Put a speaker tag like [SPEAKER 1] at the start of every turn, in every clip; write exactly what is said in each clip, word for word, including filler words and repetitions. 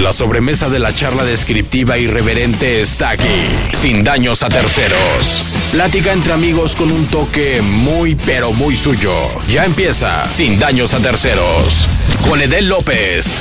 [SPEAKER 1] La sobremesa de la charla descriptiva irreverente está aquí, sin daños a terceros. Plática entre amigos con un toque muy pero muy suyo. Ya empieza Sin Daños a Terceros, con Edel López.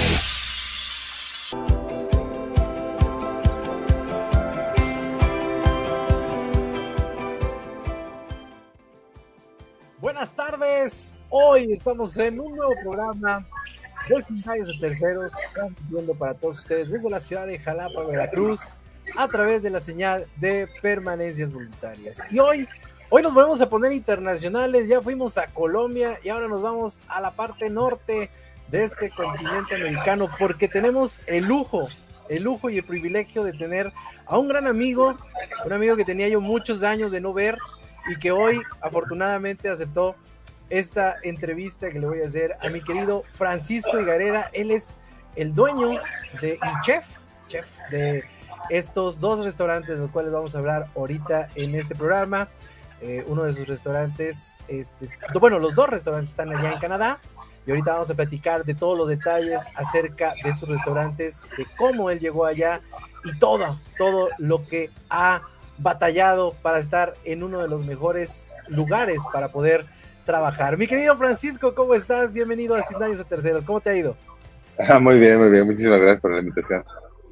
[SPEAKER 2] Buenas tardes, hoy estamos en un nuevo programa de Sin Daños a Terceros, transmitiendo para todos ustedes desde la ciudad de Jalapa, Veracruz, a través de la señal de Permanencias Voluntarias. Y hoy, hoy nos volvemos a poner internacionales, ya fuimos a Colombia y ahora nos vamos a la parte norte de este continente americano, porque tenemos el lujo, el lujo y el privilegio de tener a un gran amigo, un amigo que tenía yo muchos años de no ver, y que hoy afortunadamente aceptó esta entrevista que le voy a hacer a mi querido Francisco Higareda. Él es el dueño de, y chef, chef de estos dos restaurantes de los cuales vamos a hablar ahorita en este programa. Eh, uno de sus restaurantes, este, bueno, los dos restaurantes están allá en Canadá, y ahorita vamos a platicar de todos los detalles acerca de sus restaurantes, de cómo él llegó allá y todo, todo lo que ha batallado para estar en uno de los mejores lugares para poder trabajar. Mi querido Francisco, ¿cómo estás? Bienvenido a Sin Daños a Terceros. ¿Cómo te ha ido?
[SPEAKER 3] Ah, muy bien, muy bien. Muchísimas gracias por la invitación.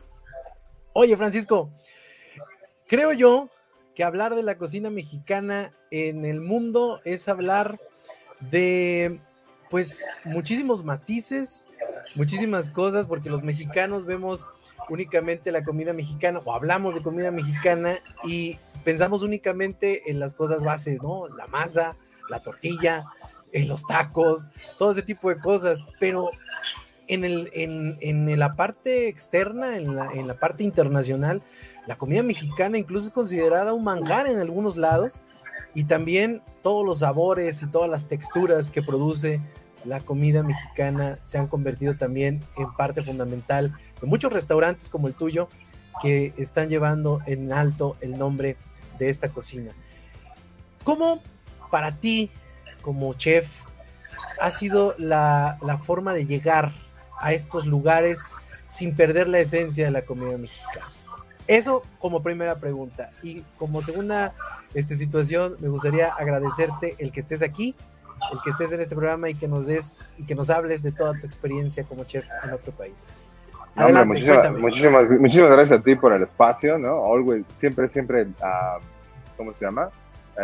[SPEAKER 2] Oye, Francisco, creo yo que hablar de la cocina mexicana en el mundo es hablar de, pues, muchísimos matices, muchísimas cosas, porque los mexicanos vemos únicamente la comida mexicana, o hablamos de comida mexicana y pensamos únicamente en las cosas bases, ¿no? La masa, la tortilla, en los tacos, todo ese tipo de cosas, pero en, el, en, en la parte externa, en la, en la parte internacional, la comida mexicana incluso es considerada un manjar en algunos lados, y también todos los sabores y todas las texturas que produce la comida mexicana se han convertido también en parte fundamental de muchos restaurantes como el tuyo, que están llevando en alto el nombre de esta cocina. ¿Cómo para ti, como chef, ha sido la, la forma de llegar a estos lugares sin perder la esencia de la comida mexicana? Eso como primera pregunta. Y como segunda este, situación, me gustaría agradecerte el que estés aquí, el que estés en este programa y que nos des y que nos hables de toda tu experiencia como chef en otro país.
[SPEAKER 3] No, hombre, muchísimas, muchísimas, muchísimas gracias a ti por el espacio, ¿no? Always, siempre, siempre, uh, ¿cómo se llama?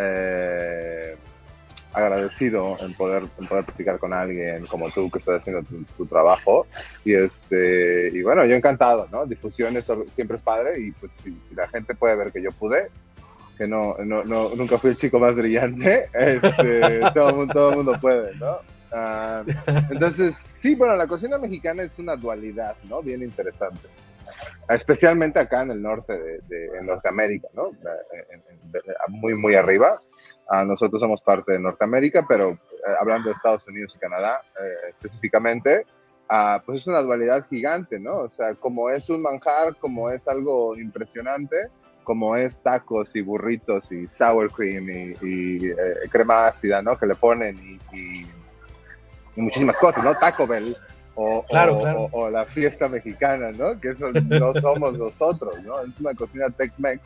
[SPEAKER 3] Eh, agradecido en poder, en poder platicar con alguien como tú que estás haciendo tu, tu trabajo. Y este, y bueno, yo encantado, ¿no? Difusión eso siempre es padre, y pues si, si la gente puede ver que yo pude, que no, no, no, nunca fui el chico más brillante, este, todo el mundo, todo el mundo puede, ¿no? Uh, entonces, sí, bueno, la cocina mexicana es una dualidad, ¿no? Bien interesante. Especialmente acá en el norte de, de en Norteamérica, ¿no? En, en, muy, muy arriba. Uh, nosotros somos parte de Norteamérica, pero eh, hablando de Estados Unidos y Canadá eh, específicamente, uh, pues es una dualidad gigante, ¿no? O sea, como es un manjar, como es algo impresionante, como es tacos y burritos y sour cream y, y eh, crema ácida, ¿no? Que le ponen y, y, y muchísimas cosas, ¿no? Taco Bell o,
[SPEAKER 2] claro,
[SPEAKER 3] o,
[SPEAKER 2] claro.
[SPEAKER 3] O, o la fiesta mexicana, ¿no? Que eso no somos nosotros, ¿no? Es una cocina Tex-Mex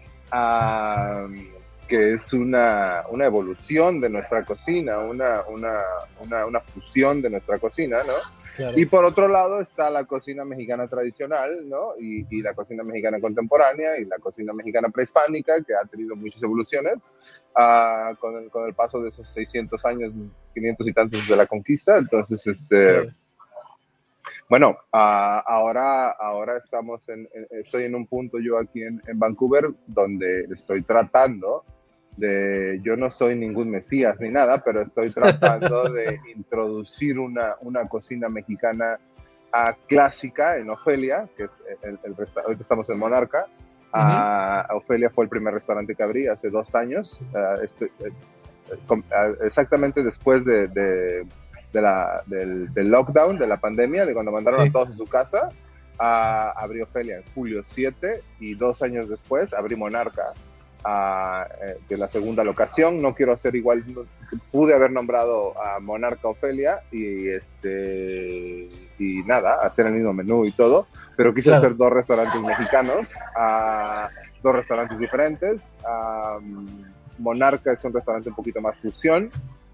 [SPEAKER 3] um, que es una, una evolución de nuestra cocina, una, una, una, una fusión de nuestra cocina, ¿no? Claro. Y por otro lado está la cocina mexicana tradicional, ¿no? Y, y la cocina mexicana contemporánea y la cocina mexicana prehispánica, que ha tenido muchas evoluciones uh, con, el, con el paso de esos seiscientos años, quinientos y tantos de la conquista. Entonces, este... Sí. Bueno, uh, ahora, ahora estamos en, en, estoy en un punto yo aquí en, en Vancouver donde estoy tratando de, yo no soy ningún mesías ni nada, pero estoy tratando de introducir una, una cocina mexicana uh, clásica en Ofelia, que es el, el restaurante, ahorita estamos en Monarca. Uh, uh, Ofelia fue el primer restaurante que abrí hace dos años, uh, estoy, uh, uh, exactamente después de... de De la, del, del lockdown, de la pandemia, de cuando mandaron sí. a todos a su casa, uh, abrí Ofelia en julio siete, y dos años después abrí Monarca uh, de la segunda locación. No quiero hacer igual, no, pude haber nombrado a Monarca Ofelia y, este, y nada, hacer el mismo menú y todo, pero quise claro. hacer dos restaurantes mexicanos, uh, dos restaurantes diferentes. Um, Monarca es un restaurante un poquito más fusión,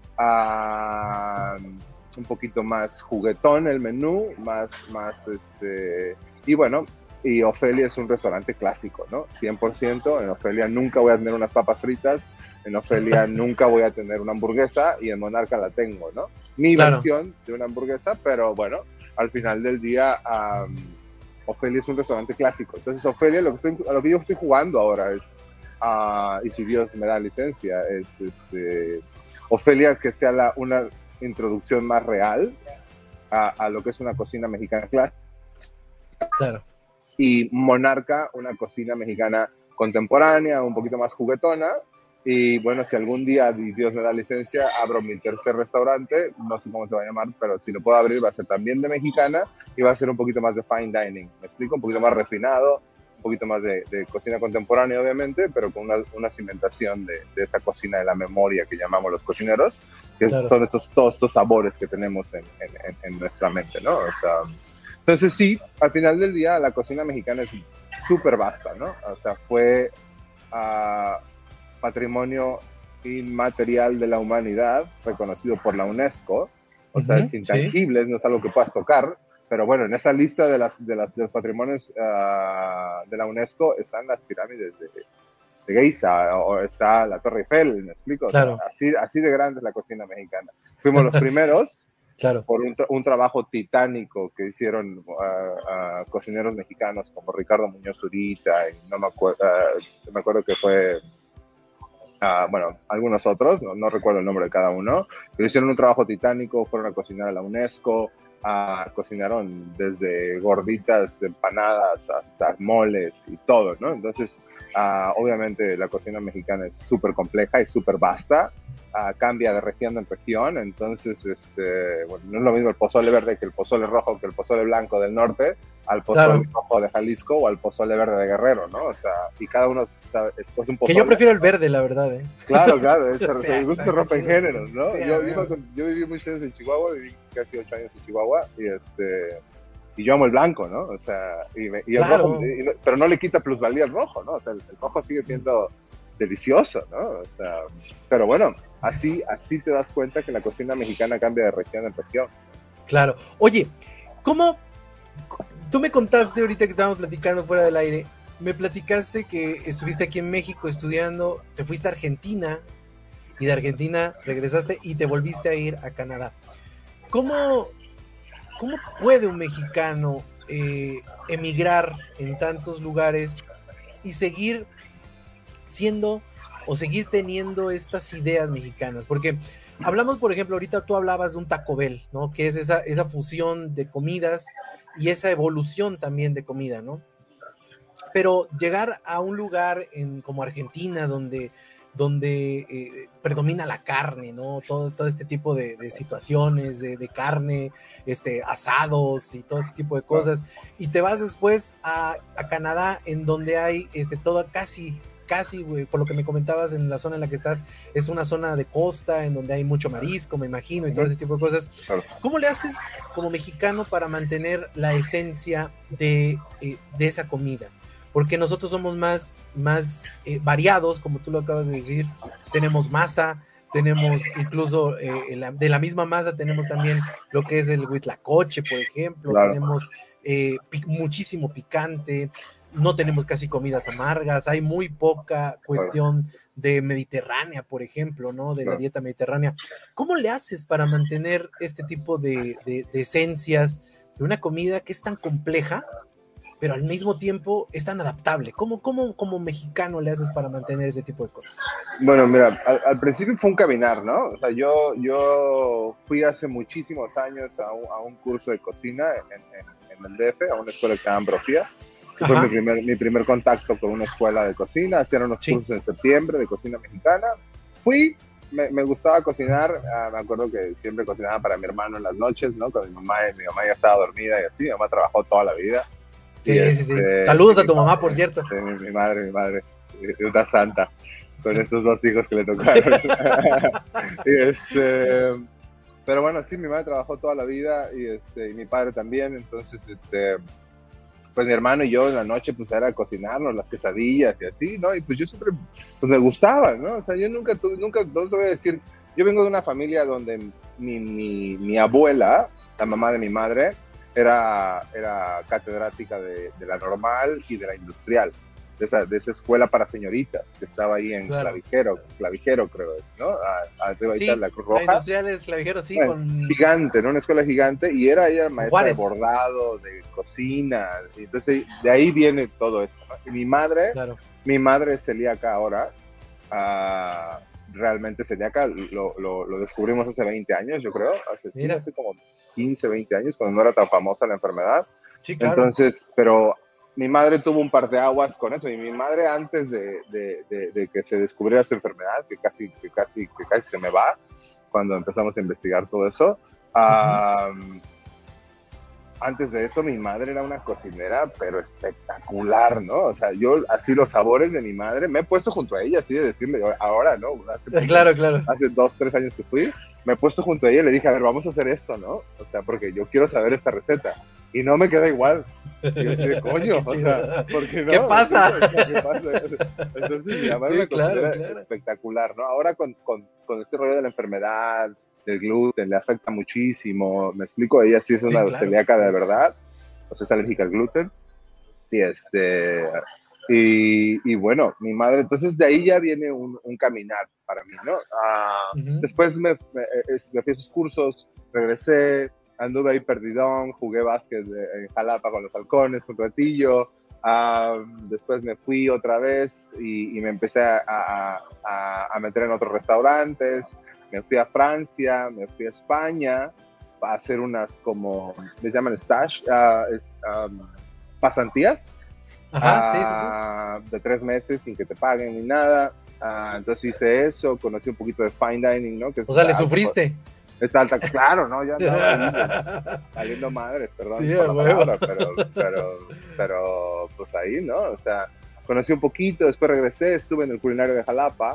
[SPEAKER 3] uh, un poquito más juguetón el menú, más, más este, y bueno, y Ofelia es un restaurante clásico, ¿no? cien por ciento, en Ofelia nunca voy a tener unas papas fritas, en Ofelia nunca voy a tener una hamburguesa, y en Monarca la tengo, ¿no? Mi claro. versión de una hamburguesa, pero bueno, al final del día, um, Ofelia es un restaurante clásico. Entonces Ofelia, lo que, estoy, a lo que yo estoy jugando ahora es, uh, y si Dios me da licencia, es este, Ofelia que sea la, una introducción más real a, a lo que es una cocina mexicana clásica.
[SPEAKER 2] Claro.
[SPEAKER 3] Y Monarca, una cocina mexicana contemporánea, un poquito más juguetona. Y bueno, si algún día Dios me da licencia, abro mi tercer restaurante, no sé cómo se va a llamar, pero si lo puedo abrir va a ser también de mexicana y va a ser un poquito más de fine dining, ¿me explico? Un poquito más refinado, un poquito más de, de cocina contemporánea, obviamente, pero con una, una cimentación de, de esta cocina de la memoria que llamamos los cocineros, que claro. son estos, todos estos sabores que tenemos en, en, en nuestra mente, ¿no? O sea, entonces sí, al final del día la cocina mexicana es súper vasta, ¿no? O sea, fue uh, patrimonio inmaterial de la humanidad, reconocido por la UNESCO, o uh-huh, sea, es intangible, ¿sí? No es algo que puedas tocar, pero bueno, en esa lista de, las, de, las, de los patrimonios uh, de la UNESCO están las pirámides de, de Giza, o está la Torre Eiffel, ¿me explico?
[SPEAKER 2] Claro.
[SPEAKER 3] O sea, así, así de grande es la cocina mexicana. Fuimos los primeros,
[SPEAKER 2] claro.
[SPEAKER 3] por un, tra- un trabajo titánico que hicieron uh, uh, cocineros mexicanos como Ricardo Muñoz Zurita, y no me, acuer- uh, me acuerdo que fue... Uh, bueno, algunos otros, no, no recuerdo el nombre de cada uno, pero hicieron un trabajo titánico, fueron a cocinar a la UNESCO, uh, cocinaron desde gorditas, empanadas, hasta moles y todo, ¿no? Entonces, uh, obviamente la cocina mexicana es súper compleja y súper vasta, uh, cambia de región en región, entonces, este, bueno, no es lo mismo el pozole verde que el pozole rojo, que el pozole blanco del norte, al pozole claro. rojo de Jalisco o al pozole verde de Guerrero, ¿no? O sea, y cada uno... Después un
[SPEAKER 2] que yo prefiero el verde, la verdad, ¿eh?
[SPEAKER 3] Claro, claro, es, o sea, me gusta romper en géneros, ¿no? Sí, yo, yo, yo viví muchos años en Chihuahua, viví casi ocho años en Chihuahua, y este y yo amo el blanco, ¿no? O sea, y, me, y el
[SPEAKER 2] claro.
[SPEAKER 3] rojo, y, pero no le quita plusvalía al rojo, ¿no? O sea, el, el rojo sigue siendo delicioso, ¿no? O sea, pero bueno, así, así te das cuenta que la cocina mexicana cambia de región en región.
[SPEAKER 2] Claro. Oye, ¿cómo? Tú me contaste ahorita que estábamos platicando fuera del aire, me platicaste que estuviste aquí en México estudiando, te fuiste a Argentina y de Argentina regresaste y te volviste a ir a Canadá. ¿Cómo, cómo puede un mexicano eh, emigrar en tantos lugares y seguir siendo o seguir teniendo estas ideas mexicanas? Porque hablamos, por ejemplo, ahorita tú hablabas de un Taco Bell, ¿no? Que es esa, esa fusión de comidas y esa evolución también de comida, ¿no? Pero llegar a un lugar en, como Argentina, donde, donde eh, predomina la carne, ¿no? Todo, todo este tipo de, de situaciones, de, de carne, este, asados y todo ese tipo de cosas. Y te vas después a, a Canadá, en donde hay este, toda casi, casi, güey, por lo que me comentabas, en la zona en la que estás, es una zona de costa, en donde hay mucho marisco, me imagino, y todo ese tipo de cosas. ¿Cómo le haces como mexicano para mantener la esencia de, eh, de esa comida? Porque nosotros somos más, más eh, variados, como tú lo acabas de decir. Tenemos masa, tenemos incluso eh, la, de la misma masa tenemos también lo que es el huitlacoche, por ejemplo, claro. Tenemos eh, pi- muchísimo picante, no tenemos casi comidas amargas, hay muy poca cuestión claro. de mediterránea, por ejemplo, ¿no? De claro. la dieta mediterránea. ¿Cómo le haces para mantener este tipo de, de, de esencias de una comida que es tan compleja, pero al mismo tiempo es tan adaptable? ¿Cómo, cómo como mexicano le haces para mantener ese tipo de cosas?
[SPEAKER 3] Bueno, mira, al, al principio fue un caminar, ¿no? O sea, yo, yo fui hace muchísimos años a un, a un curso de cocina en, en, en el D F, a una escuela que se llama Ambrosía. Fue mi primer, mi primer contacto con una escuela de cocina. Hacían unos sí. cursos en septiembre de cocina mexicana. Fui, me, me gustaba cocinar. Uh, me acuerdo que siempre cocinaba para mi hermano en las noches, ¿no? Con mi mamá, mi mamá ya estaba dormida y así. Mi mamá trabajó toda la vida.
[SPEAKER 2] Sí, sí, sí. Saludos a tu mamá, por cierto.
[SPEAKER 3] Sí, mi, mi madre, mi madre. una santa con estos dos hijos que le tocaron. y este, pero bueno, sí, mi madre trabajó toda la vida y, este, y mi padre también, entonces, este, pues mi hermano y yo en la noche pues era cocinarnos las quesadillas y así, ¿no? Y pues yo siempre, pues me gustaba, ¿no? O sea, yo nunca tuve, nunca, no te voy a decir, yo vengo de una familia donde mi, mi, mi abuela, la mamá de mi madre, era, era catedrática de, de la normal y de la industrial, de esa, de esa escuela para señoritas que estaba ahí en claro. Clavijero, Clavijero creo es, ¿no? Arriba
[SPEAKER 2] sí,
[SPEAKER 3] está la Cruz Roja.
[SPEAKER 2] La industrial es Clavijero, sí.
[SPEAKER 3] Bueno,
[SPEAKER 2] con...
[SPEAKER 3] Gigante, ¿no? Una escuela gigante y era ella maestra
[SPEAKER 2] Juárez.
[SPEAKER 3] de bordado, de cocina, y entonces de ahí viene todo esto, ¿no? Y mi madre,
[SPEAKER 2] claro.
[SPEAKER 3] mi madre es celíaca ahora, uh, realmente celíaca, lo, lo, lo descubrimos hace veinte años, yo creo, hace, sí, hace como quince, veinte años, cuando no era tan famosa la enfermedad.
[SPEAKER 2] Sí, claro.
[SPEAKER 3] Entonces, pero mi madre tuvo un par de aguas con eso, y mi madre antes de, de, de, de que se descubriera esa enfermedad, que casi, que, casi, que casi se me va, cuando empezamos a investigar todo eso, uh-huh. um, antes de eso mi madre era una cocinera, pero espectacular, ¿no? O sea, yo así los sabores de mi madre, me he puesto junto a ella, así de decirle, ahora, ¿no? Hace,
[SPEAKER 2] claro, claro.
[SPEAKER 3] Hace dos, tres años que fui, me he puesto junto a ella y le dije, a ver, vamos a hacer esto, ¿no? O sea, porque yo quiero saber esta receta. Y no me queda igual. Y yo así de coño, o sea, ¿por qué no?
[SPEAKER 2] ¿Qué pasa?
[SPEAKER 3] ¿Qué pasa? Entonces mi mamá sí, era una claro, cocinera claro. espectacular, ¿no? Ahora con, con, con este rollo de la enfermedad, del gluten, le afecta muchísimo, me explico, ella sí es una sí, claro. celíaca de verdad, o sea, es alérgica al gluten, y este, y, y bueno, mi madre, entonces de ahí ya viene un, un caminar para mí, ¿no? Uh, uh-huh. Después me, me, me fui a esos cursos, regresé, anduve ahí perdidón, jugué básquet en Jalapa con los halcones un ratillo, uh, después me fui otra vez y, y me empecé a, a, a, a meter en otros restaurantes. Me fui a Francia, me fui a España a hacer unas como, les llaman stage, uh, es, um, pasantías.
[SPEAKER 2] Ajá,
[SPEAKER 3] uh,
[SPEAKER 2] sí, sí,
[SPEAKER 3] sí. De tres meses sin que te paguen ni nada. Uh, entonces hice eso, conocí un poquito de fine dining, ¿no? Que
[SPEAKER 2] o sea, ¿le sufriste?
[SPEAKER 3] Está alta, claro, ¿no? Ya andaba ahí, saliendo madres, perdón
[SPEAKER 2] sí,
[SPEAKER 3] por la palabra, pero, pero, pero pues ahí, ¿no? O sea, conocí un poquito, después regresé, estuve en el culinario de Jalapa.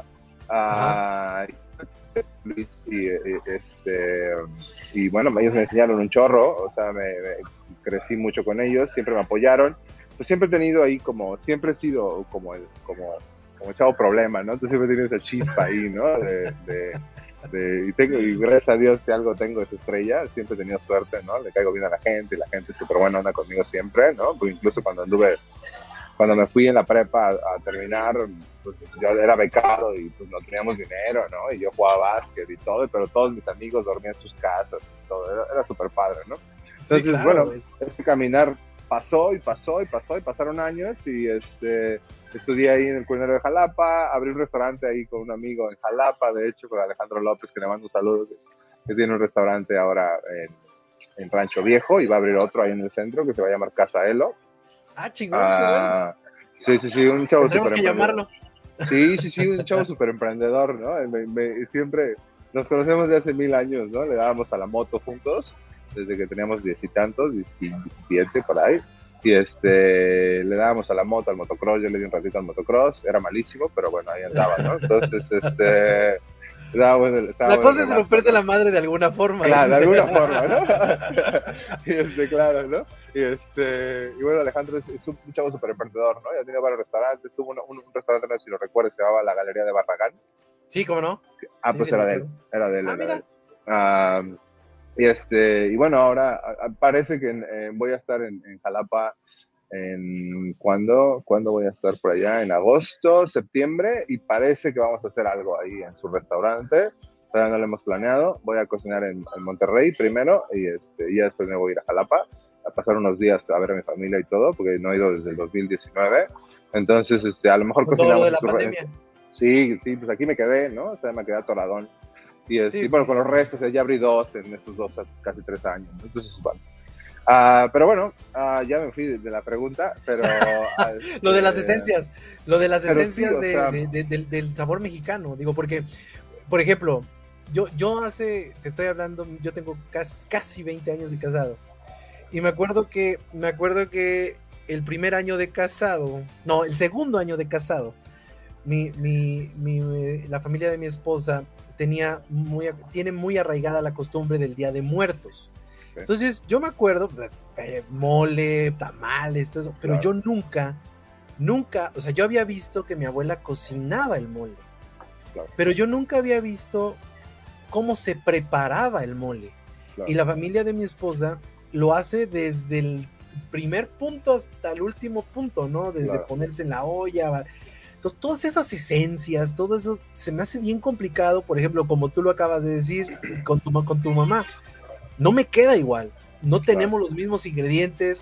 [SPEAKER 3] Uh, Luis y, y, este, y bueno, ellos me enseñaron un chorro, o sea, me, me crecí mucho con ellos, siempre me apoyaron, pues siempre he tenido ahí como, siempre he sido como el, como, como el chavo problema, ¿no? Entonces siempre he tenido esa chispa ahí, ¿no? De, de, de, y, tengo, y gracias a Dios que algo tengo esa estrella, siempre he tenido suerte, ¿no? Le caigo bien a la gente y la gente es súper buena onda conmigo siempre, ¿no? Pues incluso cuando anduve, cuando me fui en la prepa a, a terminar, pues yo era becado y pues no teníamos dinero, ¿no? Y yo jugaba básquet y todo, pero todos mis amigos dormían en sus casas y todo, era, era súper padre, ¿no? Entonces, sí, claro, bueno, es... este caminar pasó y pasó y pasó y pasaron años y este, estudié ahí en el culinario de Jalapa, abrí un restaurante ahí con un amigo en Jalapa, de hecho, con Alejandro López, que le mando un saludo, que tiene un restaurante ahora en, en Rancho Viejo y va a abrir otro ahí en el centro que se va a llamar Casa Elo.
[SPEAKER 2] Ah, chingón, uh, qué bueno.
[SPEAKER 3] Sí, sí, sí, un chavo
[SPEAKER 2] Tendremos
[SPEAKER 3] super
[SPEAKER 2] que llamarlo.
[SPEAKER 3] Sí, sí, sí, un chavo súper emprendedor, ¿no? Me, me, siempre nos conocemos de hace mil años, ¿no? Le dábamos a la moto juntos, desde que teníamos diez y tantos, diecisiete por ahí. Y este, le dábamos a la moto, al motocross, yo le di un ratito al motocross, era malísimo, pero bueno, ahí andaba, ¿no? Entonces, este... Estábamos, estábamos
[SPEAKER 2] la cosa es romperse la madre de alguna forma.
[SPEAKER 3] Claro, de alguna forma, ¿no? y este, claro, ¿no? Y este, y bueno, Alejandro es, es un chavo súper emprendedor, ¿no? Ya tenía varios restaurantes, tuvo un, un, un restaurante, no sé si lo recuerdas, se llamaba La Galería de Barragán.
[SPEAKER 2] Sí, ¿cómo no?
[SPEAKER 3] Ah,
[SPEAKER 2] sí,
[SPEAKER 3] pues
[SPEAKER 2] sí,
[SPEAKER 3] era,
[SPEAKER 2] sí,
[SPEAKER 3] de él, era de él,
[SPEAKER 2] ah,
[SPEAKER 3] era
[SPEAKER 2] mira.
[SPEAKER 3] de él. Um, y este, y bueno, ahora parece que eh, voy a estar en, en Jalapa en ¿cuándo? ¿Cuándo voy a estar por allá? En agosto, septiembre, y parece que vamos a hacer algo ahí en su restaurante. Todavía no lo hemos planeado. Voy a cocinar en, en Monterrey primero y este, ya después me voy a ir a Jalapa a pasar unos días a ver a mi familia y todo, porque no he ido desde el dos mil diecinueve. Entonces, este, a lo mejor
[SPEAKER 2] con
[SPEAKER 3] cocinamos.
[SPEAKER 2] Todo lo de la
[SPEAKER 3] su
[SPEAKER 2] pandemia.
[SPEAKER 3] Re... Sí, sí, pues aquí me quedé, ¿no? O sea, me quedé atoradón. Y, este, sí, y bueno, pues... con los restos, ya abrí dos en esos dos, casi tres años. Entonces, bueno. Uh, pero bueno, uh, ya me fui de, de la pregunta, pero... Uh,
[SPEAKER 2] lo de las esencias, lo de las esencias
[SPEAKER 3] sí,
[SPEAKER 2] de,
[SPEAKER 3] sea...
[SPEAKER 2] de, de, de, del sabor mexicano, digo, porque, por ejemplo, yo, yo hace, te estoy hablando, yo tengo casi, casi veinte años de casado, y me acuerdo que, me acuerdo que el primer año de casado, no, el segundo año de casado, mi, mi, mi, la familia de mi esposa tenía muy, tiene muy arraigada la costumbre del Día de Muertos. Okay. Entonces yo me acuerdo, eh, mole, tamales, todo eso, pero claro. yo nunca, nunca, o sea, yo había visto que mi abuela cocinaba el mole, claro. pero yo nunca había visto cómo se preparaba el mole. Claro. Y la familia de mi esposa lo hace desde el primer punto hasta el último punto, ¿no? Desde claro. ponerse en la olla. Entonces, todas esas esencias, todo eso se me hace bien complicado, por ejemplo, como tú lo acabas de decir con tu, con tu mamá. No me queda igual, no tenemos claro. los mismos ingredientes,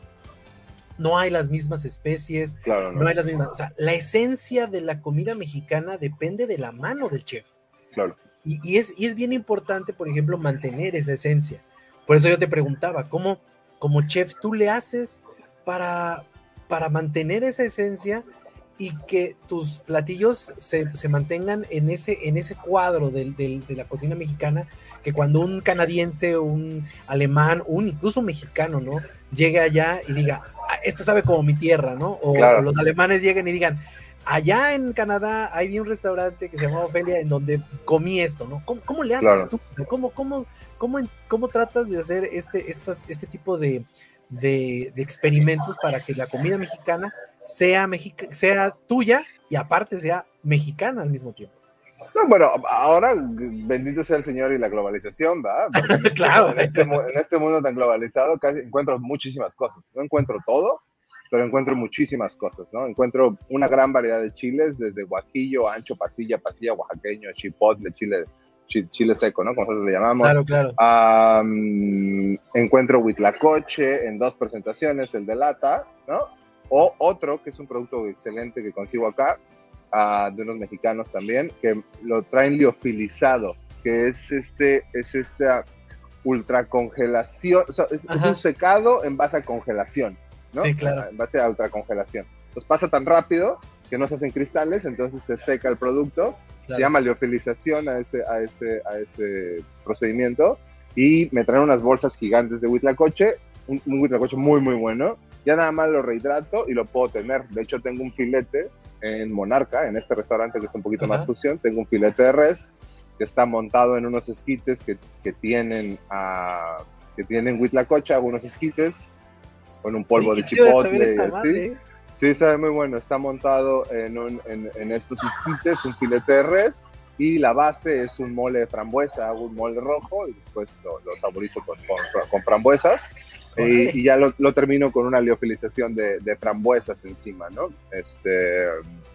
[SPEAKER 2] no hay las mismas especies, claro, no. no hay las mismas, o sea, la esencia de la comida mexicana depende de la mano del chef.
[SPEAKER 3] Claro.
[SPEAKER 2] Y, y, es, y es bien importante, por ejemplo, mantener esa esencia. Por eso yo te preguntaba, ¿cómo como chef tú le haces para, para mantener esa esencia y que tus platillos se, se mantengan en ese, en ese cuadro del, del, de la cocina mexicana, que cuando un canadiense, un alemán, un incluso un mexicano, ¿no? Llegue allá y diga, ah, esto sabe como mi tierra, ¿no? O, claro. o los alemanes lleguen y digan, allá en Canadá hay un restaurante que se llama Ofelia en donde comí esto, ¿no? ¿Cómo, cómo le haces claro. tú? ¿Cómo, cómo, cómo, cómo tratas de hacer este, estas, este tipo de, de, de experimentos para que la comida mexicana sea, mexica, sea tuya y aparte sea mexicana al mismo tiempo?
[SPEAKER 3] No, bueno, ahora bendito sea el Señor y la globalización, ¿verdad? Porque
[SPEAKER 2] claro.
[SPEAKER 3] En este, en este mundo tan globalizado casi encuentro muchísimas cosas. No encuentro todo, pero encuentro muchísimas cosas, ¿no? Encuentro una gran variedad de chiles, desde guajillo, ancho, pasilla, pasilla, oaxaqueño, chipotle, chile, chile, chile seco, ¿no? Como nosotros le llamamos.
[SPEAKER 2] Claro, claro.
[SPEAKER 3] Um, encuentro huitlacoche en dos presentaciones, el de lata, ¿no? O otro, que es un producto excelente que consigo acá, uh, de unos mexicanos también, que lo traen liofilizado, que es este, es esta ultracongelación, o sea, es, es un secado en base a congelación, ¿no?
[SPEAKER 2] Sí, claro.
[SPEAKER 3] En base a ultracongelación. Entonces pasa tan rápido que no se hacen cristales, entonces se seca el producto, claro. Se llama liofilización a ese, a, ese, a ese procedimiento, y me traen unas bolsas gigantes de huitlacoche, un, un huitlacoche muy muy bueno, ya nada más lo rehidrato y lo puedo tener. De hecho tengo un filete en Monarca, en este restaurante que es un poquito Ajá. más fusión, tengo un filete de res que está montado en unos esquites que, que tienen uh, que tienen huitlacoche, hago unos esquites con un polvo de chipotle, ¿sí? Sí, sabe muy bueno, está montado en, un, en, en estos esquites, un filete de res, y la base es un mole de frambuesa, hago un mole rojo y después lo, lo saborizo con, con, con frambuesas, y, y ya lo, lo termino con una liofilización de, de frambuesas encima, ¿no? Este,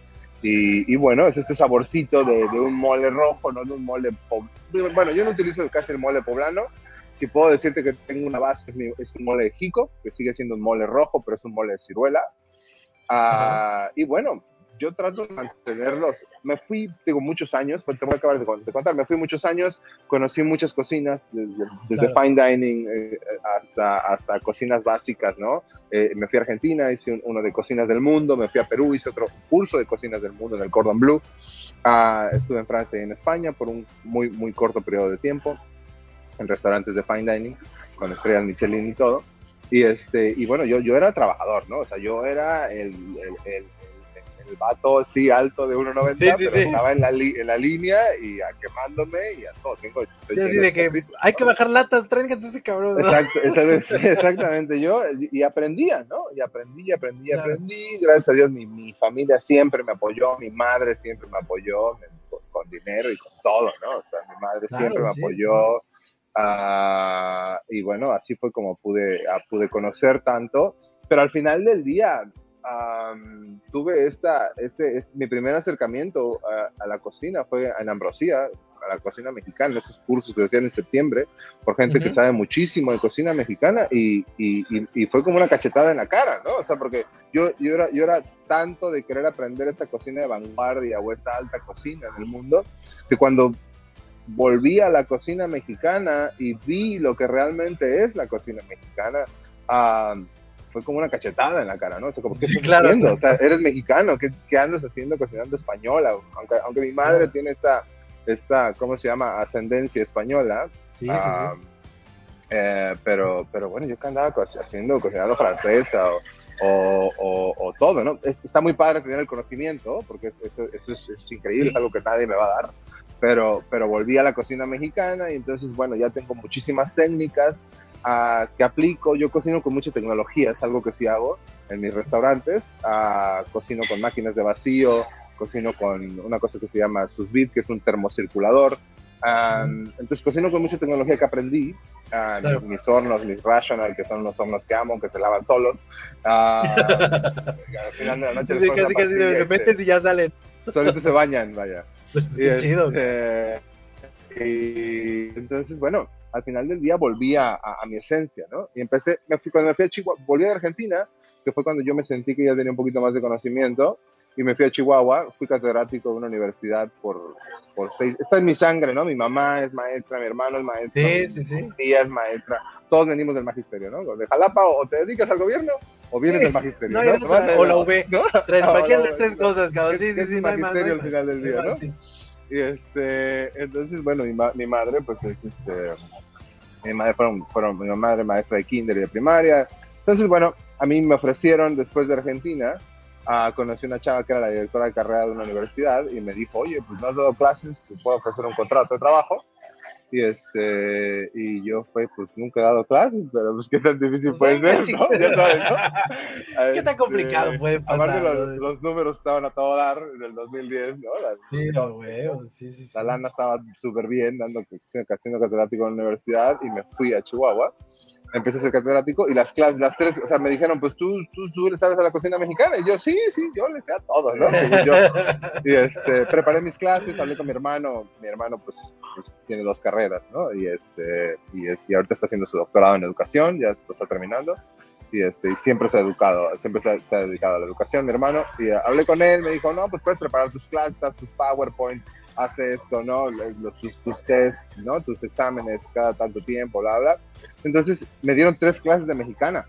[SPEAKER 3] y, y bueno, es este saborcito de, de un mole rojo, no de un mole, bueno, yo no utilizo casi el mole poblano. Si puedo decirte que tengo una base, es, mi, es un mole de jico, que sigue siendo un mole rojo, pero es un mole de ciruela. Uh, y bueno, yo trato de mantenerlos. Me fui, digo, muchos años, pues te voy a acabar de, de contar, me fui muchos años, conocí muchas cocinas, desde, desde claro. fine dining eh, hasta, hasta cocinas básicas, ¿no? Eh, me fui a Argentina, hice un, uno de cocinas del mundo, me fui a Perú, hice otro curso de cocinas del mundo en el Cordon Bleu. Uh, estuve en Francia y en España por un muy, muy corto periodo de tiempo, en restaurantes de fine dining, con estrellas Michelin y todo, y este, y bueno, yo, yo era trabajador, ¿no? O sea, yo era el, el, el, el vato así alto de uno noventa, sí, sí, pero sí. estaba en la, li, en la línea y a quemándome y a todo. Tengo,
[SPEAKER 2] sí, así de que servicios, hay ¿no? que bajar latas, tráiganse ese cabrón, ¿no?
[SPEAKER 3] Exacto, exactamente, yo, y aprendía, ¿no? Y aprendí, y aprendí, y claro. aprendí, gracias a Dios mi, mi familia siempre me apoyó, mi madre siempre me apoyó, me, con, con dinero y con todo, ¿no? O sea, mi madre claro, siempre me sí. apoyó. Uh, y bueno, así fue como pude, uh, pude conocer tanto, pero al final del día um, tuve esta, este, este, mi primer acercamiento a, a la cocina fue en Ambrosía, a la cocina mexicana, estos cursos que decían en septiembre, por gente uh-huh. que sabe muchísimo de cocina mexicana, y, y, y, y fue como una cachetada en la cara, ¿no? O sea, porque yo, yo, era, yo era tanto de querer aprender esta cocina de vanguardia o esta alta cocina en el mundo, que cuando volví a la cocina mexicana y vi lo que realmente es la cocina mexicana, uh, fue como una cachetada en la cara, ¿no? O sea, como, ¿qué sí, estás claro, haciendo? Claro. O sea, eres mexicano, ¿qué, qué andas haciendo cocinando española? Aunque, aunque mi madre claro. tiene esta, esta, ¿cómo se llama? Ascendencia española.
[SPEAKER 2] Sí,
[SPEAKER 3] uh,
[SPEAKER 2] sí, sí.
[SPEAKER 3] Eh, pero, pero bueno, yo que andaba co- haciendo, cocinando francesa o, o, o, o todo, ¿no? Es, está muy padre tener el conocimiento, porque es, eso, eso es, es increíble, sí. Es algo que nadie me va a dar, pero, pero volví a la cocina mexicana y entonces, bueno, ya tengo muchísimas técnicas uh, que aplico. Yo cocino con mucha tecnología, es algo que sí hago en mis restaurantes. Uh, cocino con máquinas de vacío, cocino con una cosa que se llama sous vide, que es un termocirculador. Um, entonces cocino con mucha tecnología que aprendí. Uh, claro. mis, mis hornos, mis Rational, que son los hornos que amo, que se lavan solos. Uh, al final de la noche
[SPEAKER 2] sí, casi, casi de repente si ya salen.
[SPEAKER 3] Solitos se bañan, vaya.
[SPEAKER 2] Pues qué
[SPEAKER 3] y
[SPEAKER 2] chido.
[SPEAKER 3] Este, y entonces, bueno, al final del día volví a, a, a mi esencia, ¿no? Y empecé, me fui, cuando me fui a Chihuahua, volví a Argentina, que fue cuando yo me sentí que ya tenía un poquito más de conocimiento, y me fui a Chihuahua, fui catedrático de una universidad por, por seis, está en mi sangre, ¿no? Mi mamá es maestra, mi hermano es maestro,
[SPEAKER 2] sí, sí, sí.
[SPEAKER 3] mi tía es maestra, todos venimos del magisterio, ¿no? De Jalapa o te dedicas al gobierno o vienes sí. del magisterio,
[SPEAKER 2] no,
[SPEAKER 3] ¿no?
[SPEAKER 2] ¿no? Otra, o la U B, ¿no? Tres, cualquiera de las tres cosas, cabrón, sí, sí, sí, no hay más.
[SPEAKER 3] Magisterio al final del día, ¿no?
[SPEAKER 2] Sí.
[SPEAKER 3] Y este, entonces, bueno, mi, ma mi madre, pues es este, mi madre fueron, fueron mi madre maestra de kinder y de primaria. Entonces, bueno, a mí me ofrecieron después de Argentina, uh, conocí una chava que era la directora de carrera de una universidad y me dijo, oye, pues no has dado clases, te puedo ofrecer un contrato de trabajo. Y este, y yo fue, pues nunca he dado clases, pero pues qué tan difícil pues puede ser, ¿no? Ya sabes, ¿no?
[SPEAKER 2] ¿Qué tan complicado
[SPEAKER 3] este,
[SPEAKER 2] puede pasar?
[SPEAKER 3] Aparte los, los números estaban a todo dar en el dos mil diez, ¿no? La,
[SPEAKER 2] sí, no, güey, sí, sí, sí.
[SPEAKER 3] La lana estaba súper bien, dando, siendo catedrático en la universidad, y me fui a Chihuahua. Empecé a ser catedrático y las clases, las tres, o sea, me dijeron, pues tú, tú, tú le sabes a la cocina mexicana. Y yo, sí, sí, yo le sé a todo, ¿no? Yo, y este, preparé mis clases, hablé con mi hermano. Mi hermano, pues, pues tiene dos carreras, ¿no? Y, este, y, es, y ahorita está haciendo su doctorado en educación, ya lo está terminando. Y, este, y siempre se ha educado, siempre se ha, se ha dedicado a la educación, mi hermano. Y uh, hablé con él, me dijo, no, pues puedes preparar tus clases, haz tus PowerPoint, hace esto, ¿no? Los, tus, tus tests, ¿no? Tus exámenes cada tanto tiempo, bla, bla. Entonces, me dieron tres clases de mexicana.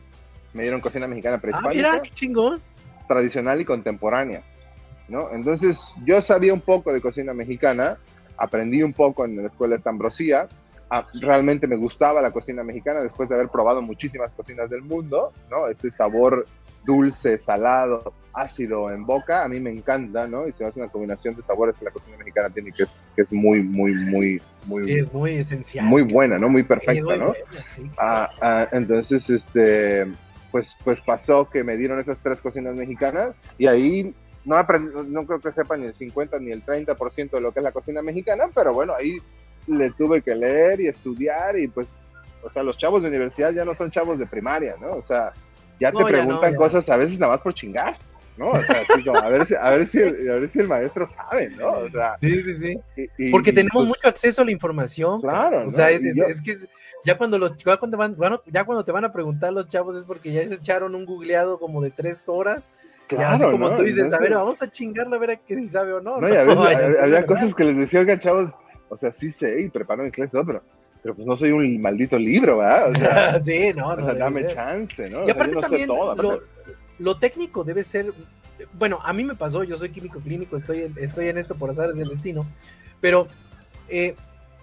[SPEAKER 3] Me dieron cocina mexicana prehispánica.
[SPEAKER 2] Ah, mira, qué chingón.
[SPEAKER 3] Tradicional y contemporánea, ¿no? Entonces, yo sabía un poco de cocina mexicana, aprendí un poco en la escuela esta Ambrosía. Ah, realmente me gustaba la cocina mexicana después de haber probado muchísimas cocinas del mundo, ¿no? Este sabor dulce, salado, ácido en boca, a mí me encanta, ¿no? Y se hace una combinación de sabores que la cocina mexicana tiene que es, que es muy, muy, muy, muy...
[SPEAKER 2] Sí, es muy esencial.
[SPEAKER 3] Muy buena, ¿no? Muy perfecta,
[SPEAKER 2] sí, muy
[SPEAKER 3] ¿no?
[SPEAKER 2] Buena, sí.
[SPEAKER 3] ah, ah, entonces, este, pues, pues pasó que me dieron esas tres cocinas mexicanas y ahí no aprendí, no creo que sepa ni el cincuenta ni el treinta por ciento de lo que es la cocina mexicana, pero bueno, ahí le tuve que leer y estudiar y pues, o sea, los chavos de universidad ya no son chavos de primaria, ¿no? O sea, ya te
[SPEAKER 2] no,
[SPEAKER 3] preguntan
[SPEAKER 2] ya no, ya.
[SPEAKER 3] cosas a veces nada más por chingar, ¿no? O sea, así como, a ver si, a ver si, el, a ver si el maestro sabe, ¿no? O sea,
[SPEAKER 2] sí, sí, sí.
[SPEAKER 3] Y, y,
[SPEAKER 2] porque
[SPEAKER 3] y,
[SPEAKER 2] tenemos
[SPEAKER 3] pues,
[SPEAKER 2] mucho acceso a la información.
[SPEAKER 3] Claro,
[SPEAKER 2] o sea,
[SPEAKER 3] ¿no?
[SPEAKER 2] es, es,
[SPEAKER 3] yo,
[SPEAKER 2] es que es, ya cuando los ya cuando van, bueno, ya cuando te van a preguntar los chavos es porque ya se echaron un googleado como de tres horas.
[SPEAKER 3] Claro,
[SPEAKER 2] ya así como
[SPEAKER 3] ¿no?
[SPEAKER 2] tú dices,
[SPEAKER 3] Entonces,
[SPEAKER 2] a ver, vamos a chingarle a ver a qué si sabe o no.
[SPEAKER 3] No,
[SPEAKER 2] no,
[SPEAKER 3] y a veces,
[SPEAKER 2] no
[SPEAKER 3] había, había cosas que les decía, oigan, chavos, o sea, sí sé y preparo mis clases, ¿no? pero pero pues no soy un maldito libro, ¿verdad? O sea,
[SPEAKER 2] sí, no, no.
[SPEAKER 3] O sea, dame ser. chance, ¿no?
[SPEAKER 2] Y aparte
[SPEAKER 3] o sea, yo no
[SPEAKER 2] también
[SPEAKER 3] sé todo,
[SPEAKER 2] lo, lo técnico debe ser, bueno, a mí me pasó, yo soy químico clínico, estoy en, estoy en esto por azares del destino, pero eh,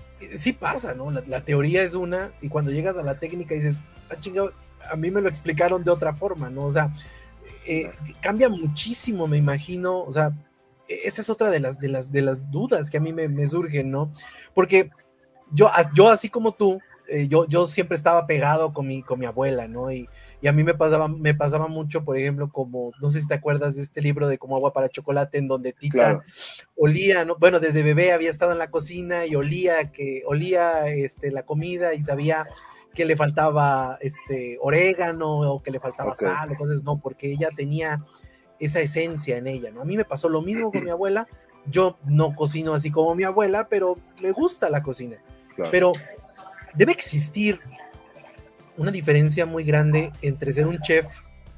[SPEAKER 2] sí pasa, ¿no? La, la teoría es una, y cuando llegas a la técnica dices, ah, chingado, a mí me lo explicaron de otra forma, ¿no? O sea, eh, cambia muchísimo, me imagino, o sea, esa es otra de las, de las, de las dudas que a mí me, me surgen, ¿no? Porque yo, yo así como tú, eh, yo, yo siempre estaba pegado con mi, con mi abuela, ¿no? Y, y a mí me pasaba, me pasaba mucho, por ejemplo, como, no sé si te acuerdas de este libro de Como agua para chocolate, en donde Tita claro. olía, ¿no? Bueno, desde bebé había estado en la cocina y olía que, olía este, la comida y sabía que le faltaba este, orégano o que le faltaba okay. sal o cosas, no, porque ella tenía esa esencia en ella, ¿no? A mí me pasó lo mismo con mi abuela. Yo no cocino así como mi abuela, pero me gusta la cocina. Claro. Pero debe existir una diferencia muy grande entre ser un chef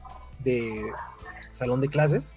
[SPEAKER 2] de salón de clases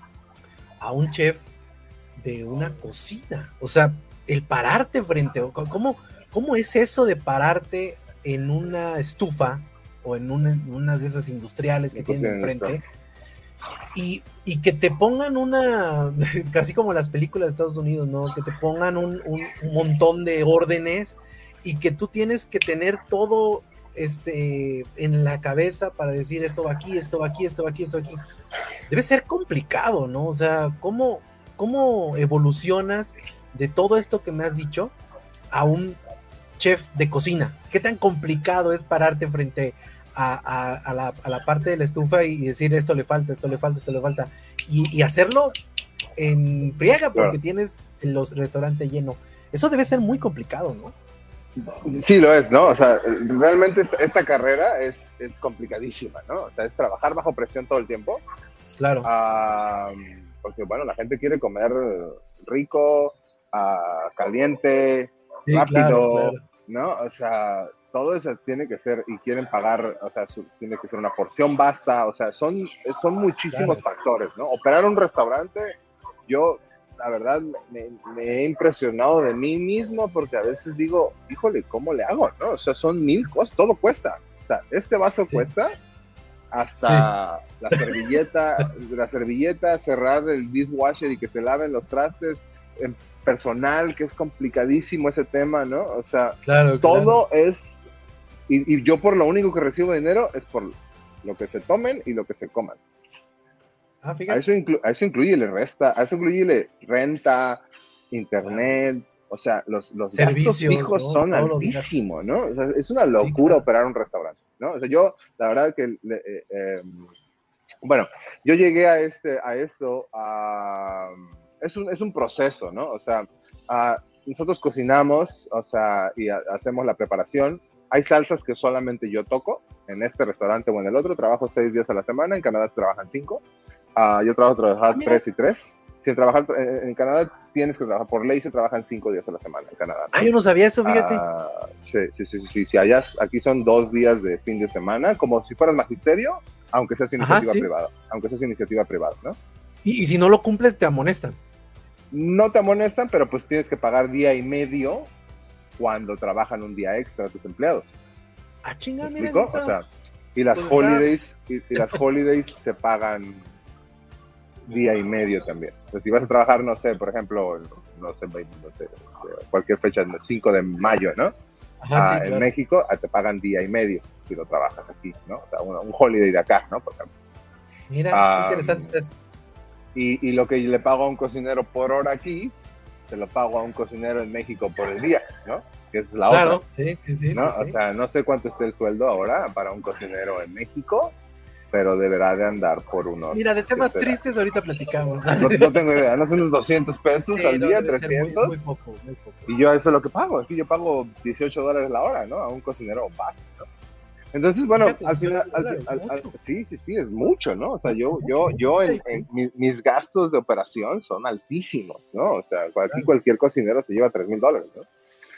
[SPEAKER 2] a un chef de una cocina. O sea, el pararte frente, ¿cómo, cómo es eso de pararte en una estufa o en una, una de esas industriales que tienen enfrente y, y que te pongan una, casi como las películas de Estados Unidos, ¿no? Que te pongan un, un, un montón de órdenes y que tú tienes que tener todo este, en la cabeza para decir esto va aquí, esto va aquí, esto va aquí, esto va aquí. Debe ser complicado, ¿no? O sea, ¿cómo, cómo evolucionas de todo esto que me has dicho a un chef de cocina? ¿Qué tan complicado es pararte frente a, a, a, la, a la parte de la estufa y decir esto le falta, esto le falta, esto le falta? Y, y hacerlo en friega porque claro. Tienes los restaurantes llenos. Eso debe ser muy complicado, ¿no?
[SPEAKER 3] Sí, lo es, ¿no? O sea, realmente esta, esta carrera es, es complicadísima, ¿no? O sea, es trabajar bajo presión todo el tiempo.
[SPEAKER 2] Claro.
[SPEAKER 3] Uh, porque, bueno, la gente quiere comer rico, uh, caliente, sí, rápido, claro, claro. ¿no? O sea, todo eso tiene que ser, y quieren pagar, o sea, su, tiene que ser una porción basta, o sea, son, son muchísimos claro. factores, ¿no? Operar un restaurante, yo... la verdad, me, me he impresionado de mí mismo porque a veces digo, híjole, ¿cómo le hago? ¿No? O sea, son mil cosas, todo cuesta. O sea, este vaso sí. cuesta hasta sí. la servilleta, la servilleta, cerrar el dishwasher y que se laven los trastes, en personal, que es complicadísimo ese tema, ¿no? O sea,
[SPEAKER 2] claro,
[SPEAKER 3] todo
[SPEAKER 2] claro.
[SPEAKER 3] es, y, y yo por lo único que recibo dinero es por lo que se tomen y lo que se coman.
[SPEAKER 2] Ah,
[SPEAKER 3] a, eso inclu- a eso incluye le resta, a eso incluye le renta, internet, claro. O sea, los, los gastos fijos ¿no? son Todos altísimos, ¿no? O sea, es una locura sí, claro. operar un restaurante, ¿no? O sea, yo, la verdad que, eh, eh, bueno, yo llegué a, este, a esto, a, es, un, es un proceso, ¿no? O sea, a, nosotros cocinamos, o sea, y a, hacemos la preparación. Hay salsas que solamente yo toco, en este restaurante o en el otro, trabajo seis días a la semana, en Canadá se trabajan cinco. Uh, yo trabajo trabajar ah, tres y tres. Si trabajar en, en Canadá tienes que trabajar, por ley se trabajan cinco días a la semana en Canadá.
[SPEAKER 2] Ah, yo no sabía eso, fíjate.
[SPEAKER 3] Uh, sí, sí, sí, sí, sí, sí. Allá, aquí son dos días de fin de semana, como si fueras magisterio, aunque seas iniciativa Ajá, ¿sí? privada, aunque seas iniciativa privada, ¿no?
[SPEAKER 2] Y, y si no lo cumples, te amonestan.
[SPEAKER 3] No te amonestan, pero pues tienes que pagar día y medio cuando trabajan un día extra a tus empleados.
[SPEAKER 2] Ah, chinga, mira
[SPEAKER 3] eso. O sea, y las pues holidays, y, y las holidays se pagan día y medio también. Entonces, si vas a trabajar, no sé, por ejemplo, no sé, no sé cualquier fecha, el cinco de mayo, ¿no?
[SPEAKER 2] Ajá,
[SPEAKER 3] ah,
[SPEAKER 2] sí,
[SPEAKER 3] en
[SPEAKER 2] claro.
[SPEAKER 3] México te pagan día y medio si lo trabajas aquí, ¿no? O sea, un, un holiday de acá, ¿no? Por ejemplo.
[SPEAKER 2] Mira, ah, interesante um, eso.
[SPEAKER 3] Y, y lo que le pago a un cocinero por hora aquí, se lo pago a un cocinero en México por el día, ¿no? Que es la
[SPEAKER 2] claro,
[SPEAKER 3] otra.
[SPEAKER 2] sí, sí, sí.
[SPEAKER 3] ¿no?
[SPEAKER 2] sí,
[SPEAKER 3] O
[SPEAKER 2] sí.
[SPEAKER 3] sea, no sé cuánto esté el sueldo ahora para un cocinero en México, pero deberá de andar por unos...
[SPEAKER 2] Mira, de temas tristes ahorita platicamos.
[SPEAKER 3] No, no tengo idea, no son unos doscientos pesos sí, al día,
[SPEAKER 2] no,
[SPEAKER 3] trescientos.
[SPEAKER 2] Muy, muy poco, muy poco.
[SPEAKER 3] Y yo eso es lo que pago, aquí yo pago dieciocho dólares la hora, ¿no? A un cocinero básico, ¿no? Entonces, bueno, Fíjate, al final, al, al, al, sí, sí, sí, es mucho, ¿no? O sea, yo, mucho, yo, mucho, yo, en, en, en, mis gastos de operación son altísimos, ¿no? O sea, aquí claro. cualquier cocinero se lleva tres mil dólares, ¿no?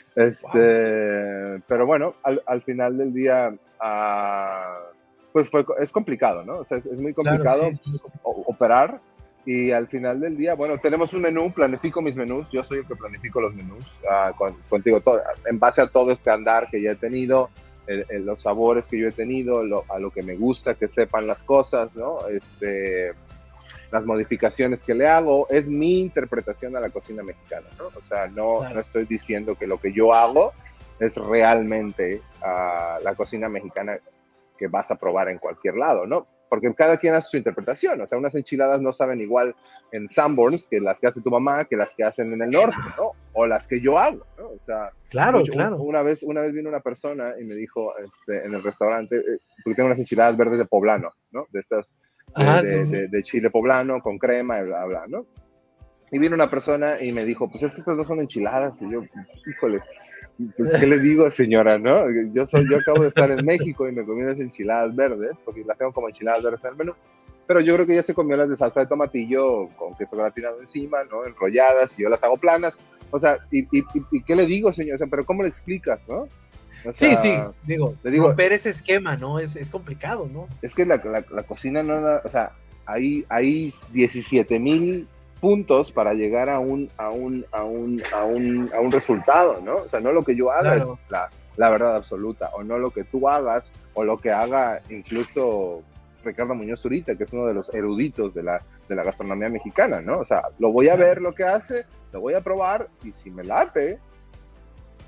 [SPEAKER 3] Este, wow. Pero bueno, al, al final del día, uh, pues fue, es complicado, ¿no? O sea, es, es muy complicado
[SPEAKER 2] claro, sí, sí.
[SPEAKER 3] operar. Y al final del día, bueno, tenemos un menú, planifico mis menús, yo soy el que planifico los menús, uh, con, contigo, todo, en base a todo este andar que ya he tenido. El, el, los sabores que yo he tenido, lo, a lo que me gusta que sepan las cosas, ¿no? Este, las modificaciones que le hago, es mi interpretación a la cocina mexicana, ¿no? O sea, no, claro. no estoy diciendo que lo que yo hago es realmente uh, la cocina mexicana que vas a probar en cualquier lado, ¿no? Porque cada quien hace su interpretación, o sea, unas enchiladas no saben igual en Sanborns que las que hace tu mamá, que las que hacen en el norte, ¿no? O las que yo hago, ¿no? O sea,
[SPEAKER 2] claro,
[SPEAKER 3] mucho,
[SPEAKER 2] claro.
[SPEAKER 3] Una vez, una vez vino una persona y me dijo este, en el restaurante, eh, porque tengo unas enchiladas verdes de poblano, ¿no? De estas, de,
[SPEAKER 2] Ajá,
[SPEAKER 3] de,
[SPEAKER 2] sí, sí.
[SPEAKER 3] de, de chile poblano con crema y bla, bla, ¿no? Y vino una persona y me dijo, pues es que estas no son enchiladas. Y yo, híjole, pues, ¿qué le digo, señora, no? Yo, soy, yo acabo de estar en México y me comí unas enchiladas verdes, porque las tengo como enchiladas verdes en el menú. Pero yo creo que ella se comió las de salsa de tomatillo con queso gratinado encima, ¿no? Enrolladas, y yo las hago planas. O sea, ¿y, y, y qué le digo, señor? O sea, ¿pero cómo le explicas, no?
[SPEAKER 2] O sea, sí, sí, digo, le digo, romper ese esquema, ¿no? Es, es complicado, ¿no?
[SPEAKER 3] Es que la, la, la cocina no, o sea, hay, hay diecisiete mil puntos para llegar a un, a un, a un, a un, a un resultado, ¿no? O sea, no lo que yo haga claro. es la, la verdad absoluta, o no lo que tú hagas, o lo que haga incluso Ricardo Muñoz Zurita, que es uno de los eruditos de la, de la gastronomía mexicana, ¿no? O sea, lo voy a ver lo que hace, lo voy a probar, y si me late,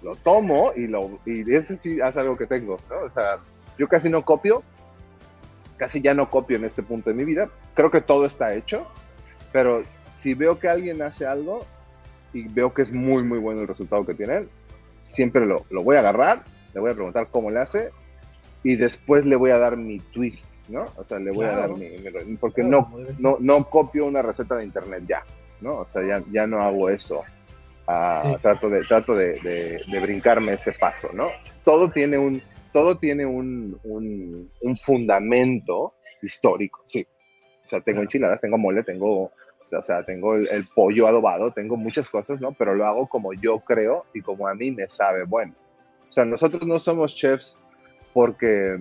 [SPEAKER 3] lo tomo y lo y eso sí es algo que tengo, ¿no? O sea, yo casi no copio, casi ya no copio en este punto de mi vida. Creo que todo está hecho, pero si veo que alguien hace algo y veo que es muy, muy bueno el resultado que tienen, siempre lo, lo voy a agarrar, le voy a preguntar cómo le hace y después le voy a dar mi twist, ¿no? O sea, le voy claro. a dar mi... mi porque claro, no, no, no copio una receta de internet ya, ¿no? O sea, ya, ya no hago eso. Uh, sí, trato de, trato de, de, de brincarme ese paso, ¿no? Todo tiene un, todo tiene un, un, un fundamento histórico, sí. O sea, tengo enchiladas, tengo mole, tengo, o sea, tengo el, el pollo adobado, tengo muchas cosas, ¿no? Pero lo hago como yo creo y como a mí me sabe bueno. O sea, nosotros no somos chefs porque,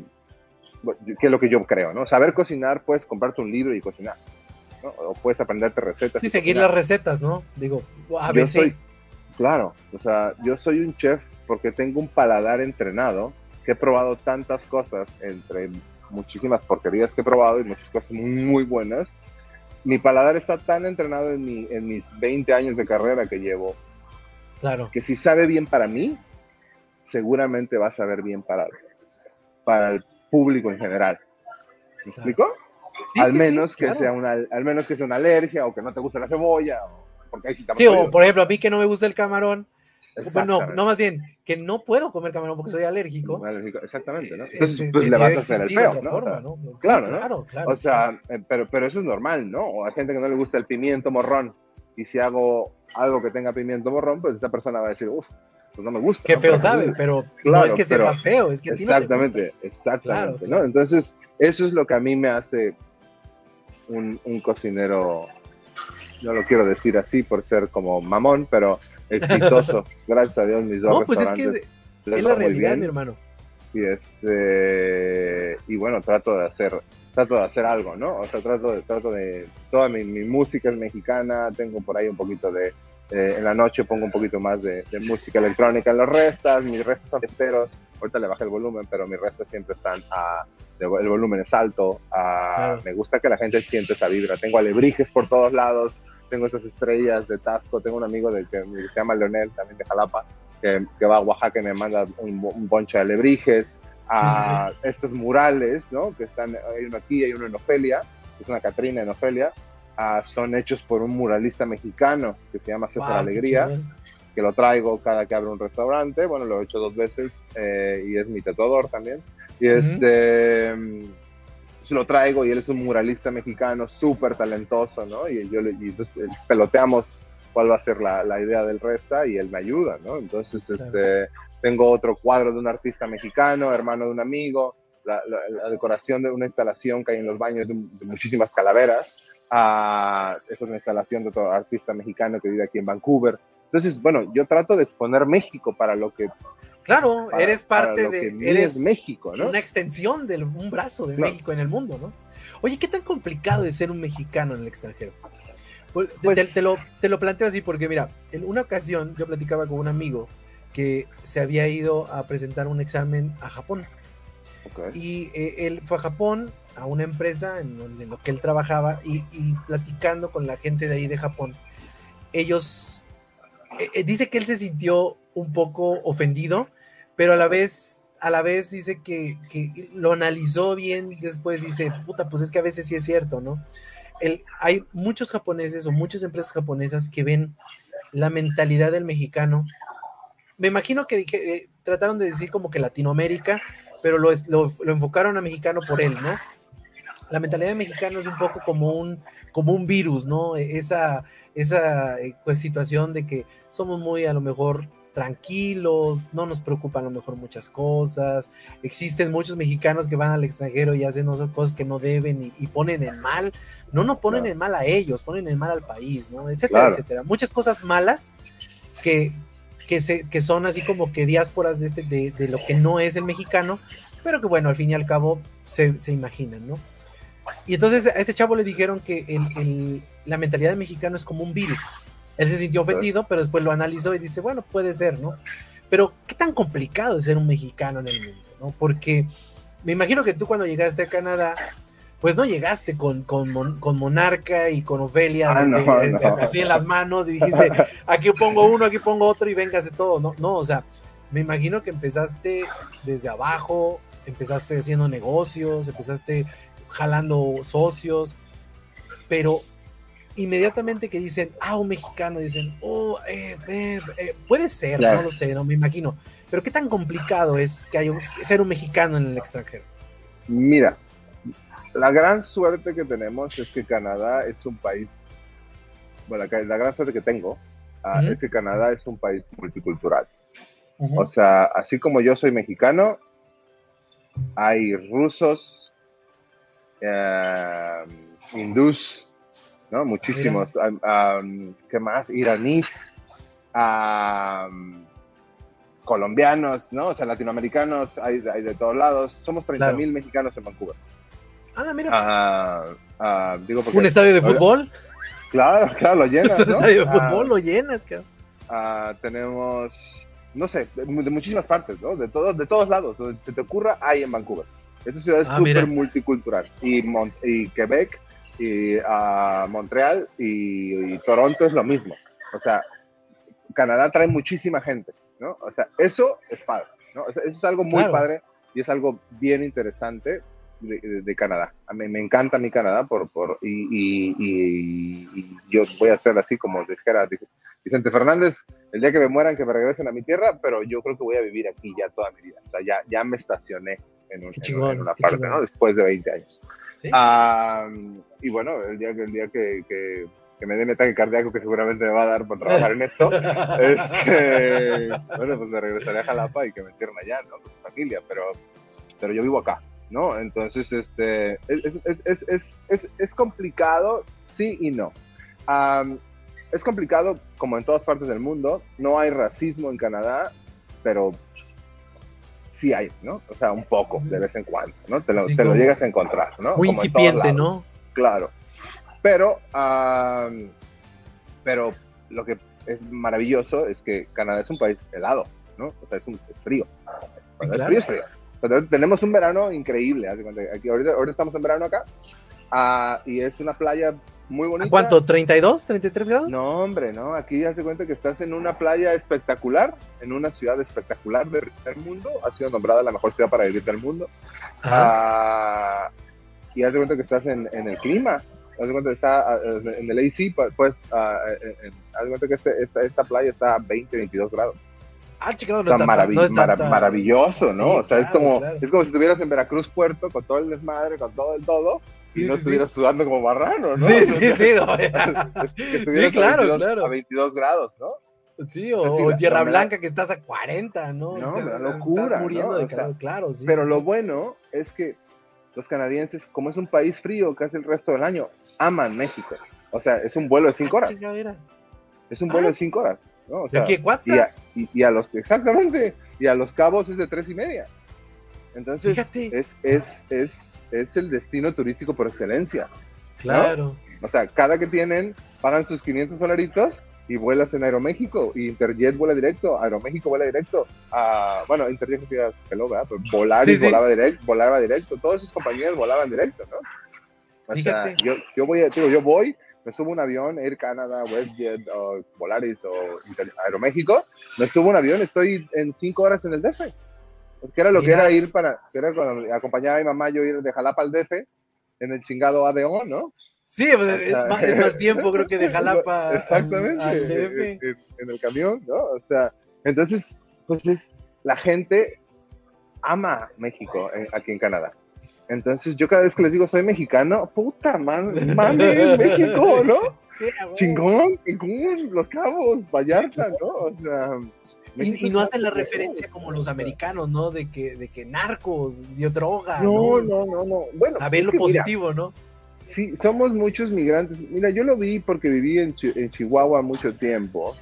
[SPEAKER 3] que es lo que yo creo, ¿no? Saber cocinar, puedes comprarte un libro y cocinar, ¿no? O puedes aprenderte recetas.
[SPEAKER 2] Sí, seguir cocinar. Las recetas, ¿no? Digo, a veces...
[SPEAKER 3] Yo soy, claro, o sea, yo soy un chef porque tengo un paladar entrenado, que he probado tantas cosas, entre muchísimas porquerías que he probado y muchas cosas muy, muy buenas. Mi paladar está tan entrenado en, mi, en mis veinte años de carrera que llevo,
[SPEAKER 2] claro,
[SPEAKER 3] que si sabe bien para mí, seguramente va a saber bien para, para el público en general. ¿Me claro. explico? Sí, al, sí, menos sí, que claro. sea una, al menos que sea una alergia o que no te guste la cebolla, o, porque ahí sí estamos
[SPEAKER 2] Sí, jodidos. O por ejemplo, a mí que no me gusta el camarón, no, no más bien, que no puedo comer camarón porque soy alérgico.
[SPEAKER 3] alérgico exactamente, ¿no? Entonces este, pues, le vas a hacer el feo, ¿no?
[SPEAKER 2] Forma,
[SPEAKER 3] o sea,
[SPEAKER 2] ¿no? Sí,
[SPEAKER 3] claro, ¿no?
[SPEAKER 2] Claro, claro,
[SPEAKER 3] o sea,
[SPEAKER 2] claro.
[SPEAKER 3] Pero, pero eso es normal, ¿no? O hay gente que no le gusta el pimiento morrón, y si hago algo que tenga pimiento morrón, pues esta persona va a decir, uff, pues no me gusta.
[SPEAKER 2] Qué
[SPEAKER 3] ¿no?
[SPEAKER 2] feo
[SPEAKER 3] pero,
[SPEAKER 2] sabe, pero
[SPEAKER 3] claro,
[SPEAKER 2] no es que
[SPEAKER 3] pero,
[SPEAKER 2] sepa feo, es que a ti
[SPEAKER 3] exactamente,
[SPEAKER 2] no te gusta.
[SPEAKER 3] Exactamente,
[SPEAKER 2] claro,
[SPEAKER 3] ¿no?
[SPEAKER 2] claro.
[SPEAKER 3] Entonces, eso es lo que a mí me hace un, un cocinero, no lo quiero decir así por ser como mamón, pero exitoso. Gracias a Dios, mis dos
[SPEAKER 2] No, pues es que es la realidad, mi hermano.
[SPEAKER 3] Y este y bueno, trato de hacer trato de hacer algo, ¿no? O sea, trato de trato de toda mi, mi música es mexicana, tengo por ahí un poquito de eh, en la noche pongo un poquito más de, de música electrónica en los restas, mis restas son esteros, ahorita le bajé el volumen, pero mis restas siempre están a el volumen es alto, a, claro. Me gusta que la gente siente esa vibra, tengo alebrijes por todos lados, tengo estas estrellas de Tasco, tengo un amigo del que, que se llama Leonel, también de Jalapa, que, que va a Oaxaca y me manda un, un bonche de alebrijes, a sí, sí. estos murales, ¿no? Que están, hay uno aquí, hay uno en Ofelia, es una Catrina en Ofelia, uh, son hechos por un muralista mexicano que se llama César wow, Alegría, que lo traigo cada que abre un restaurante, bueno, lo he hecho dos veces eh, y es mi tatuador también, y uh-huh. este... se lo traigo y él es un muralista mexicano súper talentoso, ¿no? Y yo le y entonces, peloteamos cuál va a ser la, la idea del resta y él me ayuda, ¿no? Entonces, claro. este, tengo otro cuadro de un artista mexicano, hermano de un amigo, la, la, la decoración de una instalación que hay en los baños de, de muchísimas calaveras. Uh, esa es una instalación de otro artista mexicano que vive aquí en Vancouver. Entonces, bueno, yo trato de exponer México para lo que...
[SPEAKER 2] Claro,
[SPEAKER 3] para,
[SPEAKER 2] eres parte de... Eres
[SPEAKER 3] México, ¿no?
[SPEAKER 2] Una extensión de un brazo de claro. México en el mundo, ¿no? Oye, ¿qué tan complicado es ser un mexicano en el extranjero? Pues, pues, te, te, lo, te lo planteo así porque, mira, en una ocasión yo platicaba con un amigo que se había ido a presentar un examen a Japón. Okay. Y eh, él fue a Japón, a una empresa en, donde, en lo que él trabajaba, y, y platicando con la gente de ahí de Japón, ellos... Eh, dice que él se sintió un poco ofendido, pero a la vez, a la vez dice que, que lo analizó bien, después dice, puta, pues es que a veces sí es cierto, ¿no? El, hay muchos japoneses o muchas empresas japonesas que ven la mentalidad del mexicano. Me imagino que dije, eh, trataron de decir como que Latinoamérica, pero lo, lo, lo enfocaron a mexicano por él, ¿no? La mentalidad del mexicano es un poco como un, como un virus, ¿no? Esa, esa pues, situación de que somos muy a lo mejor tranquilos, no nos preocupan a lo mejor muchas cosas, existen muchos mexicanos que van al extranjero y hacen esas cosas que no deben y, y ponen en mal, no no ponen claro. en mal a ellos, ponen en mal al país, ¿no? Etcétera, claro. etcétera, muchas cosas malas que, que, se, que son así como que diásporas de, este, de, de lo que no es el mexicano, pero que bueno, al fin y al cabo se, se imaginan, ¿no? Y entonces a este chavo le dijeron que el, el, la mentalidad del mexicano es como un virus. Él se sintió ofendido, pero después lo analizó y dice, bueno, puede ser, ¿no? Pero ¿qué tan complicado es ser un mexicano en el mundo, ¿no? Porque me imagino que tú cuando llegaste a Canadá, pues no llegaste con, con, con Monarca y con Ofelia
[SPEAKER 3] ah,
[SPEAKER 2] de,
[SPEAKER 3] no,
[SPEAKER 2] de,
[SPEAKER 3] no.
[SPEAKER 2] así en las manos y dijiste, aquí pongo uno, aquí pongo otro y véngase todo, ¿no? No, o sea, me imagino que empezaste desde abajo, empezaste haciendo negocios, empezaste jalando socios, pero inmediatamente que dicen, ah, un mexicano, dicen, oh, eh, eh, eh, puede ser, claro. No lo sé, no me imagino, pero ¿qué tan complicado es que haya un, ser un mexicano en el extranjero?
[SPEAKER 3] Mira, la gran suerte que tenemos es que Canadá es un país, bueno, la, la gran suerte que tengo uh, uh-huh. es que Canadá es un país multicultural. Uh-huh. O sea, así como yo soy mexicano, hay rusos, uh, hindús, ¿no? Muchísimos. Um, um, ¿Qué más? Iraníes, um, colombianos, ¿no? O sea, latinoamericanos, hay, hay de todos lados. Somos treinta mil claro. mexicanos en Vancouver.
[SPEAKER 2] Ah, mira.
[SPEAKER 3] Uh, uh, digo porque,
[SPEAKER 2] ¿un estadio de fútbol?
[SPEAKER 3] Claro, claro, lo llenas, ¿no?
[SPEAKER 2] Un estadio de fútbol uh, lo llenas, cabrón.
[SPEAKER 3] Uh, tenemos, no sé, de, de muchísimas partes, ¿no? De todos, de todos lados. Donde se te ocurra, hay en Vancouver. Esa ciudad es ah, súper multicultural. Y, Mon- y Quebec, y uh, Montreal y, y Toronto es lo mismo. O sea, Canadá trae muchísima gente, ¿no? O sea, eso es padre, ¿no? O sea, eso es algo muy claro. padre y es algo bien interesante de, de, de Canadá. A mí me encanta mi Canadá por, por, y, y, y, y yo voy a hacer así como dijera Vicente Fernández, el día que me mueran que me regresen a mi tierra, pero yo creo que voy a vivir aquí ya toda mi vida. O sea, ya, ya me estacioné en, un, chingón, en una parte, chingón. ¿no? Después de veinte años. ¿Sí? Um, y bueno, el día que, el día que, que, que me dé mi ataque cardíaco, que seguramente me va a dar por trabajar en esto, este, bueno, pues me regresaré a Jalapa y que me entierren allá, ¿no? Con mi familia, pero, pero yo vivo acá, ¿no? Entonces, este, es, es, es, es, es, es complicado, sí y no. Um, es complicado, como en todas partes del mundo, no hay racismo en Canadá, pero sí hay, ¿no? O sea, un poco, de vez en cuando, ¿no? Te lo, te lo llegas a encontrar, ¿no?
[SPEAKER 2] Muy como incipiente, ¿no?
[SPEAKER 3] Claro. Pero, um, pero lo que es maravilloso es que Canadá es un país helado, ¿no? O sea, es, un, es frío. Cuando sí, es claro. frío, es frío. Pero tenemos un verano increíble. Aquí, ahorita, ahorita estamos en verano acá, uh, y es una playa muy bonita.
[SPEAKER 2] ¿A cuánto? ¿treinta y dos, treinta y tres grados?
[SPEAKER 3] No, hombre, no. Aquí ya se cuenta que estás en una playa espectacular, en una ciudad espectacular del mundo. Ha sido nombrada la mejor ciudad para vivir del mundo. Uh, y haz de cuenta que estás en, en el clima. Haz de cuenta que está uh, en el A C, pues, uh, en, haz de cuenta que este, esta, esta playa está a veinte, veintidós grados.
[SPEAKER 2] Ah, chico, no está
[SPEAKER 3] marav-
[SPEAKER 2] no está
[SPEAKER 3] marav-
[SPEAKER 2] tan...
[SPEAKER 3] maravilloso, ¿no? Sí, o sea,
[SPEAKER 2] claro,
[SPEAKER 3] es como
[SPEAKER 2] claro.
[SPEAKER 3] es como si estuvieras en Veracruz Puerto con todo el desmadre, con todo el todo. Sí, y no sí, estuvieras sí. sudando como marrano, ¿no?
[SPEAKER 2] Sí, sí, sí. No.
[SPEAKER 3] Que estuvieras sí, claro, a, veintidós, claro. a veintidós grados, ¿no?
[SPEAKER 2] Sí, o, o en Tierra Blanca que estás a cuarenta, ¿no?
[SPEAKER 3] No,
[SPEAKER 2] estás,
[SPEAKER 3] una locura,
[SPEAKER 2] estás muriendo
[SPEAKER 3] ¿no?
[SPEAKER 2] de
[SPEAKER 3] o
[SPEAKER 2] calor,
[SPEAKER 3] sea,
[SPEAKER 2] claro. Sí,
[SPEAKER 3] pero
[SPEAKER 2] sí,
[SPEAKER 3] lo
[SPEAKER 2] sí.
[SPEAKER 3] bueno es que los canadienses, como es un país frío casi el resto del año, aman México. O sea, es un vuelo de cinco horas. Es un vuelo ah. de cinco horas, ¿no? O sea,
[SPEAKER 2] ¿de qué?
[SPEAKER 3] Y a, y, y a los, exactamente, y a Los Cabos es de tres y media. Entonces, es, es, es, es el destino turístico por excelencia.
[SPEAKER 2] Claro.
[SPEAKER 3] ¿No? O sea, cada que tienen, pagan sus quinientos dolaritos y vuelas en Aeroméxico, y Interjet vuela directo, Aeroméxico vuela directo, a, bueno, Interjet que peló, ¿verdad? Pero Volaris sí, sí. volaba directo, volaba directo, todas esas compañías volaban directo, ¿no? O
[SPEAKER 2] Fíjate.
[SPEAKER 3] sea, yo, yo voy, digo, yo voy, me subo un avión, Air Canada, WestJet, o Volaris, o Inter- Aeroméxico, me subo un avión, estoy en cinco horas en el D F, porque era lo Mira. que era ir para, que era cuando acompañaba a mi mamá yo ir de Jalapa al D F, en el chingado A D O, ¿no?
[SPEAKER 2] Sí, pues es, es, más, es más tiempo creo que de Jalapa
[SPEAKER 3] exactamente,
[SPEAKER 2] al, al D F.
[SPEAKER 3] En, en, en el camión, ¿no? O sea, entonces, pues es, la gente ama México eh, aquí en Canadá. Entonces yo cada vez que les digo soy mexicano, puta man, mame, México, ¿no? Sí, bueno. Chingón, chingón, Los Cabos, Vallarta, ¿no? O sea...
[SPEAKER 2] Y, y no hacen la referencia como los americanos, ¿no? De que, de que narcos, dio droga,
[SPEAKER 3] no, ¿no? No, no, no. Bueno,
[SPEAKER 2] saber lo
[SPEAKER 3] que,
[SPEAKER 2] positivo,
[SPEAKER 3] mira,
[SPEAKER 2] ¿no?
[SPEAKER 3] Sí, somos muchos migrantes. Mira, yo lo vi porque viví en, Ch- en Chihuahua mucho tiempo.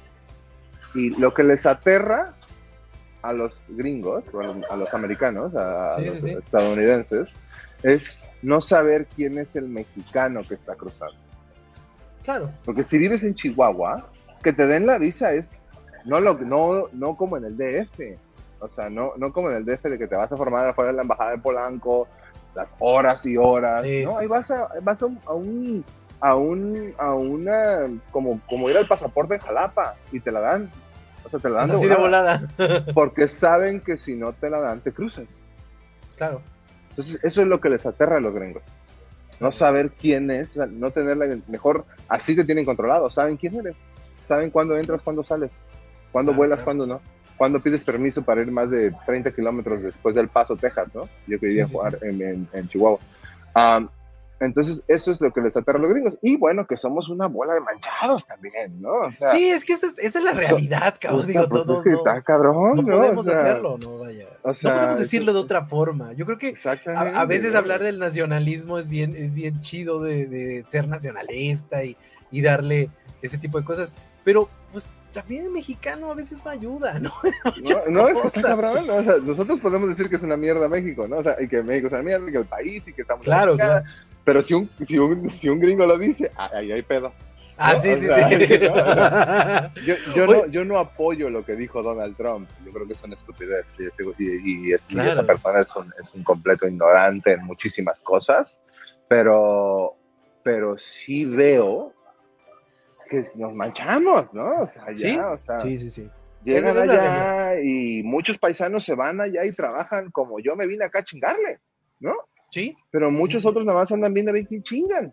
[SPEAKER 3] Y lo que les aterra a los gringos, bueno, a los americanos, a, sí, a los sí, sí. estadounidenses, es no saber quién es el mexicano que está cruzando.
[SPEAKER 2] Claro.
[SPEAKER 3] Porque si vives en Chihuahua, que te den la visa es no, lo, no, no como en el D F. O sea, no, no como en el D F de que te vas a formar afuera de la embajada de Polanco, las horas y horas, sí, ¿no? Sí, ahí vas a, vas a, a un, a un, a una, como, como ir al pasaporte en Jalapa y te la dan, O sea, te la dan
[SPEAKER 2] es así
[SPEAKER 3] de
[SPEAKER 2] de
[SPEAKER 3] volada.
[SPEAKER 2] volada.
[SPEAKER 3] Porque saben que si no te la dan, te cruzas.
[SPEAKER 2] Claro.
[SPEAKER 3] Entonces, eso es lo que les aterra a los gringos. No saber quién es, no tenerla, mejor así te tienen controlado, saben quién eres, saben cuándo entras, cuándo sales, cuándo
[SPEAKER 2] Claro,
[SPEAKER 3] vuelas,
[SPEAKER 2] claro.
[SPEAKER 3] cuándo no, cuándo pides permiso para ir más de treinta kilómetros después del Paso, Texas, ¿no? Yo que vivía
[SPEAKER 2] Sí, sí,
[SPEAKER 3] en,
[SPEAKER 2] sí.
[SPEAKER 3] en, en, en Chihuahua. Um, entonces, eso es lo que les aterra a los gringos. Y bueno, que somos una bola de manchados también, ¿no? O sea,
[SPEAKER 2] Sí, es que esa es, esa es la realidad, cabrón.
[SPEAKER 3] o sea,
[SPEAKER 2] Digo,
[SPEAKER 3] pues
[SPEAKER 2] todo,
[SPEAKER 3] es que
[SPEAKER 2] no,
[SPEAKER 3] está cabrón,
[SPEAKER 2] no
[SPEAKER 3] ¿no?
[SPEAKER 2] podemos
[SPEAKER 3] O sea,
[SPEAKER 2] hacerlo, no vaya.
[SPEAKER 3] o
[SPEAKER 2] No podemos
[SPEAKER 3] sea,
[SPEAKER 2] decirlo
[SPEAKER 3] eso,
[SPEAKER 2] de otra forma. Yo creo que
[SPEAKER 3] exactamente.
[SPEAKER 2] a, a veces
[SPEAKER 3] ¿no?
[SPEAKER 2] hablar del nacionalismo es bien, es bien chido de, de ser nacionalista y, y darle ese tipo de cosas. Pero, pues, también el mexicano a veces no ayuda, ¿no?
[SPEAKER 3] No, no, es que está cabrón, ¿no? O sea, nosotros podemos decir que es una mierda México, ¿no? O sea, y que México es una mierda, y que el país, y que estamos
[SPEAKER 2] Claro,
[SPEAKER 3] en la chingada.
[SPEAKER 2] claro.
[SPEAKER 3] Pero si un, si, un, si un gringo lo dice, ahí hay pedo.
[SPEAKER 2] Ah,
[SPEAKER 3] ¿no?
[SPEAKER 2] sí,
[SPEAKER 3] O
[SPEAKER 2] sí,
[SPEAKER 3] sea,
[SPEAKER 2] sí.
[SPEAKER 3] ¿no? O sea, yo, yo,
[SPEAKER 2] Oye,
[SPEAKER 3] no, yo no apoyo lo que dijo Donald Trump. Yo creo que es una estupidez. Y, y, y, es,
[SPEAKER 2] claro.
[SPEAKER 3] y esa persona es un, es un completo ignorante en muchísimas cosas. Pero, pero sí veo que nos manchamos, ¿no? O sea, ya,
[SPEAKER 2] ¿Sí?
[SPEAKER 3] o sea.
[SPEAKER 2] Sí, sí, sí.
[SPEAKER 3] Llegan
[SPEAKER 2] Es, es
[SPEAKER 3] allá y muchos paisanos se van allá y trabajan como yo me vine acá a chingarle, ¿no?
[SPEAKER 2] Sí.
[SPEAKER 3] Pero muchos
[SPEAKER 2] sí, sí.
[SPEAKER 3] otros nada más andan viendo a ver quién chingan.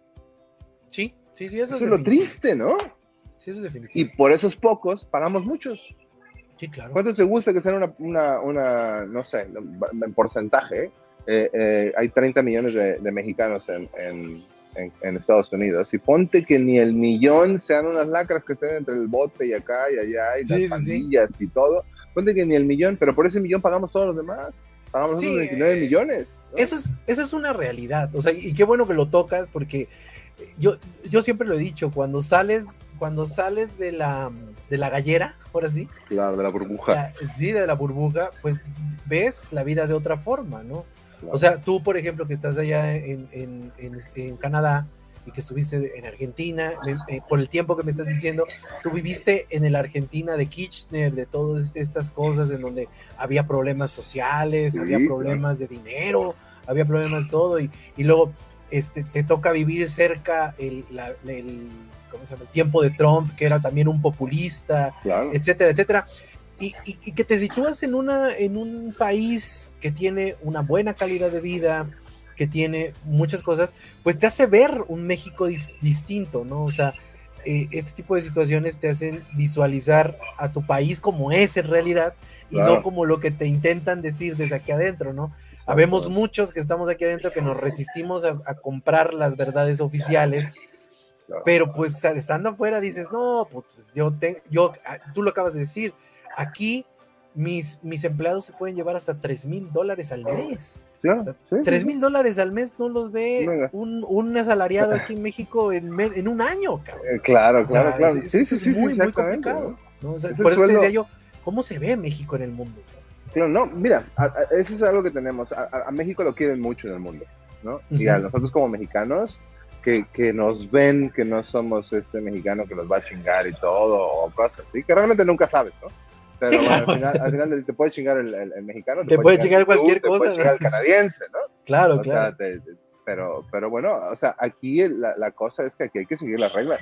[SPEAKER 2] Sí, sí, sí, eso,
[SPEAKER 3] Eso
[SPEAKER 2] es,
[SPEAKER 3] es lo triste, ¿no?
[SPEAKER 2] Sí, eso es definitivo.
[SPEAKER 3] Y por esos pocos pagamos muchos.
[SPEAKER 2] Sí, claro.
[SPEAKER 3] ¿Cuánto te gusta que sea una, una, una no sé, en porcentaje? Eh, eh, hay treinta millones de, de mexicanos en, en, en, en Estados Unidos. Y ponte que ni el millón sean unas lacras que estén entre el bote y acá y allá y
[SPEAKER 2] Sí,
[SPEAKER 3] las
[SPEAKER 2] sí,
[SPEAKER 3] pandillas
[SPEAKER 2] sí.
[SPEAKER 3] y todo. Ponte que ni el millón, pero por ese millón pagamos todos los demás. Pagamos
[SPEAKER 2] Sí,
[SPEAKER 3] unos veintinueve
[SPEAKER 2] eh,
[SPEAKER 3] millones. ¿no?
[SPEAKER 2] Eso es, eso es una realidad. O sea, y qué bueno que lo tocas, porque yo, yo siempre lo he dicho, cuando sales, cuando sales de la, de la gallera, ahora sí.
[SPEAKER 3] Claro, de la burbuja.
[SPEAKER 2] La, sí, de la burbuja, pues ves la vida de otra forma, ¿no?
[SPEAKER 3] Claro.
[SPEAKER 2] O sea, tú, por ejemplo, que estás allá en, en, en, en Canadá y que estuviste en Argentina, eh, por el tiempo que me estás diciendo, tú viviste en el Argentina de Kirchner, de todas estas cosas en donde había problemas sociales,
[SPEAKER 3] Sí,
[SPEAKER 2] había problemas
[SPEAKER 3] claro.
[SPEAKER 2] de dinero, había problemas de todo, y, y luego este, te toca vivir cerca el, la, el, ¿cómo se llama? El tiempo de Trump, que era también un populista,
[SPEAKER 3] Claro.
[SPEAKER 2] etcétera, etcétera. Y, y, y que te sitúas en, una, en un país que tiene una buena calidad de vida, que tiene muchas cosas, pues te hace ver un México di- distinto, ¿no? O sea, eh, este tipo de situaciones te hacen visualizar a tu país como es en realidad y
[SPEAKER 3] Claro.
[SPEAKER 2] no como lo que te intentan decir desde aquí adentro, ¿no? Habemos muchos que estamos aquí adentro que nos resistimos a, a comprar las verdades oficiales,
[SPEAKER 3] Claro.
[SPEAKER 2] pero pues estando afuera dices, no, pues yo, te, yo tú lo acabas de decir, aquí mis, mis empleados se pueden llevar hasta tres mil dólares al mes.
[SPEAKER 3] Claro, sí,
[SPEAKER 2] tres
[SPEAKER 3] sí,
[SPEAKER 2] mil dólares al mes no los ve un, un asalariado aquí en México en, me, en un año, cabrón.
[SPEAKER 3] Eh, claro,
[SPEAKER 2] O sea,
[SPEAKER 3] claro, claro.
[SPEAKER 2] Es,
[SPEAKER 3] Sí,
[SPEAKER 2] es,
[SPEAKER 3] sí,
[SPEAKER 2] es
[SPEAKER 3] sí,
[SPEAKER 2] muy,
[SPEAKER 3] sí,
[SPEAKER 2] muy complicado.
[SPEAKER 3] ¿no?
[SPEAKER 2] ¿no? O sea,
[SPEAKER 3] Es
[SPEAKER 2] por eso
[SPEAKER 3] sueldo...
[SPEAKER 2] te decía yo, ¿cómo se ve México en el mundo?
[SPEAKER 3] Claro, no, mira, a, a, eso es algo que tenemos. A, a, México lo quieren mucho en el mundo, ¿no? Uh-huh. Y a nosotros como mexicanos, que, que nos ven que no somos este mexicano que nos va a chingar y todo, o cosas así, que realmente nunca sabes, ¿no? Pero
[SPEAKER 2] sí,
[SPEAKER 3] bueno,
[SPEAKER 2] claro.
[SPEAKER 3] al, final, al final te puede chingar el, el, el mexicano,
[SPEAKER 2] te, te puede chingar,
[SPEAKER 3] chingar
[SPEAKER 2] cualquier
[SPEAKER 3] tú,
[SPEAKER 2] cosa.
[SPEAKER 3] Te puede chingar el canadiense, ¿no?
[SPEAKER 2] Claro,
[SPEAKER 3] o
[SPEAKER 2] claro.
[SPEAKER 3] Sea, te, te, pero, pero bueno, o sea, aquí la, la cosa es que aquí hay que seguir las reglas.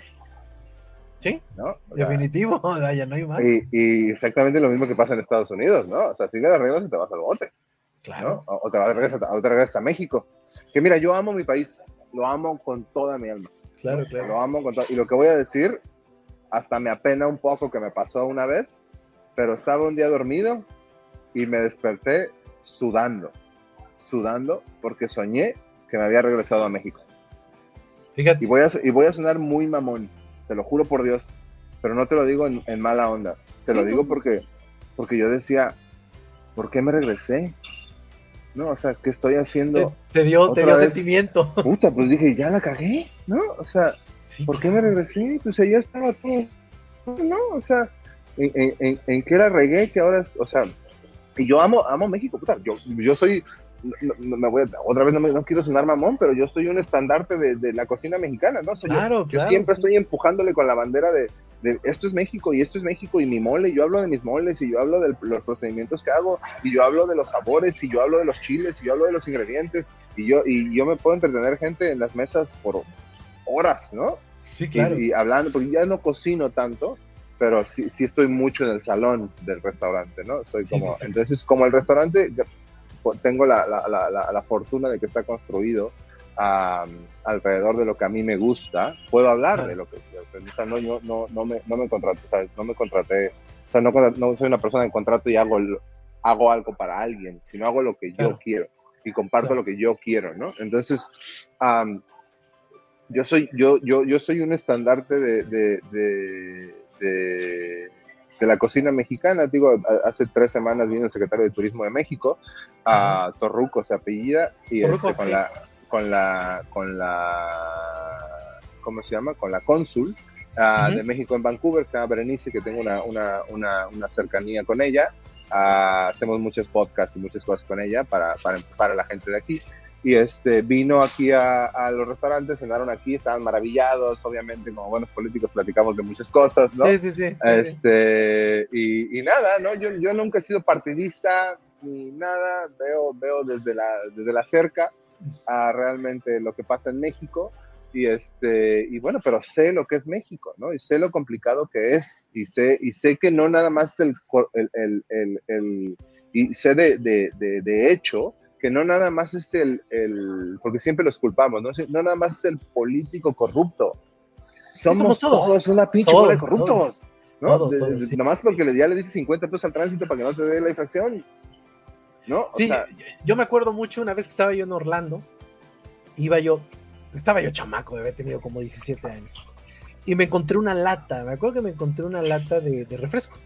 [SPEAKER 2] Sí,
[SPEAKER 3] ¿no? O
[SPEAKER 2] definitivo, sea, ya no hay más.
[SPEAKER 3] Y, y exactamente lo mismo que pasa en Estados Unidos, ¿no? O sea, sigue las reglas y te vas al bote.
[SPEAKER 2] Claro.
[SPEAKER 3] ¿no? O, o te vas a regresar, o te regresas a México. Que mira, yo amo mi país, lo amo con toda mi alma.
[SPEAKER 2] Claro,
[SPEAKER 3] ¿no?
[SPEAKER 2] claro.
[SPEAKER 3] Lo amo con todo. Y lo que voy a decir, hasta me apena un poco que me pasó una vez, pero estaba un día dormido y me desperté sudando, sudando porque soñé que me había regresado a México.
[SPEAKER 2] Fíjate.
[SPEAKER 3] Y voy a, y voy a sonar muy mamón, te lo juro por Dios, pero no te lo digo en, en mala onda, te sí, lo digo no. porque, porque yo decía, ¿por qué me regresé? No, o sea, ¿qué estoy haciendo?
[SPEAKER 2] Te, te dio, te dio sentimiento.
[SPEAKER 3] Puta, pues dije, ya la cagué, ¿no? O sea, sí, ¿por qué claro. me regresé? Pues ya estaba todo, ¿no? O sea, ¿en, en, en, en qué la regué? Que ahora, o sea, y yo amo, amo México, puta, yo, yo soy, no, no, me voy a, otra vez no, me, no quiero sonar mamón, pero yo soy un estandarte de, de la cocina mexicana, ¿no? O sea,
[SPEAKER 2] claro,
[SPEAKER 3] yo,
[SPEAKER 2] claro,
[SPEAKER 3] yo siempre
[SPEAKER 2] sí.
[SPEAKER 3] estoy empujándole con la bandera de, de esto es México y esto es México y mi mole, yo hablo de mis moles y yo hablo de los procedimientos que hago y yo hablo de los sabores y yo hablo de los chiles y yo hablo de los ingredientes y yo, y yo me puedo entretener gente en las mesas por horas, ¿no?
[SPEAKER 2] Sí, claro.
[SPEAKER 3] Y, y hablando, porque ya no cocino tanto, pero sí, sí estoy mucho en el salón del restaurante, ¿no? Soy
[SPEAKER 2] Sí,
[SPEAKER 3] como,
[SPEAKER 2] sí, sí.
[SPEAKER 3] entonces, como el restaurante, tengo la, la, la, la, la fortuna de que está construido um, alrededor de lo que a mí me gusta, puedo hablar claro. de lo que, de, o sea, no, no, no, no me, no me contraté, o sea, no me contraté, o sea, no, no soy una persona en contrato y hago, hago algo para alguien, sino hago lo que yo claro. quiero y comparto claro. lo que yo quiero, ¿no? Entonces, um, yo soy, yo, yo, yo soy un estandarte de, de, de, de, de la cocina mexicana. Digo, hace tres semanas vino el secretario de Turismo de México, a uh, Torruco se apellida, y
[SPEAKER 2] Torruco,
[SPEAKER 3] este, con,
[SPEAKER 2] sí.
[SPEAKER 3] la, con la, con la, ¿cómo se llama? Con la cónsul uh, uh-huh. de México en Vancouver, que se llama Berenice, que tengo una, una, una, una cercanía con ella. Uh, hacemos muchos podcasts y muchas cosas con ella para, para empezar a la gente de aquí. Y este, vino aquí a, a los restaurantes, cenaron aquí, estaban maravillados, obviamente como buenos políticos platicamos de muchas cosas, ¿no?
[SPEAKER 2] Sí, sí, sí. sí
[SPEAKER 3] este, sí. Y, y nada, ¿no? Yo, yo nunca he sido partidista ni nada, veo, veo desde la, desde la cerca a realmente lo que pasa en México y, este, y bueno, pero sé lo que es México, ¿no? Y sé lo complicado que es y sé, y sé que no nada más el, el, el, el, el y sé de, de, de, de hecho que no nada más es el, el, porque siempre los culpamos, ¿no? No nada más es el político corrupto. Somos, sí, somos todos. todos una pinche bola de corruptos, todos, ¿no?
[SPEAKER 2] Todos,
[SPEAKER 3] de,
[SPEAKER 2] todos,
[SPEAKER 3] de,
[SPEAKER 2] sí.
[SPEAKER 3] Nada más porque ya le dices cincuenta pesos al tránsito para que no te dé la infracción, ¿no? O
[SPEAKER 2] sí,
[SPEAKER 3] sea,
[SPEAKER 2] yo me acuerdo mucho una vez que estaba yo en Orlando, iba yo, estaba yo chamaco, había tenido como diecisiete años, y me encontré una lata, me acuerdo que me encontré una lata de, de refresco,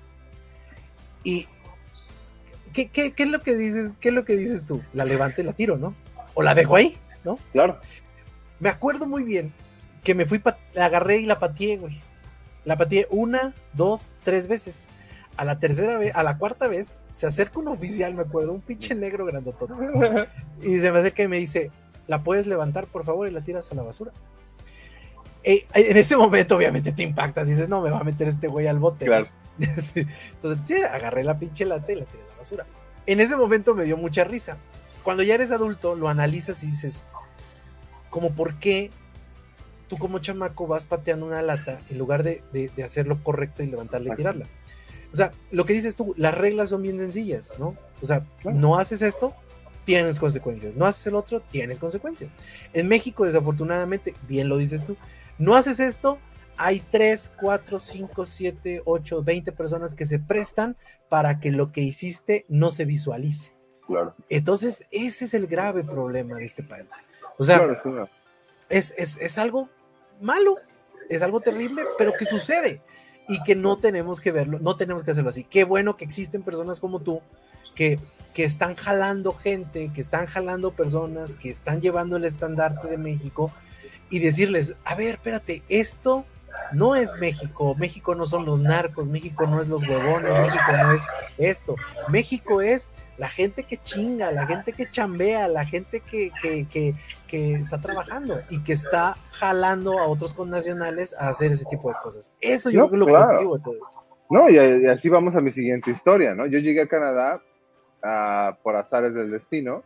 [SPEAKER 2] y ¿Qué, qué, ¿Qué es lo que dices? ¿Qué es lo que dices tú? La levanto y la tiro, ¿no? O la dejo ahí, ¿no?
[SPEAKER 3] Claro.
[SPEAKER 2] Me acuerdo muy bien que me fui, la agarré y la pateé, güey. La pateé una, dos, tres veces. A la tercera vez, a la cuarta vez, se acerca un oficial, me acuerdo, un pinche negro grandotote. Y se me acerca y me dice, ¿la puedes levantar, por favor, y la tiras a la basura? Eh, en ese momento, obviamente, te impactas y dices, no, me va a meter este güey al bote.
[SPEAKER 3] Claro.
[SPEAKER 2] ¿No? Entonces, sí, agarré la pinche lata y la tiré a la basura. En ese momento me dio mucha risa. Cuando ya eres adulto, lo analizas y dices, como por qué tú como chamaco vas pateando una lata en lugar de, de, de hacer lo correcto y levantarla y tirarla. O sea, lo que dices tú, las reglas son bien sencillas, ¿no? O sea, claro. No haces esto, tienes consecuencias. No haces el otro, tienes consecuencias. En México, desafortunadamente, bien lo dices tú, no haces esto, hay tres, cuatro, cinco, siete, ocho, veinte personas que se prestan para que lo que hiciste no se visualice.
[SPEAKER 3] Claro.
[SPEAKER 2] Entonces, ese es el grave problema de este país. O sea,
[SPEAKER 3] claro, sí, no.
[SPEAKER 2] es, es, es algo malo, es algo terrible, pero que sucede y que no tenemos que verlo, no tenemos que hacerlo así. Qué bueno que existen personas como tú que, que están jalando gente, que están jalando personas, que están llevando el estandarte de México y decirles, a ver, espérate, esto no es México, México no son los narcos, México no es los huevones, México no es esto, México es la gente que chinga, la gente que chambea, la gente que, que, que, que está trabajando y que está jalando a otros connacionales a hacer ese tipo de cosas. Eso yo
[SPEAKER 3] no,
[SPEAKER 2] creo que es lo
[SPEAKER 3] claro.
[SPEAKER 2] positivo de todo esto.
[SPEAKER 3] No, y, y así vamos a mi siguiente historia, ¿no? Yo llegué a Canadá uh, por azares del destino.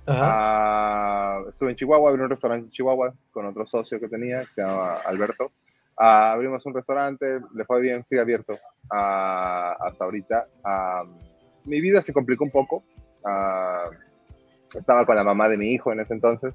[SPEAKER 3] Uh, estuve en Chihuahua, abrí un restaurante en Chihuahua con otro socio que tenía, que se llama Alberto. Uh, abrimos un restaurante, le fue bien, sigue abierto uh, hasta ahorita. Uh, mi vida se complicó un poco. Uh, estaba con la mamá de mi hijo en ese entonces.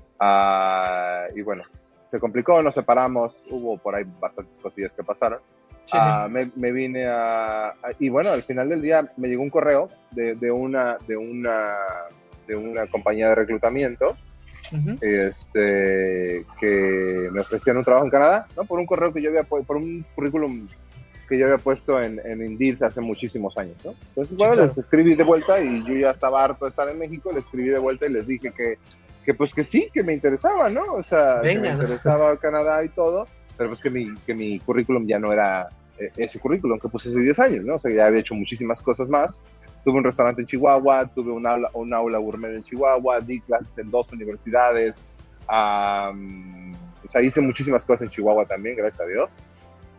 [SPEAKER 3] Uh, y bueno, se complicó, nos separamos, hubo por ahí bastantes cosillas que pasaron. Sí, sí. Uh, me, me vine a, a... Y bueno, al final del día me llegó un correo de, de, una, de, una, de una compañía de reclutamiento. Uh-huh. Este, que me ofrecían un trabajo en Canadá, ¿no? Por un correo que yo había por un currículum que yo había puesto en, en Indeed hace muchísimos años, ¿no? Entonces, bueno, sí, claro. Les escribí de vuelta y yo ya estaba harto de estar en México, les escribí de vuelta y les dije que, que pues que sí, que me interesaba, ¿no? O sea, Venga, que me interesaba ¿no? Canadá y todo, pero pues que mi, que mi currículum ya no era ese currículum que puse hace diez años, ¿no? O sea, ya había hecho muchísimas cosas más. Tuve un restaurante en Chihuahua, tuve un aula, un aula gourmet en Chihuahua, di clases en dos universidades, um, o sea, hice muchísimas cosas en Chihuahua también, gracias a Dios.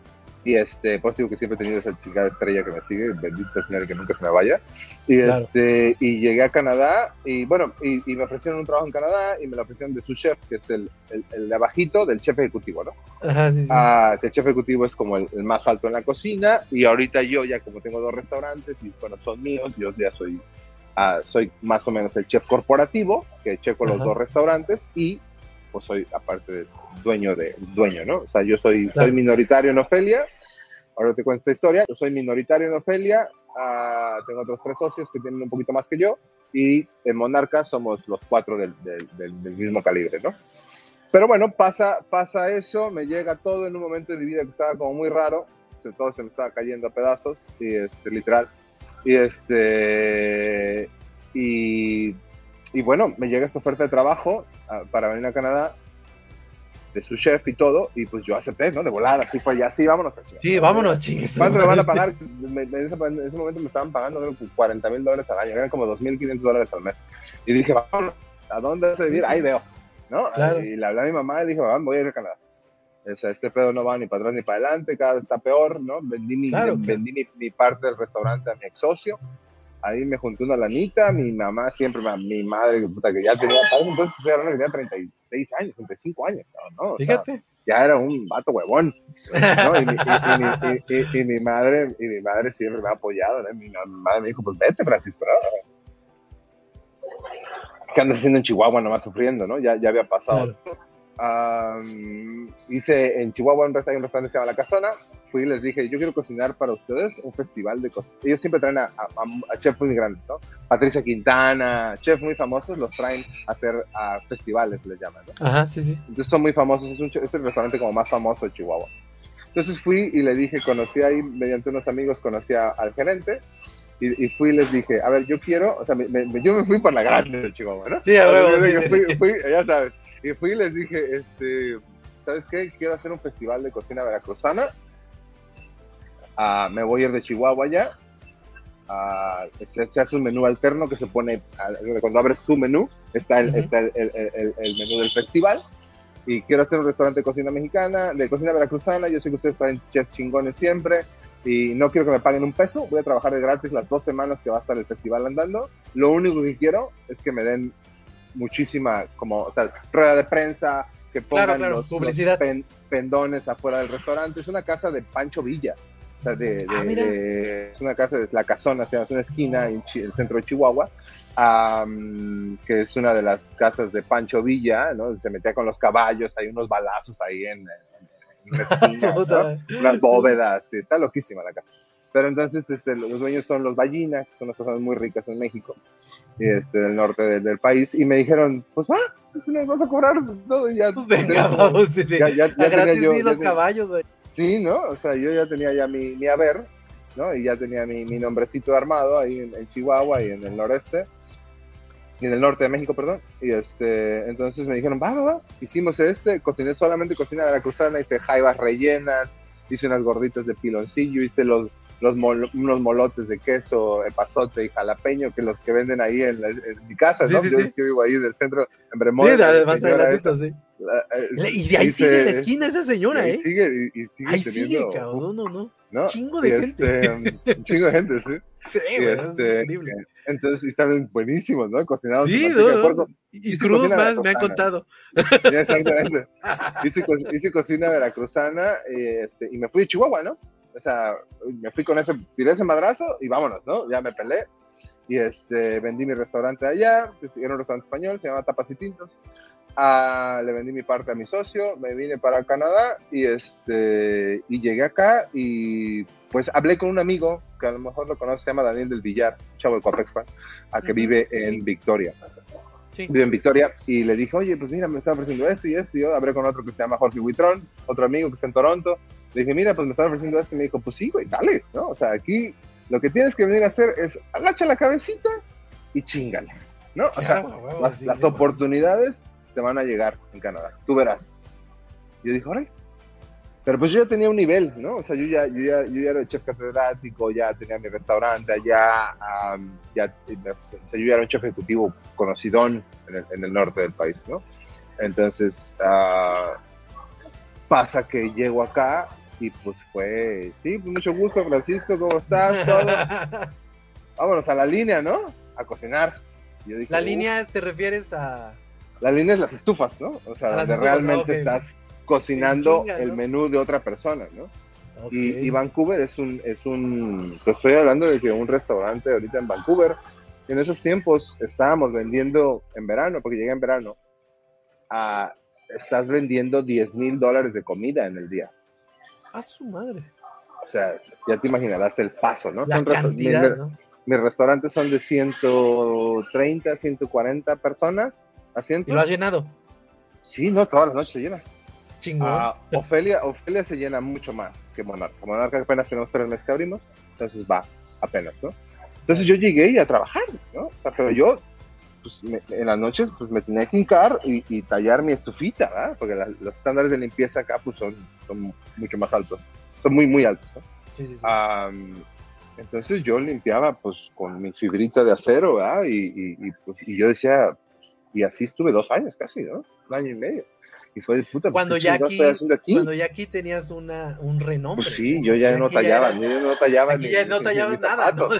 [SPEAKER 3] Y este, por eso digo que siempre he tenido esa chingada estrella que me sigue, bendito sea el Señor que nunca se me vaya. Y, claro. este, y llegué a Canadá, y bueno, y, y me ofrecieron un trabajo en Canadá, y me lo ofrecieron de su chef, que es el, el, el de abajito del chef ejecutivo, ¿no?
[SPEAKER 2] Ajá, sí, sí.
[SPEAKER 3] Ah, que el chef ejecutivo es como el, el más alto en la cocina, y ahorita yo ya como tengo dos restaurantes, y bueno, son míos, yo ya soy, ah, soy más o menos el chef corporativo, que checo los Ajá. dos restaurantes, y pues soy aparte de dueño de dueño, ¿no? O sea, yo soy, claro. soy minoritario en Ofelia. Ahora te cuento esta historia. Yo soy minoritario en Ofelia. Uh, tengo otros tres socios que tienen un poquito más que yo. Y en Monarca somos los cuatro del, del, del, del mismo calibre, ¿no? Pero bueno, pasa, pasa eso. Me llega todo en un momento de mi vida que estaba como muy raro. Todo se me estaba cayendo a pedazos. Y este, literal. Y este... Y... Y bueno, me llega esta oferta de trabajo uh, para venir a Canadá, de su chef y todo, y pues yo acepté, ¿no? De volada, así fue, ya sí, vámonos. A
[SPEAKER 2] sí, vámonos, chingues.
[SPEAKER 3] ¿Cuánto me van a pagar? Me, en, ese, en ese momento me estaban pagando creo, cuarenta mil dólares al año, eran como dos mil quinientos dólares al mes. Y dije, vámonos, ¿a dónde vas a vivir? Sí, sí. Ahí veo, ¿no? Claro. Y le hablé a mi mamá y dije, mamá, voy a ir a Canadá. O sea, este pedo no va ni para atrás ni para adelante, cada vez está peor, ¿no? Vendí mi, claro, vendí mi, mi parte del restaurante a mi ex socio. Ahí me junté una lanita, mi mamá siempre, mi madre, puta, que ya tenía, para entonces estoy hablando que tenía treinta y seis años, treinta y cinco años, ¿no? O
[SPEAKER 2] Fíjate.
[SPEAKER 3] Sea, ya era un vato huevón, ¿no? Y mi, y, y, mi, y, y, y mi madre, y mi madre siempre me ha apoyado, ¿no? Mi madre me dijo, pues vete, Francisco, ¿no? ¿Qué andas haciendo en Chihuahua nomás sufriendo, no? Ya, ya había pasado. Claro. Um, hice en Chihuahua un restaurante, un restaurante que se llama La Casona. Fui y les dije, yo quiero cocinar para ustedes un festival de cocina. Ellos siempre traen a, a, a chefs muy grandes, ¿no? Patricia Quintana, chefs muy famosos, los traen a hacer a festivales, les llaman, ¿no?
[SPEAKER 2] Ajá, sí, sí.
[SPEAKER 3] Entonces son muy famosos, es, un, es el restaurante como más famoso de Chihuahua. Entonces fui y le dije, conocí ahí, mediante unos amigos, conocí a, al gerente. Y, y fui y les dije, a ver, yo quiero, o sea, me, me, yo me fui por la grande de Chihuahua, ¿no?
[SPEAKER 2] Sí, a huevo, sí,
[SPEAKER 3] fui,
[SPEAKER 2] sí.
[SPEAKER 3] Fui, ya sabes. Y fui y les dije, este, ¿sabes qué? Quiero hacer un festival de cocina veracruzana. Uh, me voy a ir de Chihuahua allá. Uh, se, se hace un menú alterno que se pone, uh, cuando abres tu menú, está, el, uh-huh. está el, el, el, el menú del festival. Y quiero hacer un restaurante de cocina mexicana, de cocina veracruzana. Yo sé que ustedes traen chefs chingones siempre. Y no quiero que me paguen un peso. Voy a trabajar de gratis las dos semanas que va a estar el festival andando. Lo único que quiero es que me den muchísima, como, o sea, rueda de prensa, que pongan
[SPEAKER 2] claro, claro,
[SPEAKER 3] los,
[SPEAKER 2] publicidad.
[SPEAKER 3] los pen, pendones afuera del restaurante. Es una casa de Pancho Villa. O sea, de, de,
[SPEAKER 2] ah,
[SPEAKER 3] de, es una casa de La Casona, se llama, es una esquina en Chi, el centro de Chihuahua, um, que es una de las casas de Pancho Villa, ¿no? Se metía con los caballos, hay unos balazos ahí en, en, en la esquina, ¿no? Unas bóvedas, sí, está loquísima la casa. Pero entonces este, los dueños son los Ballina, que son unas personas muy ricas en México, y este, del norte de, del país, y me dijeron, pues va, nos vas a cobrar todo y ya.
[SPEAKER 2] Pues venga, vamos, sí,
[SPEAKER 3] ya, ya, ya
[SPEAKER 2] a gratis
[SPEAKER 3] yo,
[SPEAKER 2] ni los
[SPEAKER 3] ya,
[SPEAKER 2] caballos, güey.
[SPEAKER 3] Sí, ¿no? O sea, yo ya tenía ya mi, mi haber, ¿no? Y ya tenía mi, mi nombrecito armado ahí en, en Chihuahua y en el noreste, y en el norte de México, perdón. Y este, entonces me dijeron, va, va, va. Hicimos este, cociné solamente cocina veracruzana, hice jaivas rellenas, hice unas gorditas de piloncillo, hice los, los mol, unos molotes de queso, epazote y jalapeño, que los que venden ahí en, la, en mi casa, sí, ¿no? Sí, yo sí. Es que vivo ahí del centro, en Bremont.
[SPEAKER 2] Sí, además adelantito, sí. La, eh, y de ahí dice, sigue en la esquina esa señora, ¿eh?
[SPEAKER 3] Sigue, y, y sigue
[SPEAKER 2] ahí
[SPEAKER 3] teniendo,
[SPEAKER 2] sigue, cabrón, no, no,
[SPEAKER 3] no.
[SPEAKER 2] Chingo de
[SPEAKER 3] y
[SPEAKER 2] gente.
[SPEAKER 3] Este, un chingo de gente, sí.
[SPEAKER 2] Sí,
[SPEAKER 3] y
[SPEAKER 2] bueno,
[SPEAKER 3] este,
[SPEAKER 2] es increíble.
[SPEAKER 3] Entonces, y saben buenísimos, ¿no? Cocinados.
[SPEAKER 2] Sí, no, no. Acuerdo, y crudos más, me han contado.
[SPEAKER 3] Sí, exactamente. hice, hice cocina veracruzana y, este, y me fui de Chihuahua, ¿no? O sea, me fui con ese, tiré ese madrazo y vámonos, ¿no? Ya me peleé. Y este, vendí mi restaurante allá, pues, era un restaurante español, se llama Tapas y Tintos. Uh, le vendí mi parte a mi socio, me vine para Canadá y, este, y llegué acá y pues hablé con un amigo que a lo mejor lo conoce, se llama Daniel del Villar, chavo de Coapexpan, a que uh-huh. vive en sí. Victoria. Sí. Vive en Victoria y le dije, oye, pues mira, me están ofreciendo esto y esto. Y yo hablé con otro que se llama Jorge Huitrón, otro amigo que está en Toronto. Le dije, mira, pues me están ofreciendo esto. Y me dijo, pues sí, güey, dale, ¿no? O sea, aquí lo que tienes que venir a hacer es agacha la cabecita y chingale, ¿no? O sea, yeah, bueno, las, sí, las oportunidades te van a llegar en Canadá, tú verás. Yo dije, órale. Pero pues yo ya tenía un nivel, ¿no? O sea, yo ya, yo ya, yo ya era chef catedrático, ya tenía mi restaurante allá, um, ya, o sea, yo ya era un chef ejecutivo conocidón en el, en el norte del país, ¿no? Entonces, uh, pasa que llego acá y pues fue, sí, pues mucho gusto, Francisco, ¿cómo estás? Todo. Vámonos a la línea, ¿no? A cocinar. Yo dije,
[SPEAKER 2] la
[SPEAKER 3] uh,
[SPEAKER 2] línea, ¿te refieres a...?
[SPEAKER 3] La línea es las estufas, ¿no? O sea, donde
[SPEAKER 2] estufas,
[SPEAKER 3] realmente
[SPEAKER 2] okay.
[SPEAKER 3] estás cocinando
[SPEAKER 2] chinga,
[SPEAKER 3] el
[SPEAKER 2] ¿no? menú
[SPEAKER 3] de otra persona, ¿no?
[SPEAKER 2] Okay.
[SPEAKER 3] Y, y Vancouver es un, es un, pues estoy hablando de que un restaurante ahorita en Vancouver, en esos tiempos estábamos vendiendo en verano, porque llegué en verano, a, estás vendiendo diez mil dólares de comida en el día.
[SPEAKER 2] ¡A su madre!
[SPEAKER 3] O sea, ya te imaginarás el paso, ¿no?
[SPEAKER 2] La
[SPEAKER 3] son
[SPEAKER 2] cantidad,
[SPEAKER 3] mis,
[SPEAKER 2] ¿no?
[SPEAKER 3] Mis restaurantes son de ciento treinta, ciento cuarenta personas, asientos.
[SPEAKER 2] ¿Y lo has llenado?
[SPEAKER 3] Sí, no, todas las noches se llena.
[SPEAKER 2] Chingón.
[SPEAKER 3] Uh, Ofelia, Ofelia se llena mucho más que Monarca. Monarca apenas tenemos tres meses que abrimos, entonces va apenas, ¿no? Entonces yo llegué a trabajar, ¿no? O sea, pero yo, pues me, en las noches, pues me tenía que hincar y, y tallar mi estufita, ¿verdad? Porque la, los estándares de limpieza acá, pues son, son mucho más altos. Son muy, muy altos, ¿no?
[SPEAKER 2] Sí, sí, sí.
[SPEAKER 3] Um, entonces yo limpiaba, pues, con mi fibrita de acero, ¿verdad? Y, y, y, pues, y yo decía, y así estuve dos años casi, ¿no? Un año y medio. Y fue de puta,
[SPEAKER 2] cuando
[SPEAKER 3] ¿qué
[SPEAKER 2] ya aquí,
[SPEAKER 3] estoy haciendo aquí?
[SPEAKER 2] Cuando ya aquí tenías una, un renombre.
[SPEAKER 3] Pues sí, yo ya, ya no tallaba, ya eras, yo no tallaba
[SPEAKER 2] aquí
[SPEAKER 3] ni,
[SPEAKER 2] ya no tallabas
[SPEAKER 3] ni
[SPEAKER 2] nada,
[SPEAKER 3] ¿no?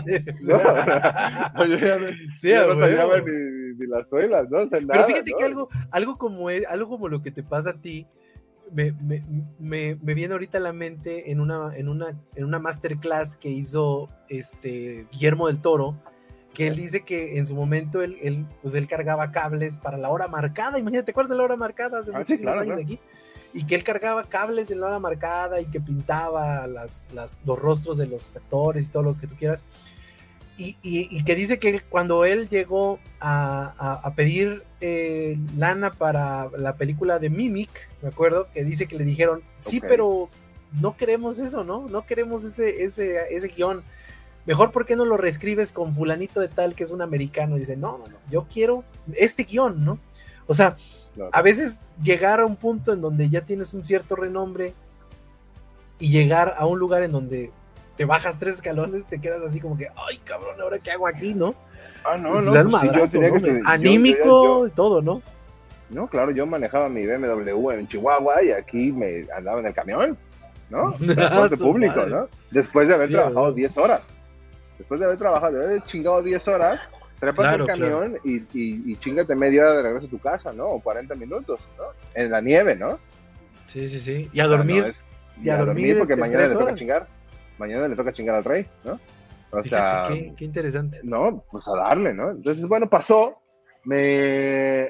[SPEAKER 3] no, yo ya,
[SPEAKER 2] sí,
[SPEAKER 3] yo no
[SPEAKER 2] bueno.
[SPEAKER 3] tallaba ni, ni las toilas, ¿no? O sea,
[SPEAKER 2] pero
[SPEAKER 3] nada,
[SPEAKER 2] fíjate
[SPEAKER 3] ¿no?
[SPEAKER 2] que algo, algo, como, algo como lo que te pasa a ti, me, me, me, me viene ahorita a la mente en una, en una, en una masterclass que hizo este Guillermo del Toro, que él dice que en su momento él, él, pues él cargaba cables para la hora marcada. Imagínate, ¿cuál es la hora marcada? Hace
[SPEAKER 3] ah,
[SPEAKER 2] muchísimos
[SPEAKER 3] sí, claro,
[SPEAKER 2] años
[SPEAKER 3] claro.
[SPEAKER 2] aquí. Y que él cargaba cables en la hora marcada y que pintaba las, las, los rostros de los actores y todo lo que tú quieras. Y, y, y que dice que él, cuando él llegó a, a, a pedir eh, lana para la película de Mimic, me acuerdo, que dice que le dijeron, sí, okay. pero no queremos eso, ¿no? No queremos ese, ese, ese guión. Mejor, ¿por qué no lo reescribes con fulanito de tal que es un americano? Y dice, no, no, no, yo quiero este guión, ¿no? O sea, claro. A veces llegar a un punto en donde ya tienes un cierto renombre y llegar a un lugar en donde te bajas tres escalones, te quedas así como que, ay, cabrón, ¿ahora qué hago aquí, no?
[SPEAKER 3] Ah, no, no,
[SPEAKER 2] pues
[SPEAKER 3] madrazo,
[SPEAKER 2] sí, yo tenía
[SPEAKER 3] ¿no?
[SPEAKER 2] que ser, anímico yo, yo, yo, y todo, ¿no?
[SPEAKER 3] No, claro, yo manejaba mi B M W en Chihuahua y aquí me andaba en el camión, ¿no? Transporte público, madre. ¿no? Después de haber sí, trabajado diez horas. Después de haber trabajado, de haber chingado diez horas, trepas claro, el camión claro. y, y, y chingate media hora de regreso a tu casa, ¿no? O cuarenta minutos, ¿no? En la nieve, ¿no?
[SPEAKER 2] Sí, sí, sí. Y a dormir. O sea, no es,
[SPEAKER 3] y, y a, a dormir, dormir porque este, mañana le toca horas. chingar. Mañana le toca chingar al rey, ¿no? O
[SPEAKER 2] Fíjate,
[SPEAKER 3] sea.
[SPEAKER 2] Qué, qué interesante.
[SPEAKER 3] No, pues a darle, ¿no? Entonces, bueno, pasó. Me.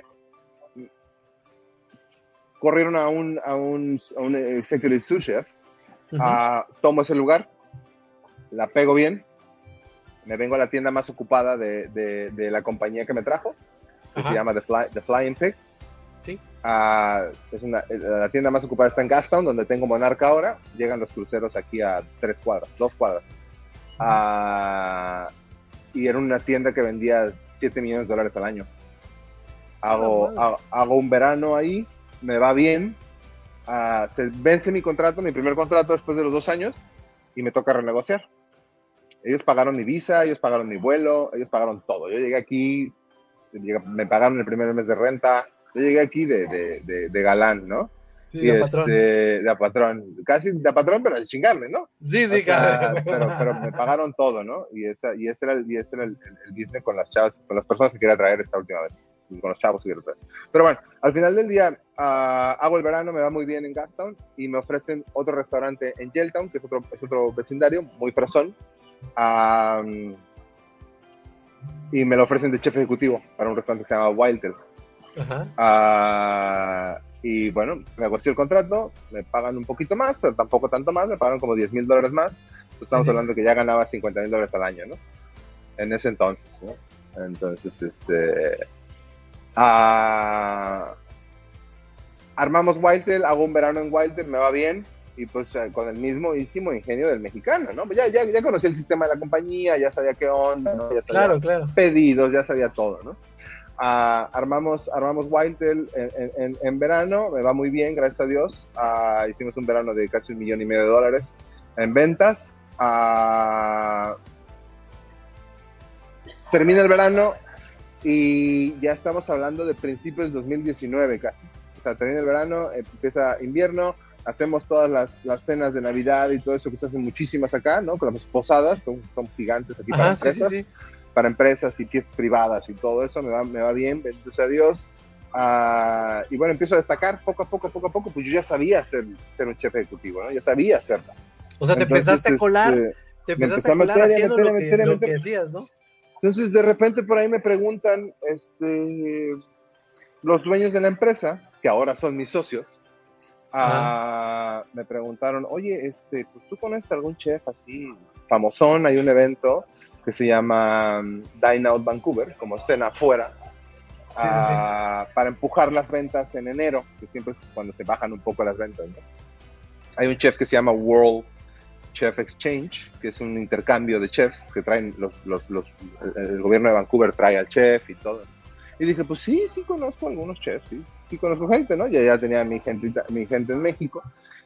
[SPEAKER 3] Corrieron a un, a un, a un executive sous chef. Uh-huh. uh, tomo ese lugar. La pego bien. Me vengo a la tienda más ocupada de, de, de la compañía que me trajo, que Ajá. se llama The, Fly, The Flying Pig.
[SPEAKER 2] Sí.
[SPEAKER 3] Uh, es una, la tienda más ocupada está en Gastown, donde tengo Monarca ahora. Llegan los cruceros aquí a tres cuadras, dos cuadras. Uh, y era una tienda que vendía siete millones de dólares al año. Hago, oh, hago, hago un verano ahí, me va bien. Uh, se vence mi contrato, mi primer contrato después de los dos años, y me toca renegociar. Ellos pagaron mi visa, ellos pagaron mi vuelo, ellos pagaron todo. Yo llegué aquí, llegué, me pagaron el primer mes de renta. Yo llegué aquí de, de, de, de galán, ¿no?
[SPEAKER 2] Sí,
[SPEAKER 3] y
[SPEAKER 2] de
[SPEAKER 3] este,
[SPEAKER 2] patrón.
[SPEAKER 3] De a patrón. Casi de patrón, pero de chingarle, ¿no?
[SPEAKER 2] Sí, sí,
[SPEAKER 3] o sea,
[SPEAKER 2] claro.
[SPEAKER 3] Pero, pero me pagaron todo, ¿no? Y, esa, y ese era, el, y ese era el, el, el business con las chavas, con las personas que quería traer esta última vez. Con los chavos que quería traer. Pero bueno, al final del día, uh, hago el verano, me va muy bien en Gastown y me ofrecen otro restaurante en Yaletown, que es otro, es otro vecindario, muy fresón. Um, y me lo ofrecen de chef ejecutivo para un restaurante que se llama Wildtail. Uh, y bueno, negocio el contrato, me pagan un poquito más, pero tampoco tanto más, me pagaron como diez mil dólares más. Entonces estamos sí, sí. hablando que ya ganaba cincuenta mil dólares al año, ¿no? En ese entonces, ¿no? Entonces, este... Uh, armamos Wildtail, hago un verano en Wildtail, me va bien. Y pues con el mismísimo ingenio del mexicano, ¿no? Ya, ya, ya conocí el sistema de la compañía, ya sabía qué onda, ¿no? Ya sabía
[SPEAKER 2] claro, claro.
[SPEAKER 3] pedidos, ya sabía todo, ¿no? Uh, armamos, armamos Wildtail en, en, en verano, me va muy bien, gracias a Dios. Uh, hicimos un verano de casi un millón y medio de dólares en ventas. Uh, termina el verano y ya estamos hablando de principios de dos mil diecinueve casi. O sea, termina el verano, empieza invierno. hacemos todas las, las cenas de Navidad y todo eso que se hacen muchísimas acá, ¿no? Con las posadas, son, son gigantes aquí para
[SPEAKER 2] Ajá,
[SPEAKER 3] empresas,
[SPEAKER 2] sí, sí, sí.
[SPEAKER 3] para empresas y fiestas privadas y todo eso, me va, me va bien, bendito sea Dios. Uh, y bueno, empiezo a destacar poco a poco, poco a poco, pues yo ya sabía ser, ser un chef ejecutivo, ¿no? Ya sabía hacerlo.
[SPEAKER 2] O sea, te
[SPEAKER 3] Entonces,
[SPEAKER 2] empezaste a colar,
[SPEAKER 3] este,
[SPEAKER 2] te
[SPEAKER 3] me
[SPEAKER 2] empezaste
[SPEAKER 3] empecé
[SPEAKER 2] a
[SPEAKER 3] a
[SPEAKER 2] colar
[SPEAKER 3] meter, a
[SPEAKER 2] haciendo
[SPEAKER 3] meter, a
[SPEAKER 2] lo,
[SPEAKER 3] meter,
[SPEAKER 2] que,
[SPEAKER 3] a
[SPEAKER 2] lo
[SPEAKER 3] meter.
[SPEAKER 2] que decías, ¿no?
[SPEAKER 3] Entonces, de repente por ahí me preguntan, este, los dueños de la empresa, que ahora son mis socios, uh, me preguntaron, oye, este, pues tú conoces algún chef así famosón, hay un evento que se llama Dine Out Vancouver, como cena afuera,
[SPEAKER 2] sí, sí,
[SPEAKER 3] uh,
[SPEAKER 2] sí.
[SPEAKER 3] para empujar las ventas en enero, que siempre es cuando se bajan un poco las ventas, ¿no? Hay un chef que se llama World Chef Exchange, que es un intercambio de chefs que traen los, los, los, el gobierno de Vancouver trae al chef y todo. Y dije, pues sí, sí conozco algunos chefs, sí, sí conozco gente, ¿no? Ya, ya tenía mi gente, mi gente en México.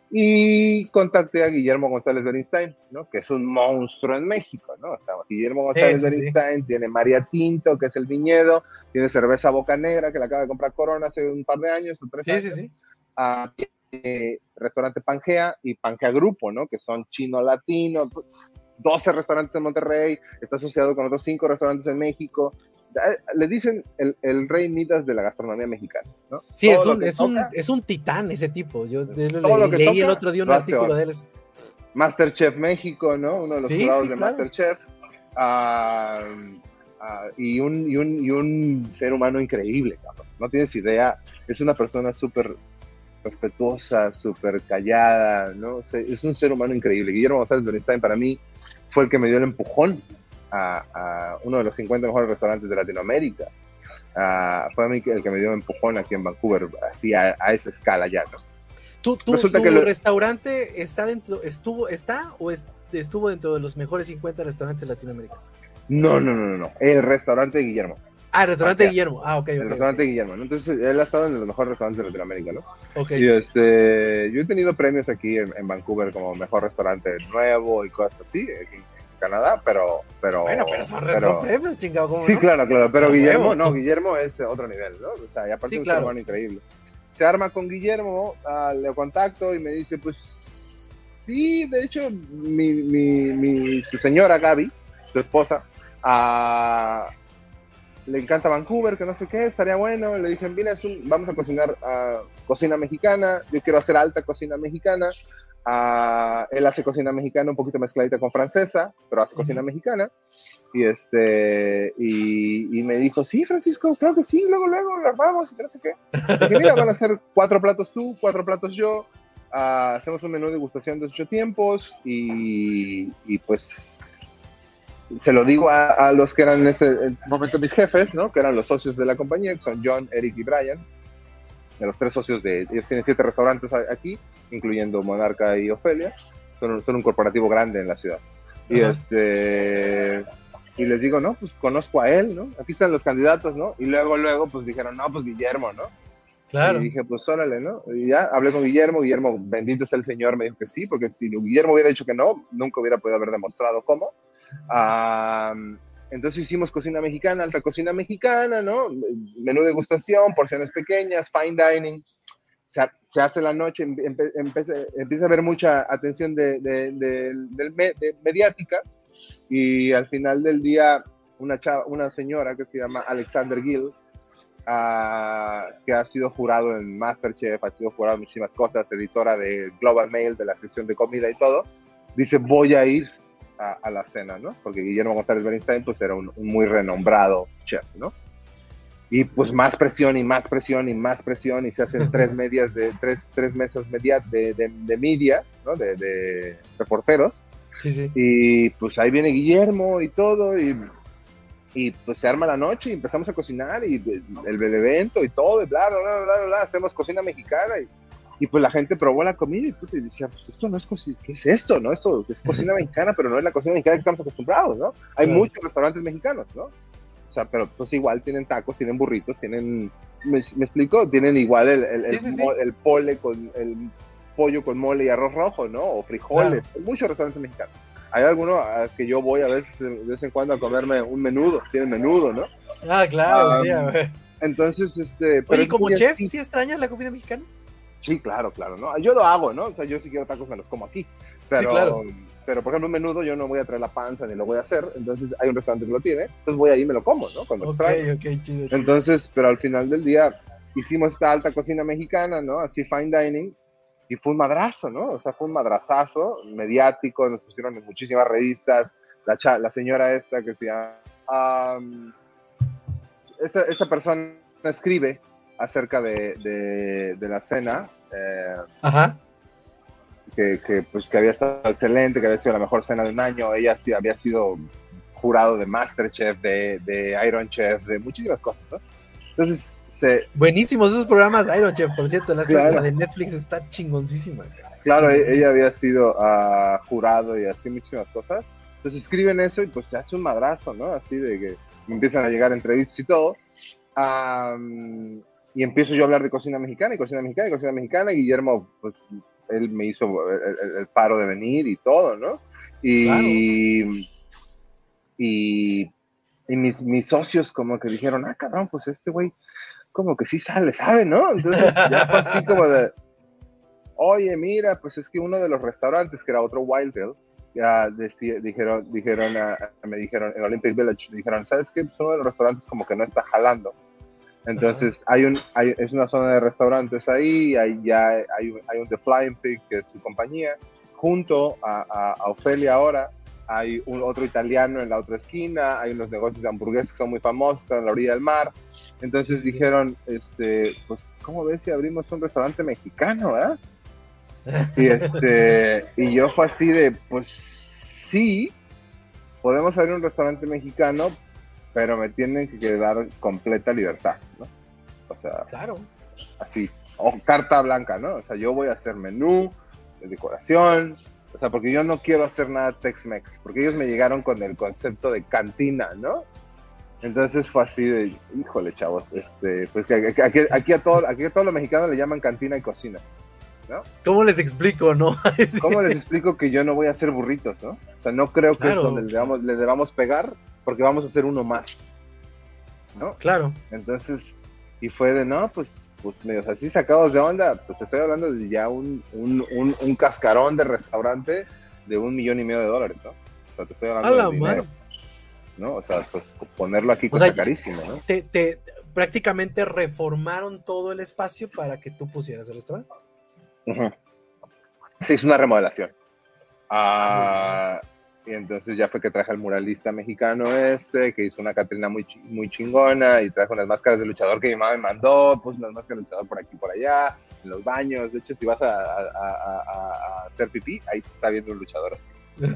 [SPEAKER 3] Y contacté a Guillermo González Bernstein, ¿no? Que es un monstruo en México, ¿no? O sea, Guillermo González sí, sí, Bernstein sí. Tiene María Tinto, que es el viñedo, tiene cerveza Boca Negra, que la acaba de comprar Corona hace un par de años o tres
[SPEAKER 2] sí,
[SPEAKER 3] años.
[SPEAKER 2] Sí, sí,
[SPEAKER 3] uh, Eh, restaurante Pangea y Pangea Grupo, ¿no? Que son chino-latino, doce restaurantes en Monterrey, está asociado con otros cinco restaurantes en México. Le dicen el, el rey Midas de la gastronomía mexicana, ¿no?
[SPEAKER 2] Sí,
[SPEAKER 3] todo
[SPEAKER 2] es un, es,
[SPEAKER 3] toca,
[SPEAKER 2] un, es un titán ese tipo. Yo
[SPEAKER 3] todo
[SPEAKER 2] le,
[SPEAKER 3] lo que
[SPEAKER 2] leí
[SPEAKER 3] toca,
[SPEAKER 2] el otro día un artículo de él.
[SPEAKER 3] Masterchef México, ¿no? Uno de los
[SPEAKER 2] sí,
[SPEAKER 3] jurados
[SPEAKER 2] sí,
[SPEAKER 3] de
[SPEAKER 2] claro.
[SPEAKER 3] Masterchef. Uh, uh, y, un, y, un, y un ser humano increíble, cabrón. No tienes idea. Es una persona súper respetuosa, súper callada, ¿no? O sea, es un ser humano increíble. Guillermo González Bernstein para mí fue el que me dio el empujón a, a uno de los cincuenta mejores restaurantes de Latinoamérica. Uh, fue a mí el que me dio el empujón aquí en Vancouver, así a, a esa escala ya, ¿no?
[SPEAKER 2] ¿Tu, tu,
[SPEAKER 3] Resulta
[SPEAKER 2] tu
[SPEAKER 3] que lo...
[SPEAKER 2] restaurante está dentro, estuvo, está o es, estuvo dentro de los mejores cincuenta restaurantes de Latinoamérica?
[SPEAKER 3] No, no, no, no, no. El restaurante de Guillermo.
[SPEAKER 2] Ah, el restaurante
[SPEAKER 3] de
[SPEAKER 2] Guillermo. Ah, ok.
[SPEAKER 3] El
[SPEAKER 2] okay,
[SPEAKER 3] restaurante
[SPEAKER 2] okay.
[SPEAKER 3] Guillermo, ¿no? Entonces, él ha estado en los mejores restaurantes de Latinoamérica, ¿no?
[SPEAKER 2] Ok.
[SPEAKER 3] Y este, yo he tenido premios aquí en, en Vancouver como mejor restaurante nuevo y cosas así, aquí en Canadá, pero... pero
[SPEAKER 2] bueno, pero son
[SPEAKER 3] pero,
[SPEAKER 2] premios, chingado, ¿cómo
[SPEAKER 3] sí,
[SPEAKER 2] no?
[SPEAKER 3] claro, claro, pero
[SPEAKER 2] no,
[SPEAKER 3] Guillermo,
[SPEAKER 2] nuevo.
[SPEAKER 3] no, Guillermo es otro nivel, ¿no? O sea, y aparte
[SPEAKER 2] sí,
[SPEAKER 3] un
[SPEAKER 2] claro.
[SPEAKER 3] ser humano increíble. Se arma con Guillermo, uh, le contacto y me dice, pues, sí, de hecho, mi, mi, mi, su señora Gaby, su esposa, uh, le encanta Vancouver, que no sé qué, estaría bueno. Le dije, mira, es un, vamos a cocinar uh, cocina mexicana, yo quiero hacer alta cocina mexicana. Uh, él hace cocina mexicana un poquito mezcladita con francesa, pero hace uh-huh. cocina mexicana. Y este y, y me dijo, sí, Francisco, claro que sí, luego, luego lo armamos, y no sé qué. Le dije, mira, van a hacer cuatro platos tú, cuatro platos yo. Uh, hacemos un menú de degustación de ocho tiempos y, y pues... se lo digo a, a los que eran en este momento mis jefes, ¿no? Que eran los socios de la compañía, que son John, Eric y Brian, de los tres socios de, ellos tienen siete restaurantes aquí, incluyendo Monarca y Ofelia, son, son un corporativo grande en la ciudad. Y uh-huh. este, y les digo, no, pues conozco a él, ¿no? Aquí están los candidatos, ¿no? Y luego, luego, pues dijeron, no, pues Guillermo, ¿no?
[SPEAKER 2] Claro.
[SPEAKER 3] Y dije, pues órale, ¿no? Y ya hablé con Guillermo, Guillermo, bendito sea el Señor, me dijo que sí, porque si Guillermo hubiera dicho que no, nunca hubiera podido haber demostrado cómo. Uh, entonces hicimos cocina mexicana, alta cocina mexicana, ¿no? Menú de degustación, porciones pequeñas, fine dining. Se, se hace la noche, empe, empieza, empieza a haber mucha atención de, de, de, de, de, de mediática, y al final del día una, chava, una señora que se llama Alexander Gill, Uh, que ha sido jurado en Masterchef, ha sido jurado en muchísimas cosas, editora de Global Mail, de la sección de comida y todo, dice, voy a ir a, a la cena, ¿no? Porque Guillermo González Bernstein, pues, era un, un muy renombrado chef, ¿no? Y pues más presión y más presión y más presión, y se hacen tres medias de, tres, tres mesas media de, de, de media, ¿no? De, de reporteros.
[SPEAKER 2] Sí, sí.
[SPEAKER 3] Y pues ahí viene Guillermo y todo, y... y pues se arma la noche y empezamos a cocinar y el, el evento y todo, y bla, bla, bla, bla, bla, hacemos cocina mexicana y, y pues la gente probó la comida y, puta, y decía, pues esto no es cocina, ¿qué es esto? ¿No? Esto es cocina mexicana, pero no es la cocina mexicana que estamos acostumbrados, ¿no? Hay claro. muchos restaurantes mexicanos, ¿no? O sea, pero pues igual tienen tacos, tienen burritos, tienen, ¿me, me explico? Tienen igual el, el, el, sí, sí, sí. el pole con, el pollo con mole y arroz rojo, ¿no? O frijoles, claro. Hay muchos restaurantes mexicanos. Hay algunos a los que yo voy a veces, de vez en cuando, a comerme un menudo, tienen menudo, ¿no?
[SPEAKER 2] Ah, claro, um, sí, a ver.
[SPEAKER 3] Entonces, este...
[SPEAKER 2] Oye, ¿y como chef, sí extrañas la comida mexicana?
[SPEAKER 3] Sí, claro, claro, ¿no? Yo lo hago, ¿no? O sea, yo si quiero tacos me los como aquí, pero,
[SPEAKER 2] Sí, claro.
[SPEAKER 3] pero por ejemplo, un menudo yo no voy a traer la panza ni lo voy a hacer, entonces hay un restaurante que lo tiene, entonces voy ahí y me lo como, ¿no? Cuando
[SPEAKER 2] Ok,
[SPEAKER 3] extraño.
[SPEAKER 2] ok, chido, chido.
[SPEAKER 3] Entonces, pero al final del día hicimos esta alta cocina mexicana, ¿no? Así fine dining, y fue un madrazo, ¿no? O sea, fue un madrazazo mediático, nos pusieron en muchísimas revistas, la, cha, la señora esta que se llama... Um, esta, esta persona escribe acerca de, de, de la cena, eh,
[SPEAKER 2] Ajá.
[SPEAKER 3] que, que, pues, que había estado excelente, que había sido la mejor cena de un año, ella sí había sido jurado de MasterChef, de, de Iron Chef, de muchísimas cosas, ¿no? Entonces, se...
[SPEAKER 2] Buenísimos esos programas, Iron Chef, por cierto, la,
[SPEAKER 3] claro.
[SPEAKER 2] la de Netflix está chingoncísima.
[SPEAKER 3] Claro,
[SPEAKER 2] chingoncísima.
[SPEAKER 3] Ella había sido uh, jurado y así muchísimas cosas, entonces escriben eso y pues se hace un madrazo, ¿no? Así de que me empiezan a llegar entrevistas y todo, um, y empiezo yo a hablar de cocina mexicana y cocina mexicana y cocina mexicana, y Guillermo, pues, él me hizo el, el, el paro de venir y todo, ¿no? Y, claro. y, y mis, mis socios como que dijeron, ah, cabrón, pues este güey como que sí sale, sabe, ¿no? Entonces ya fue así como de, oye, mira, pues es que uno de los restaurantes, que era otro Wild Bill, ya decía, dijeron, dijeron a, me dijeron, en Olympic Village, dijeron, ¿sabes qué? Pues uno de los restaurantes como que no está jalando. Entonces, hay un, hay, es una zona de restaurantes ahí, hay, ya hay, hay un The Flying Pig, que es su compañía, junto a, a, a Ofelia ahora, hay un otro italiano en la otra esquina, hay unos negocios de hamburguesas que son muy famosos, están en la orilla del mar. Entonces sí. dijeron, este, pues, ¿cómo ves si abrimos un restaurante mexicano, eh? Y, este, y yo fue así de, pues, sí, podemos abrir un restaurante mexicano, pero me tienen que dar completa libertad, ¿no? O sea,
[SPEAKER 2] claro.
[SPEAKER 3] Así, o carta blanca, ¿no? O sea, yo voy a hacer menú, decoración, o sea, porque yo no quiero hacer nada Tex-Mex, porque ellos me llegaron con el concepto de cantina, ¿no? Entonces fue así de, híjole, chavos, este, pues que aquí, aquí, a todo, aquí a todos los mexicanos le llaman cantina y cocina, ¿no?
[SPEAKER 2] ¿Cómo les explico, no?
[SPEAKER 3] Sí. ¿Cómo les explico que yo no voy a hacer burritos, no? O sea, no creo que claro. es donde le debamos, le debamos pegar, porque vamos a hacer uno más, ¿no?
[SPEAKER 2] Claro.
[SPEAKER 3] Entonces, y fue de, no, pues, pues medio así sacados de onda, pues estoy hablando de ya un, un, un, un cascarón de restaurante de un millón y medio de dólares, ¿no? O sea, te estoy hablando de dinero, ¿no? O sea, pues ponerlo aquí cuesta o sea, carísimo, ¿no?
[SPEAKER 2] Te, te, prácticamente reformaron todo el espacio para que tú pusieras el restaurante.
[SPEAKER 3] Uh-huh. Sí, es una remodelación. Ah... Uh, Y entonces ya fue que traje al muralista mexicano este, que hizo una Catrina muy, muy chingona, y trajo unas máscaras de luchador que mi mamá me mandó, puso unas máscaras de luchador por aquí y por allá, en los baños. De hecho, si vas a, a, a, a hacer pipí, ahí te está viendo un luchador así.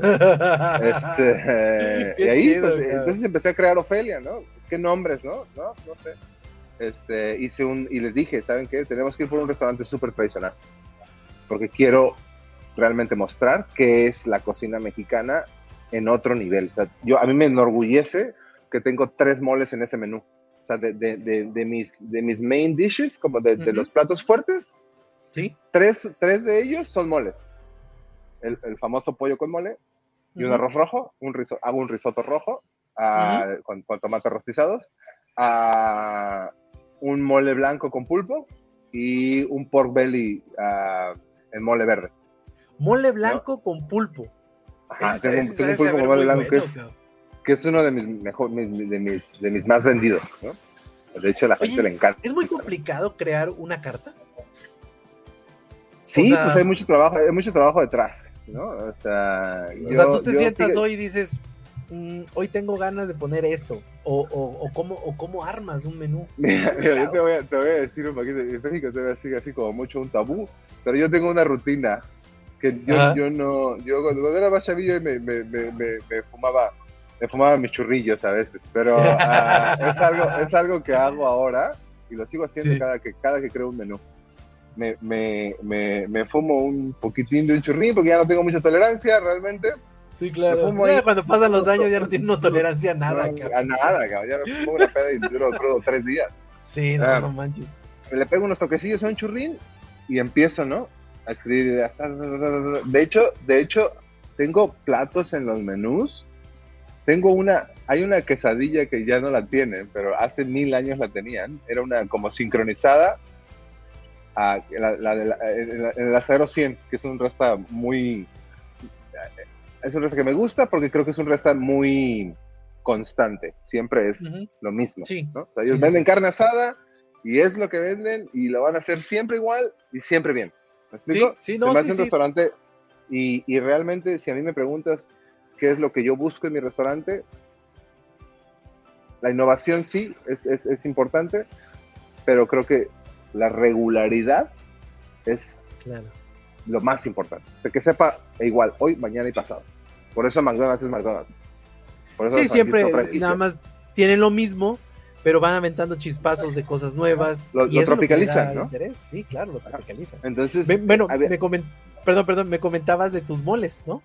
[SPEAKER 3] este, y ahí, chido, pues, entonces empecé a crear Ofelia, ¿no? ¿Qué nombres, no? No, no sé. Este, hice un, y les dije, ¿saben qué? Tenemos que ir por un restaurante súper tradicional, porque quiero realmente mostrar qué es la cocina mexicana en otro nivel. O sea, yo, a mí me enorgullece que tengo tres moles en ese menú. O sea, de, de, de, de, mis, de mis main dishes, como de, uh-huh. de los platos fuertes,
[SPEAKER 2] ¿sí?
[SPEAKER 3] tres, tres de ellos son moles. El, el famoso pollo con mole, y uh-huh. un arroz rojo, un riso, hago un risotto rojo, uh, uh-huh. con, con tomates rostizados, uh, un mole blanco con pulpo, y un pork belly uh, en mole verde.
[SPEAKER 2] Mole blanco, ¿no? Con pulpo.
[SPEAKER 3] Ajá, tengo, tengo un pulpo con mole blanco, bueno, que, es, que es uno de mis, mejor, de, mis, de mis más vendidos, ¿no? De hecho, a la gente Oye, le encanta.
[SPEAKER 2] ¿Es muy complicado crear una carta?
[SPEAKER 3] Sí, o sea, pues hay mucho trabajo, hay mucho trabajo detrás, ¿no? O sea,
[SPEAKER 2] o
[SPEAKER 3] yo,
[SPEAKER 2] sea tú te
[SPEAKER 3] yo,
[SPEAKER 2] sientas
[SPEAKER 3] fíjate,
[SPEAKER 2] hoy y dices, mmm, hoy tengo ganas de poner esto, o, o, o, cómo, o cómo armas un menú.
[SPEAKER 3] Mira, mira yo te voy, a, te voy a decir un poquito, en México te voy a decir así como mucho un tabú, pero yo tengo una rutina que yo, yo no, yo cuando, cuando era más chavillo me, me, me, me, me fumaba, me fumaba mis churrillos a veces, pero uh, es algo, es algo que hago ahora y lo sigo haciendo sí. cada que, cada que creo un menú. Me, me, me, me fumo un poquitín de un churrín porque ya no tengo mucha tolerancia realmente.
[SPEAKER 2] Sí, claro. Ya, cuando pasan los años ya no tienes no tolerancia a nada.
[SPEAKER 3] No, a nada, cabrón. Ya me pongo una peda y duro crudo tres días.
[SPEAKER 2] Sí, no, ah, no manches.
[SPEAKER 3] Le pego unos toquecillos a un churrín y empiezo, ¿no? A escribir ideas. De hecho, de hecho, tengo platos en los menús. Tengo una, hay una quesadilla que ya no la tienen, pero hace mil años la tenían. Era una como sincronizada a la, la, la, la, el Asadero cien, que es un resta muy... Es un resta que me gusta porque creo que es un resta muy constante. Siempre es uh-huh. lo mismo. Sí. ¿no? O sea, ellos sí, venden sí. carne asada y es lo que venden y lo van a hacer siempre igual y siempre bien. ¿Me explico?
[SPEAKER 2] Sí, sí, no,
[SPEAKER 3] Se me
[SPEAKER 2] sí,
[SPEAKER 3] hace un
[SPEAKER 2] sí.
[SPEAKER 3] restaurante y, y realmente si a mí me preguntas qué es lo que yo busco en mi restaurante, la innovación sí es, es, es importante, pero creo que la regularidad es
[SPEAKER 2] claro.
[SPEAKER 3] lo más importante. O sea, que sepa igual hoy, mañana y pasado. Por eso McDonald's es McDonald's. Por eso
[SPEAKER 2] sí, siempre nada más tienen lo mismo, pero van aventando chispazos de cosas nuevas.
[SPEAKER 3] Lo,
[SPEAKER 2] y
[SPEAKER 3] lo
[SPEAKER 2] es
[SPEAKER 3] tropicalizan,
[SPEAKER 2] lo que
[SPEAKER 3] ¿no?
[SPEAKER 2] Interés. Sí, claro, lo tropicalizan.
[SPEAKER 3] Entonces,
[SPEAKER 2] me, bueno,
[SPEAKER 3] ver,
[SPEAKER 2] me coment, perdón, perdón, me comentabas de tus moles, ¿no?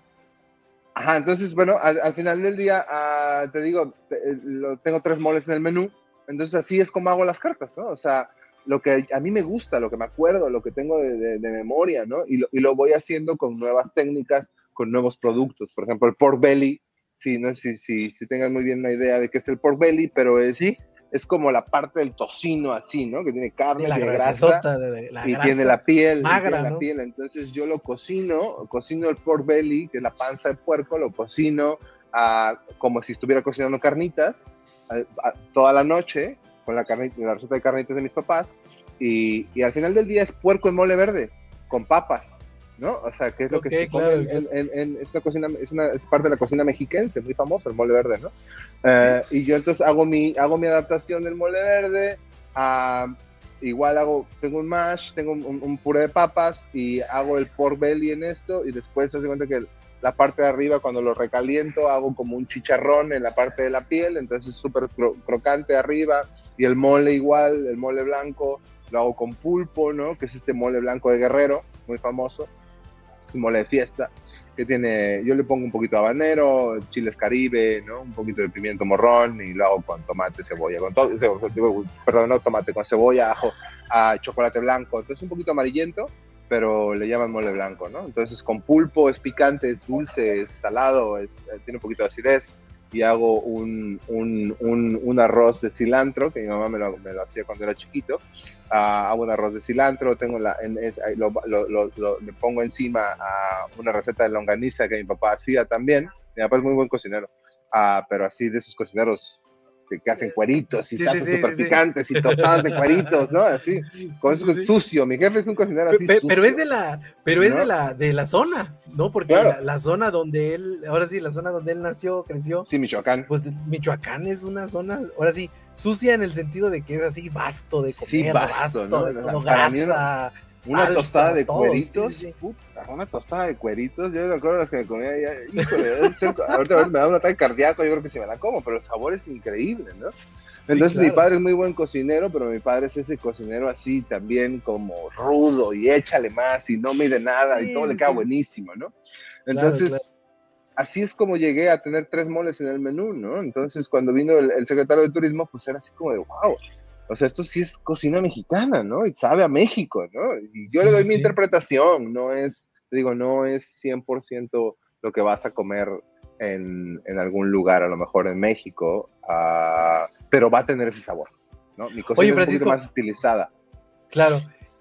[SPEAKER 3] Ajá, entonces, bueno, al, al final del día, uh, te digo, te, lo, tengo tres moles en el menú, entonces así es como hago las cartas, ¿no? O sea, lo que a mí me gusta, lo que me acuerdo, lo que tengo de, de, de memoria, ¿no? Y lo, y lo voy haciendo con nuevas técnicas, con nuevos productos. Por ejemplo, el pork belly, sí, no sé si, si, si tengan muy bien una idea de qué es el pork belly, pero es,
[SPEAKER 2] ¿sí?
[SPEAKER 3] es como la parte del tocino así, ¿no? Que tiene carne,
[SPEAKER 2] sí, la
[SPEAKER 3] tiene grasa
[SPEAKER 2] de, de, la
[SPEAKER 3] y
[SPEAKER 2] grasa
[SPEAKER 3] tiene la piel.
[SPEAKER 2] magra,
[SPEAKER 3] tiene la
[SPEAKER 2] ¿no?
[SPEAKER 3] piel. Entonces yo lo cocino, cocino el pork belly, que es la panza de puerco, lo cocino uh, como si estuviera cocinando carnitas uh, uh, toda la noche, con la, carnita, la receta de carnitas de mis papás, y, y al final del día es puerco en mole verde, con papas, ¿no? O sea, que es lo
[SPEAKER 2] okay,
[SPEAKER 3] que se
[SPEAKER 2] claro,
[SPEAKER 3] come en,
[SPEAKER 2] claro.
[SPEAKER 3] en, en, es, una cocina, es, una, es parte de la cocina mexiquense, muy famoso el mole verde, ¿no? Uh, y yo entonces hago mi, hago mi adaptación del mole verde, uh, igual hago, tengo un mash, tengo un, un, un puré de papas y hago el pork belly en esto, y después te das cuenta que la parte de arriba, cuando lo recaliento, hago como un chicharrón en la parte de la piel, entonces es súper cro crocante arriba, y el mole igual, el mole blanco, lo hago con pulpo, ¿no? Que es este mole blanco de Guerrero, muy famoso, un mole de fiesta, que tiene, yo le pongo un poquito de habanero, chiles caribe, ¿no? Un poquito de pimiento morrón, y lo hago con tomate, cebolla, con todo, perdón, no tomate, con cebolla, ajo, a chocolate blanco, entonces un poquito amarillento, pero le llaman mole blanco, ¿no? Entonces con pulpo, es picante, es dulce, es salado, es, tiene un poquito de acidez, y hago un, un, un, un arroz de cilantro, que mi mamá me lo, me lo hacía cuando era chiquito. Uh, hago un arroz de cilantro, tengo la, en, es, lo, lo, lo, lo, le pongo encima a una receta de longaniza que mi papá hacía también. Mi papá es muy buen cocinero, uh, pero así de esos cocineros que, que hacen cueritos y
[SPEAKER 2] sí,
[SPEAKER 3] salsas
[SPEAKER 2] sí,
[SPEAKER 3] súper
[SPEAKER 2] sí,
[SPEAKER 3] picantes
[SPEAKER 2] sí.
[SPEAKER 3] y tostadas de cueritos, ¿no? Así, con
[SPEAKER 2] sí,
[SPEAKER 3] eso
[SPEAKER 2] sí.
[SPEAKER 3] sucio. Mi jefe es un cocinero así
[SPEAKER 2] pero,
[SPEAKER 3] sucio.
[SPEAKER 2] Pero es de la, pero
[SPEAKER 3] ¿no?
[SPEAKER 2] es de la, de la zona, ¿no? Porque
[SPEAKER 3] claro.
[SPEAKER 2] la, la zona donde él, ahora sí, la zona donde él nació, creció.
[SPEAKER 3] Sí, Michoacán.
[SPEAKER 2] Pues Michoacán es una zona, ahora sí, sucia en el sentido de que es así vasto de comer,
[SPEAKER 3] sí, vasto,
[SPEAKER 2] vasto,
[SPEAKER 3] ¿no?
[SPEAKER 2] de todo,
[SPEAKER 3] Para mí
[SPEAKER 2] grasa.
[SPEAKER 3] Una
[SPEAKER 2] salsa,
[SPEAKER 3] tostada de
[SPEAKER 2] todo,
[SPEAKER 3] cueritos,
[SPEAKER 2] sí, sí.
[SPEAKER 3] puta, una tostada de cueritos, yo me acuerdo de las que me comía ya, híjole, ahorita, ahorita me da un ataque cardíaco, yo creo que se me da como, pero el sabor es increíble, ¿no? Entonces sí, claro. Mi padre es muy buen cocinero, pero mi padre es ese cocinero así también como rudo y échale más y no mide nada sí, y todo sí. le queda buenísimo, ¿no? Entonces, claro, claro. Así es como llegué a tener tres moles en el menú, ¿no? Entonces cuando vino el, el secretario de turismo, pues era así como de wow. O sea, esto sí es cocina mexicana, ¿no? Y sabe a México, ¿no? Y yo sí, le doy mi sí. interpretación, no es, digo, no es cien por ciento lo que vas a comer en, en algún lugar, a lo mejor en México, uh, pero va a tener ese sabor, ¿no? Mi cocina Oye, es un poquito más estilizada.
[SPEAKER 2] Claro.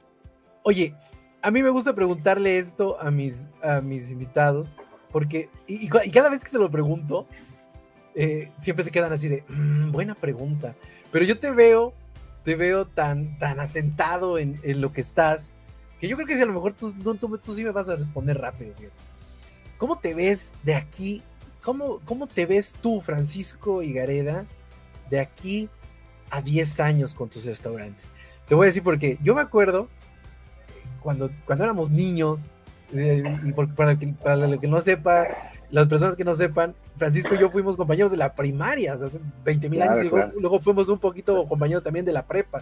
[SPEAKER 2] Oye, a mí me gusta preguntarle esto a mis, a mis invitados, porque, y, y cada vez que se lo pregunto, eh, siempre se quedan así de, mmm, buena pregunta, pero yo te veo te veo tan, tan asentado en, en lo que estás, que yo creo que si a lo mejor tú, tú, tú, tú sí me vas a responder rápido. Fíjate. ¿Cómo te ves de aquí? ¿Cómo, ¿Cómo te ves tú, Francisco Higareda, de aquí a diez años con tus restaurantes? Te voy a decir porque yo me acuerdo cuando, cuando éramos niños, eh, y por, para, el que, para el que no sepa, las personas que no sepan, Francisco y yo fuimos compañeros de la primaria, o sea, hace veinte mil claro, años, y claro. luego, luego fuimos un poquito compañeros también de la prepa.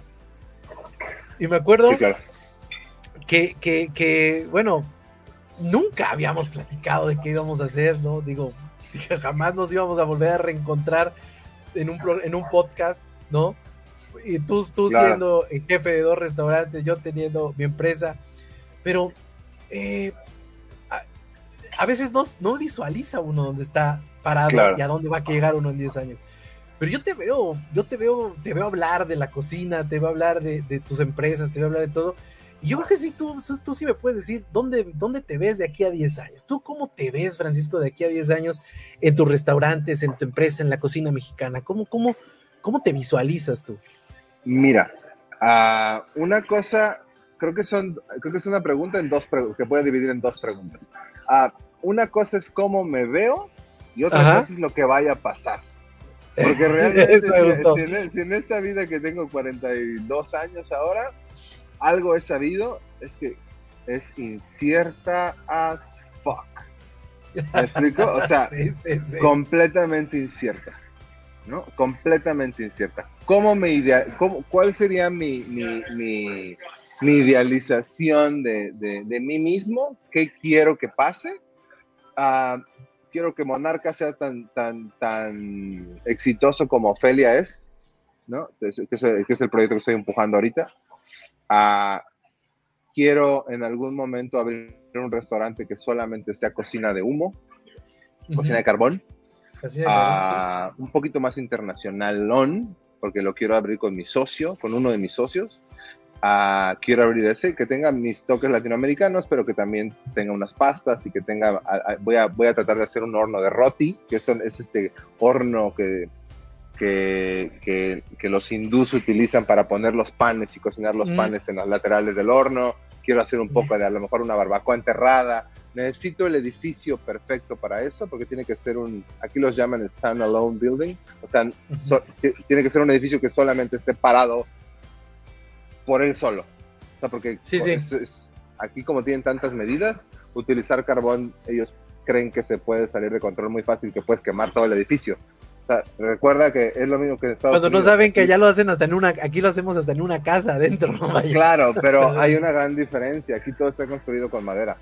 [SPEAKER 2] Y me acuerdo sí, claro. que, que, que, bueno, nunca habíamos platicado de qué íbamos a hacer, ¿no? Digo, jamás nos íbamos a volver a reencontrar en un, en un podcast, ¿no? Y tú, tú claro. siendo el jefe de dos restaurantes, yo teniendo mi empresa, pero... Eh, a veces no, no visualiza uno dónde está parado claro. y a dónde va a llegar uno en diez años. Pero yo te veo, yo te veo, te veo hablar de la cocina, te veo hablar de, de tus empresas, te veo hablar de todo, Y yo creo que sí, tú, tú sí me puedes decir dónde, dónde te ves de aquí a diez años. ¿Tú cómo te ves, Francisco, de aquí a diez años en tus restaurantes, en tu empresa, en la cocina mexicana? ¿Cómo, cómo, cómo te visualizas tú?
[SPEAKER 3] Mira, uh, una cosa, creo que son, creo que es una pregunta en dos, que puede dividir en dos preguntas. Uh, una cosa es cómo me veo y otra Ajá. cosa es lo que vaya a pasar. Porque realmente si, si, en, si en esta vida que tengo cuarenta y dos años ahora, algo he sabido, es que es incierta as fuck. ¿Me explico? O sea, sí, sí, sí. completamente incierta, ¿no? Completamente incierta. ¿Cómo me idea, cómo, ¿Cuál sería mi, mi, mi, mi idealización de, de, de mí mismo? ¿Qué quiero que pase? Uh, quiero que Monarca sea tan, tan, tan exitoso como Ofelia es, ¿no? Entonces, que, es el, que es el proyecto que estoy empujando ahorita. Uh, quiero en algún momento abrir un restaurante que solamente sea cocina de humo, uh-huh. cocina de carbón,
[SPEAKER 2] cocina de carbón
[SPEAKER 3] uh, sí. un poquito más internacionalón, porque lo quiero abrir con mi socio, con uno de mis socios. Uh, quiero abrir ese, que tenga mis toques latinoamericanos, pero que también tenga unas pastas y que tenga, uh, voy, a, voy a tratar de hacer un horno de roti, que son, es este horno que, que, que, que los hindús utilizan para poner los panes y cocinar los mm. panes en las laterales del horno. Quiero hacer un poco de, a lo mejor, una barbacoa enterrada. Necesito el edificio perfecto para eso, porque tiene que ser un, aquí los llaman stand-alone building, o sea, uh-huh. so, t- tiene que ser un edificio que solamente esté parado por él solo. O sea, porque
[SPEAKER 2] sí, sí.
[SPEAKER 3] Es, es, aquí como tienen tantas medidas, utilizar carbón, ellos creen que se puede salir de control muy fácil, que puedes quemar todo el edificio. O sea, recuerda que es lo mismo que en Estados
[SPEAKER 2] Cuando
[SPEAKER 3] Unidos.
[SPEAKER 2] no saben que ya lo hacen hasta en una, aquí lo hacemos hasta en una casa adentro, ¿no? Vaya.
[SPEAKER 3] Claro, pero hay una gran diferencia. Aquí todo está construido con madera.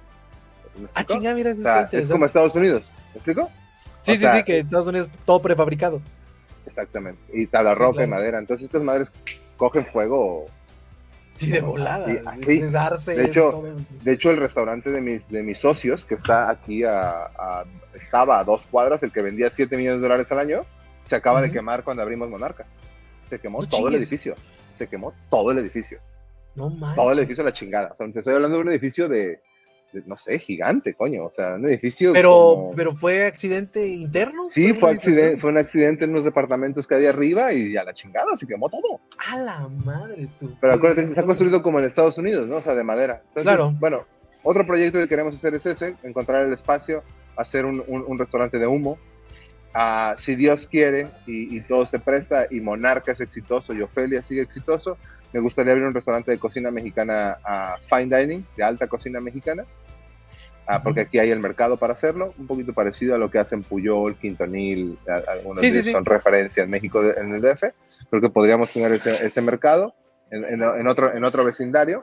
[SPEAKER 2] Ah, chingada, mira, eso
[SPEAKER 3] o sea,
[SPEAKER 2] está
[SPEAKER 3] es como Estados Unidos. ¿Me explico?
[SPEAKER 2] Sí,
[SPEAKER 3] o
[SPEAKER 2] sí,
[SPEAKER 3] sea,
[SPEAKER 2] sí, que en Estados Unidos todo prefabricado.
[SPEAKER 3] Exactamente. Y tabla roca sí, claro. y madera. Entonces estas madres cogen fuego.
[SPEAKER 2] Sí, de volada.
[SPEAKER 3] Y así.
[SPEAKER 2] Cesarse,
[SPEAKER 3] de, hecho, de hecho, el restaurante de mis, de mis socios, que está aquí, a, a, estaba a dos cuadras, el que vendía siete millones de dólares al año, se acaba uh-huh. de quemar cuando abrimos Monarca. Se quemó
[SPEAKER 2] no
[SPEAKER 3] todo
[SPEAKER 2] chingues.
[SPEAKER 3] el edificio. Se quemó todo el edificio.
[SPEAKER 2] No manches.
[SPEAKER 3] Todo el edificio a la chingada. O sea, te estoy hablando de un edificio de, de no sé, gigante, coño. O sea, un edificio.
[SPEAKER 2] Pero,
[SPEAKER 3] como...
[SPEAKER 2] pero fue accidente interno.
[SPEAKER 3] Sí, fue, accidente, fue un accidente en unos departamentos que había arriba y a la chingada se quemó todo.
[SPEAKER 2] A la madre, tú.
[SPEAKER 3] Pero acuérdate que está construido como en Estados Unidos, ¿no? O sea, de madera. Entonces,
[SPEAKER 2] claro.
[SPEAKER 3] Bueno, otro proyecto que queremos hacer es ese: encontrar el espacio, hacer un, un, un restaurante de humo. Uh, si Dios quiere y, y todo se presta y Monarca es exitoso y Ofelia sigue exitoso, me gustaría abrir un restaurante de cocina mexicana, uh, fine dining, de alta cocina mexicana, uh, porque aquí hay el mercado para hacerlo, un poquito parecido a lo que hacen Puyol, Quintonil, algunos
[SPEAKER 2] sí,
[SPEAKER 3] de ellos
[SPEAKER 2] sí,
[SPEAKER 3] son
[SPEAKER 2] sí.
[SPEAKER 3] referencia en México, de, en el D F, creo que podríamos tener ese, ese mercado en, en, en, otro, en otro vecindario.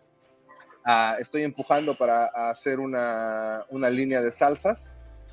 [SPEAKER 3] Uh, estoy empujando para hacer una, una línea de salsas,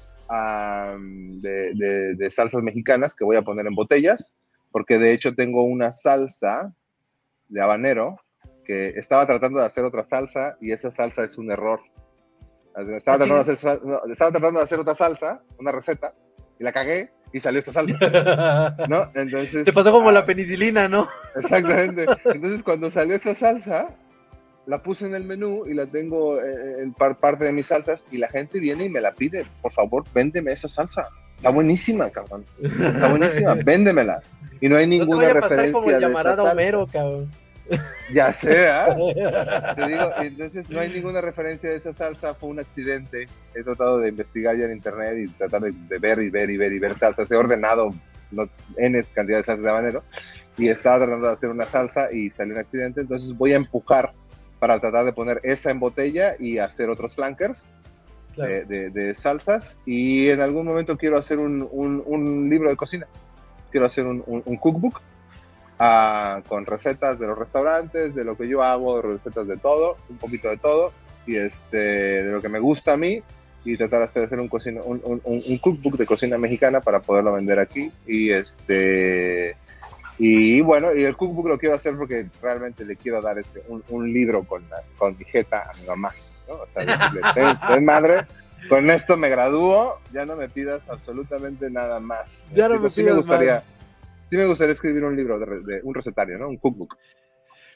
[SPEAKER 3] Um, de, de, de salsas mexicanas que voy a poner en botellas, porque de hecho tengo una salsa de habanero que estaba tratando de hacer otra salsa y esa salsa es un error. Estaba, tratando de, hacer, no, estaba tratando de hacer otra salsa, una receta, y la cagué y salió esta salsa, ¿no? Entonces,
[SPEAKER 2] te pasó como
[SPEAKER 3] ah,
[SPEAKER 2] la penicilina, ¿no?
[SPEAKER 3] Exactamente. Entonces cuando salió esta salsa, la puse en el menú y la tengo en parte de mis salsas y la gente viene y me la pide, por favor, véndeme esa salsa. Está buenísima, cabrón. Está buenísima, véndemela. Y no hay ninguna
[SPEAKER 2] no te vaya
[SPEAKER 3] referencia
[SPEAKER 2] a pasar como el
[SPEAKER 3] de
[SPEAKER 2] llamarada Homero, cabrón.
[SPEAKER 3] Ya sé, ¿eh? Te digo, entonces no hay ninguna referencia de esa salsa, fue un accidente. He tratado de investigar ya en internet y tratar de, de ver y ver y ver y ver salsas. He ordenado no, N cantidad de salsas de habanero y estaba tratando de hacer una salsa y salió un accidente, entonces voy a empujar para tratar de poner esa en botella y hacer otros flankers claro. de, de, de salsas. Y en algún momento quiero hacer un, un, un libro de cocina. Quiero hacer un, un, un cookbook uh, con recetas de los restaurantes, de lo que yo hago, recetas de todo, un poquito de todo, y este, de lo que me gusta a mí, y tratar de hacer un, cocina, un, un, un cookbook de cocina mexicana para poderlo vender aquí. Y este... Y bueno, y el cookbook lo quiero hacer porque realmente le quiero dar ese, un, un libro con, con mi jeta a mi mamá, ¿no? O sea, decirle, ten, ten madre, con esto me gradúo, ya no me pidas absolutamente nada más.
[SPEAKER 2] Ya no Digo, me
[SPEAKER 3] sí
[SPEAKER 2] pidas
[SPEAKER 3] me gustaría,
[SPEAKER 2] más.
[SPEAKER 3] Sí me gustaría escribir un libro, de, de un recetario, ¿no? Un cookbook.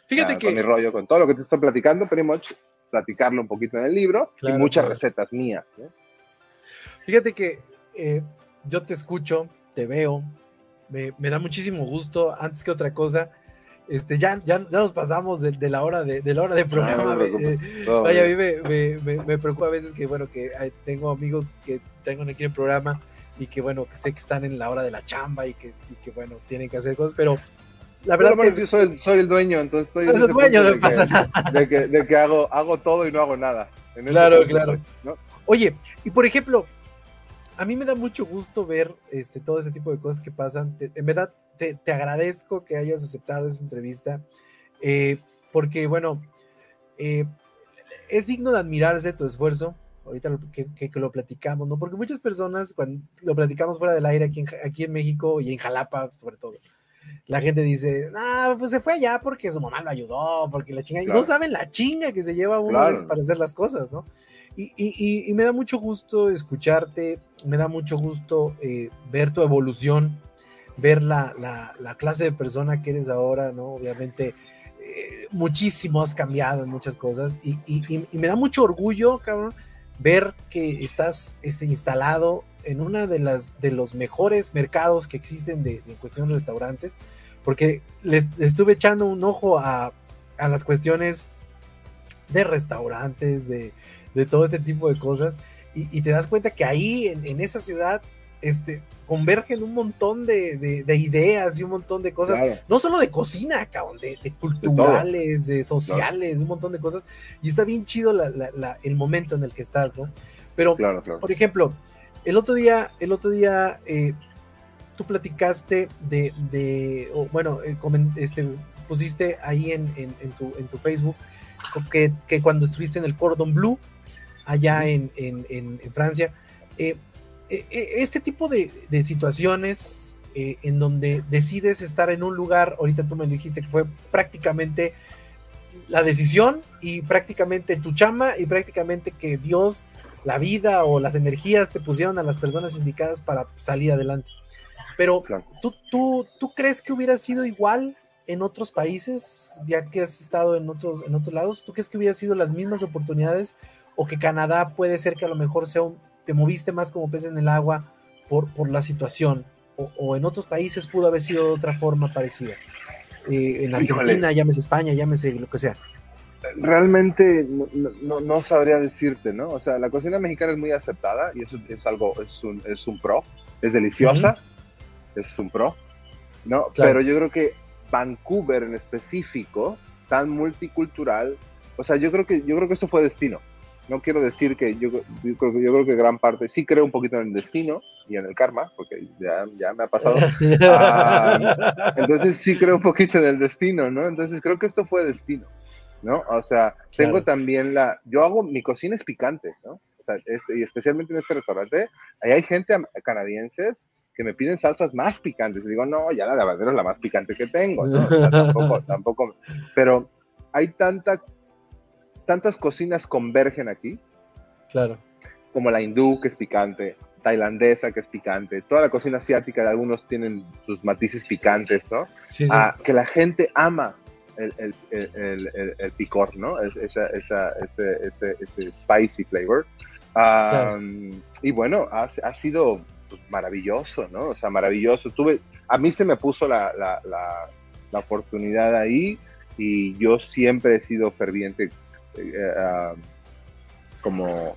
[SPEAKER 2] Fíjate
[SPEAKER 3] uh,
[SPEAKER 2] que...
[SPEAKER 3] con mi rollo, con todo lo que te estoy platicando, pretty much, platicarlo un poquito en el libro, claro, y muchas claro. recetas mías, ¿no?
[SPEAKER 2] Fíjate que eh, yo te escucho, te veo, me, me da muchísimo gusto, antes que otra cosa, este, ya, ya, ya nos pasamos de, de la hora de, de la hora de programa, no, no eh, no, vaya, a mí me, me, me, me preocupa a veces que, bueno, que hay, tengo amigos que tengo aquí en el programa y que, bueno, que sé que están en la hora de la chamba y que, y que bueno, tienen que hacer cosas, pero la verdad
[SPEAKER 3] bueno,
[SPEAKER 2] que...
[SPEAKER 3] yo soy el, soy el dueño, entonces estoy en
[SPEAKER 2] ese dueño, no
[SPEAKER 3] de
[SPEAKER 2] pasa
[SPEAKER 3] que,
[SPEAKER 2] nada.
[SPEAKER 3] De que, de que hago, hago todo y no hago nada. En
[SPEAKER 2] claro, claro.
[SPEAKER 3] Estoy, ¿no?
[SPEAKER 2] Oye, y por ejemplo, a mí me da mucho gusto ver este, todo ese tipo de cosas que pasan. Te, en verdad, te, te agradezco que hayas aceptado esta entrevista, eh, porque, bueno, eh, es digno de admirarse tu esfuerzo, ahorita lo, que, que, que lo platicamos, ¿no? Porque muchas personas, cuando lo platicamos fuera del aire aquí en, aquí en México y en Jalapa, sobre todo, la gente dice, ah, pues se fue allá porque su mamá lo ayudó, porque la chinga, claro. No saben la chinga que se lleva uno claro. a veces para hacer las cosas, ¿no? Y, y, y me da mucho gusto escucharte, me da mucho gusto eh, ver tu evolución, ver la, la, la clase de persona que eres ahora, ¿no? Obviamente, eh, muchísimo has cambiado en muchas cosas y, y, y me da mucho orgullo, cabrón, ver que estás este, instalado en una de las de los mejores mercados que existen de, de cuestión de restaurantes, porque les, les estuve echando un ojo a, a las cuestiones de restaurantes, de de todo este tipo de cosas, y, y te das cuenta que ahí, en, en esa ciudad, este, convergen un montón de, de, de ideas y un montón de cosas, claro. No solo de cocina, cabrón, de, de culturales, de, de sociales, claro. Un montón de cosas, y está bien chido la, la, la, el momento en el que estás, ¿no? Pero, claro, claro. Por ejemplo, el otro día, el otro día, eh, tú platicaste de, de o, bueno, eh, este, pusiste ahí en, en, en, tu, en tu Facebook, que, que cuando estuviste en el Cordon Bleu, allá en, en, en, en Francia, eh, eh, este tipo de, de situaciones eh, en donde decides estar en un lugar, ahorita tú me dijiste que fue prácticamente la decisión y prácticamente tu chamba y prácticamente que Dios, la vida o las energías te pusieron a las personas indicadas para salir adelante. Pero claro. ¿tú, tú, ¿tú crees que hubiera sido igual en otros países, ya que has estado en otros, en otros lados? ¿Tú crees que hubiera sido las mismas oportunidades? ¿O que Canadá puede ser que a lo mejor sea un, te moviste más como pez en el agua por, por la situación? O, o en otros países pudo haber sido de otra forma parecida. Eh, en Argentina, Híjole. Llámese España, llámese lo que sea.
[SPEAKER 3] Realmente no, no, no sabría decirte, ¿no? O sea, la cocina mexicana es muy aceptada y eso es algo, es un, es un pro, es deliciosa, uh-huh. Es un pro, ¿no? Claro. Pero yo creo que Vancouver en específico, tan multicultural, o sea, yo creo que, yo creo que esto fue destino. No quiero decir que yo, yo, creo, yo creo que gran parte, sí creo un poquito en el destino y en el karma, porque ya, ya me ha pasado. uh, entonces sí creo un poquito en el destino, ¿no? Entonces creo que esto fue destino, ¿no? O sea, claro. Tengo también la, yo hago, mi cocina es picante, ¿no? O sea, este, y especialmente en este restaurante, ahí hay gente canadienses que me piden salsas más picantes. Y digo, no, ya la de habanero es la más picante que tengo, ¿no? O sea, tampoco, tampoco, pero hay tanta tantas cocinas convergen aquí,
[SPEAKER 2] claro,
[SPEAKER 3] como la hindú, que es picante, tailandesa, que es picante, toda la cocina asiática, de algunos tienen sus matices picantes, ¿no? Sí, sí. Ah, que la gente ama el, el, el, el, el, el picor, ¿no? Esa, esa, ese, ese, ese spicy flavor. Um, claro. Y bueno, ha, ha sido maravilloso, ¿no? O sea, maravilloso. Tuve, a mí se me puso la, la, la, la oportunidad ahí y yo siempre he sido ferviente. Uh, como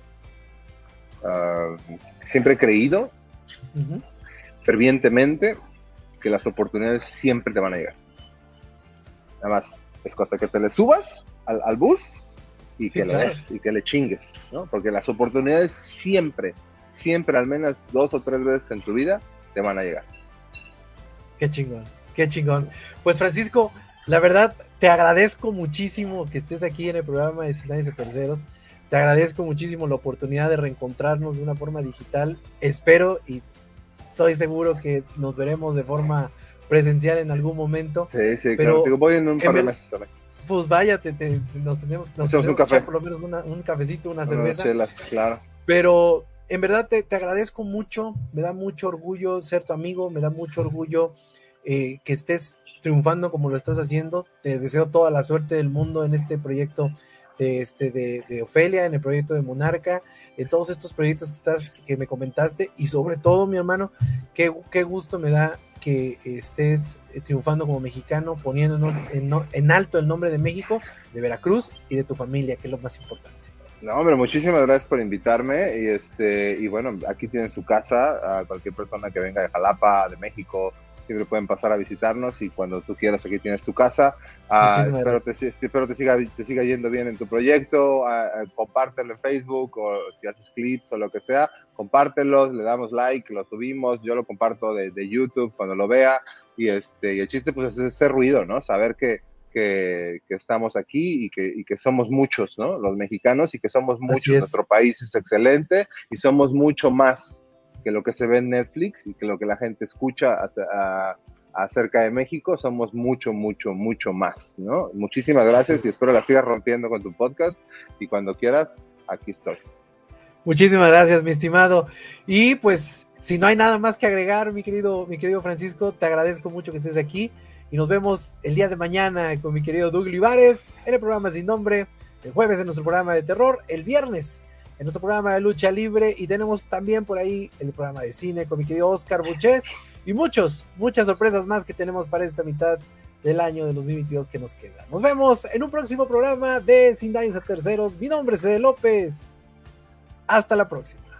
[SPEAKER 3] uh, siempre he creído uh-huh. fervientemente que las oportunidades siempre te van a llegar. Nada más es cosa que te le subas al, al bus y sí, que claro. le des y que le chingues, ¿no? Porque las oportunidades siempre, siempre, al menos dos o tres veces en tu vida te van a llegar.
[SPEAKER 2] Qué chingón, qué chingón. Pues Francisco, la verdad, te agradezco muchísimo que estés aquí en el programa de Sin Daños a Terceros. Te agradezco muchísimo la oportunidad de reencontrarnos de una forma digital. Espero y soy seguro que nos veremos de forma presencial en algún momento.
[SPEAKER 3] Sí, sí, pero claro. Voy en un par de meses.
[SPEAKER 2] Pues vaya, te, te, nos tenemos, nos tenemos que echar por lo menos una, un cafecito, una cerveza.
[SPEAKER 3] Chelas, claro.
[SPEAKER 2] Pero en verdad te, te agradezco mucho. Me da mucho orgullo ser tu amigo. Me da mucho orgullo eh, que estés triunfando como lo estás haciendo. Te deseo toda la suerte del mundo en este proyecto de, este, de, de Ofelia, en el proyecto de Monarca, en todos estos proyectos que, estás, que me comentaste, y sobre todo, mi hermano, qué, qué gusto me da que estés triunfando como mexicano, poniendo en, en, en alto el nombre de México, de Veracruz y de tu familia, que es lo más importante.
[SPEAKER 3] No, hombre, muchísimas gracias por invitarme y este y bueno, aquí tienen su casa, a cualquier persona que venga de Jalapa, de México, siempre pueden pasar a visitarnos y cuando tú quieras aquí tienes tu casa. Uh, espero, te, espero te siga te siga yendo bien en tu proyecto, uh, uh, compártelo en Facebook o si haces clips o lo que sea, compártelos, le damos like, lo subimos, yo lo comparto de, de YouTube cuando lo vea y este y el chiste pues es ese ruido, ¿no? Saber que Que, que estamos aquí y que, y que somos muchos, ¿no? Los mexicanos y que somos muchos, nuestro país es excelente y somos mucho más que lo que se ve en Netflix y que lo que la gente escucha a, a, acerca de México, somos mucho, mucho, mucho más, ¿no? Muchísimas gracias y espero la sigas rompiendo con tu podcast y cuando quieras, aquí estoy.
[SPEAKER 2] Muchísimas gracias, mi estimado. Y pues, si no hay nada más que agregar, mi querido, mi querido Francisco, te agradezco mucho que estés aquí. Y nos vemos el día de mañana con mi querido Doug Olivares en el programa Sin Nombre, el jueves en nuestro programa de terror, el viernes en nuestro programa de lucha libre y tenemos también por ahí el programa de cine con mi querido Oscar Buches y muchos, muchas sorpresas más que tenemos para esta mitad del año de dos mil veintidós que nos queda. Nos vemos en un próximo programa de Sin Daños a Terceros. Mi nombre es Ede López. Hasta la próxima.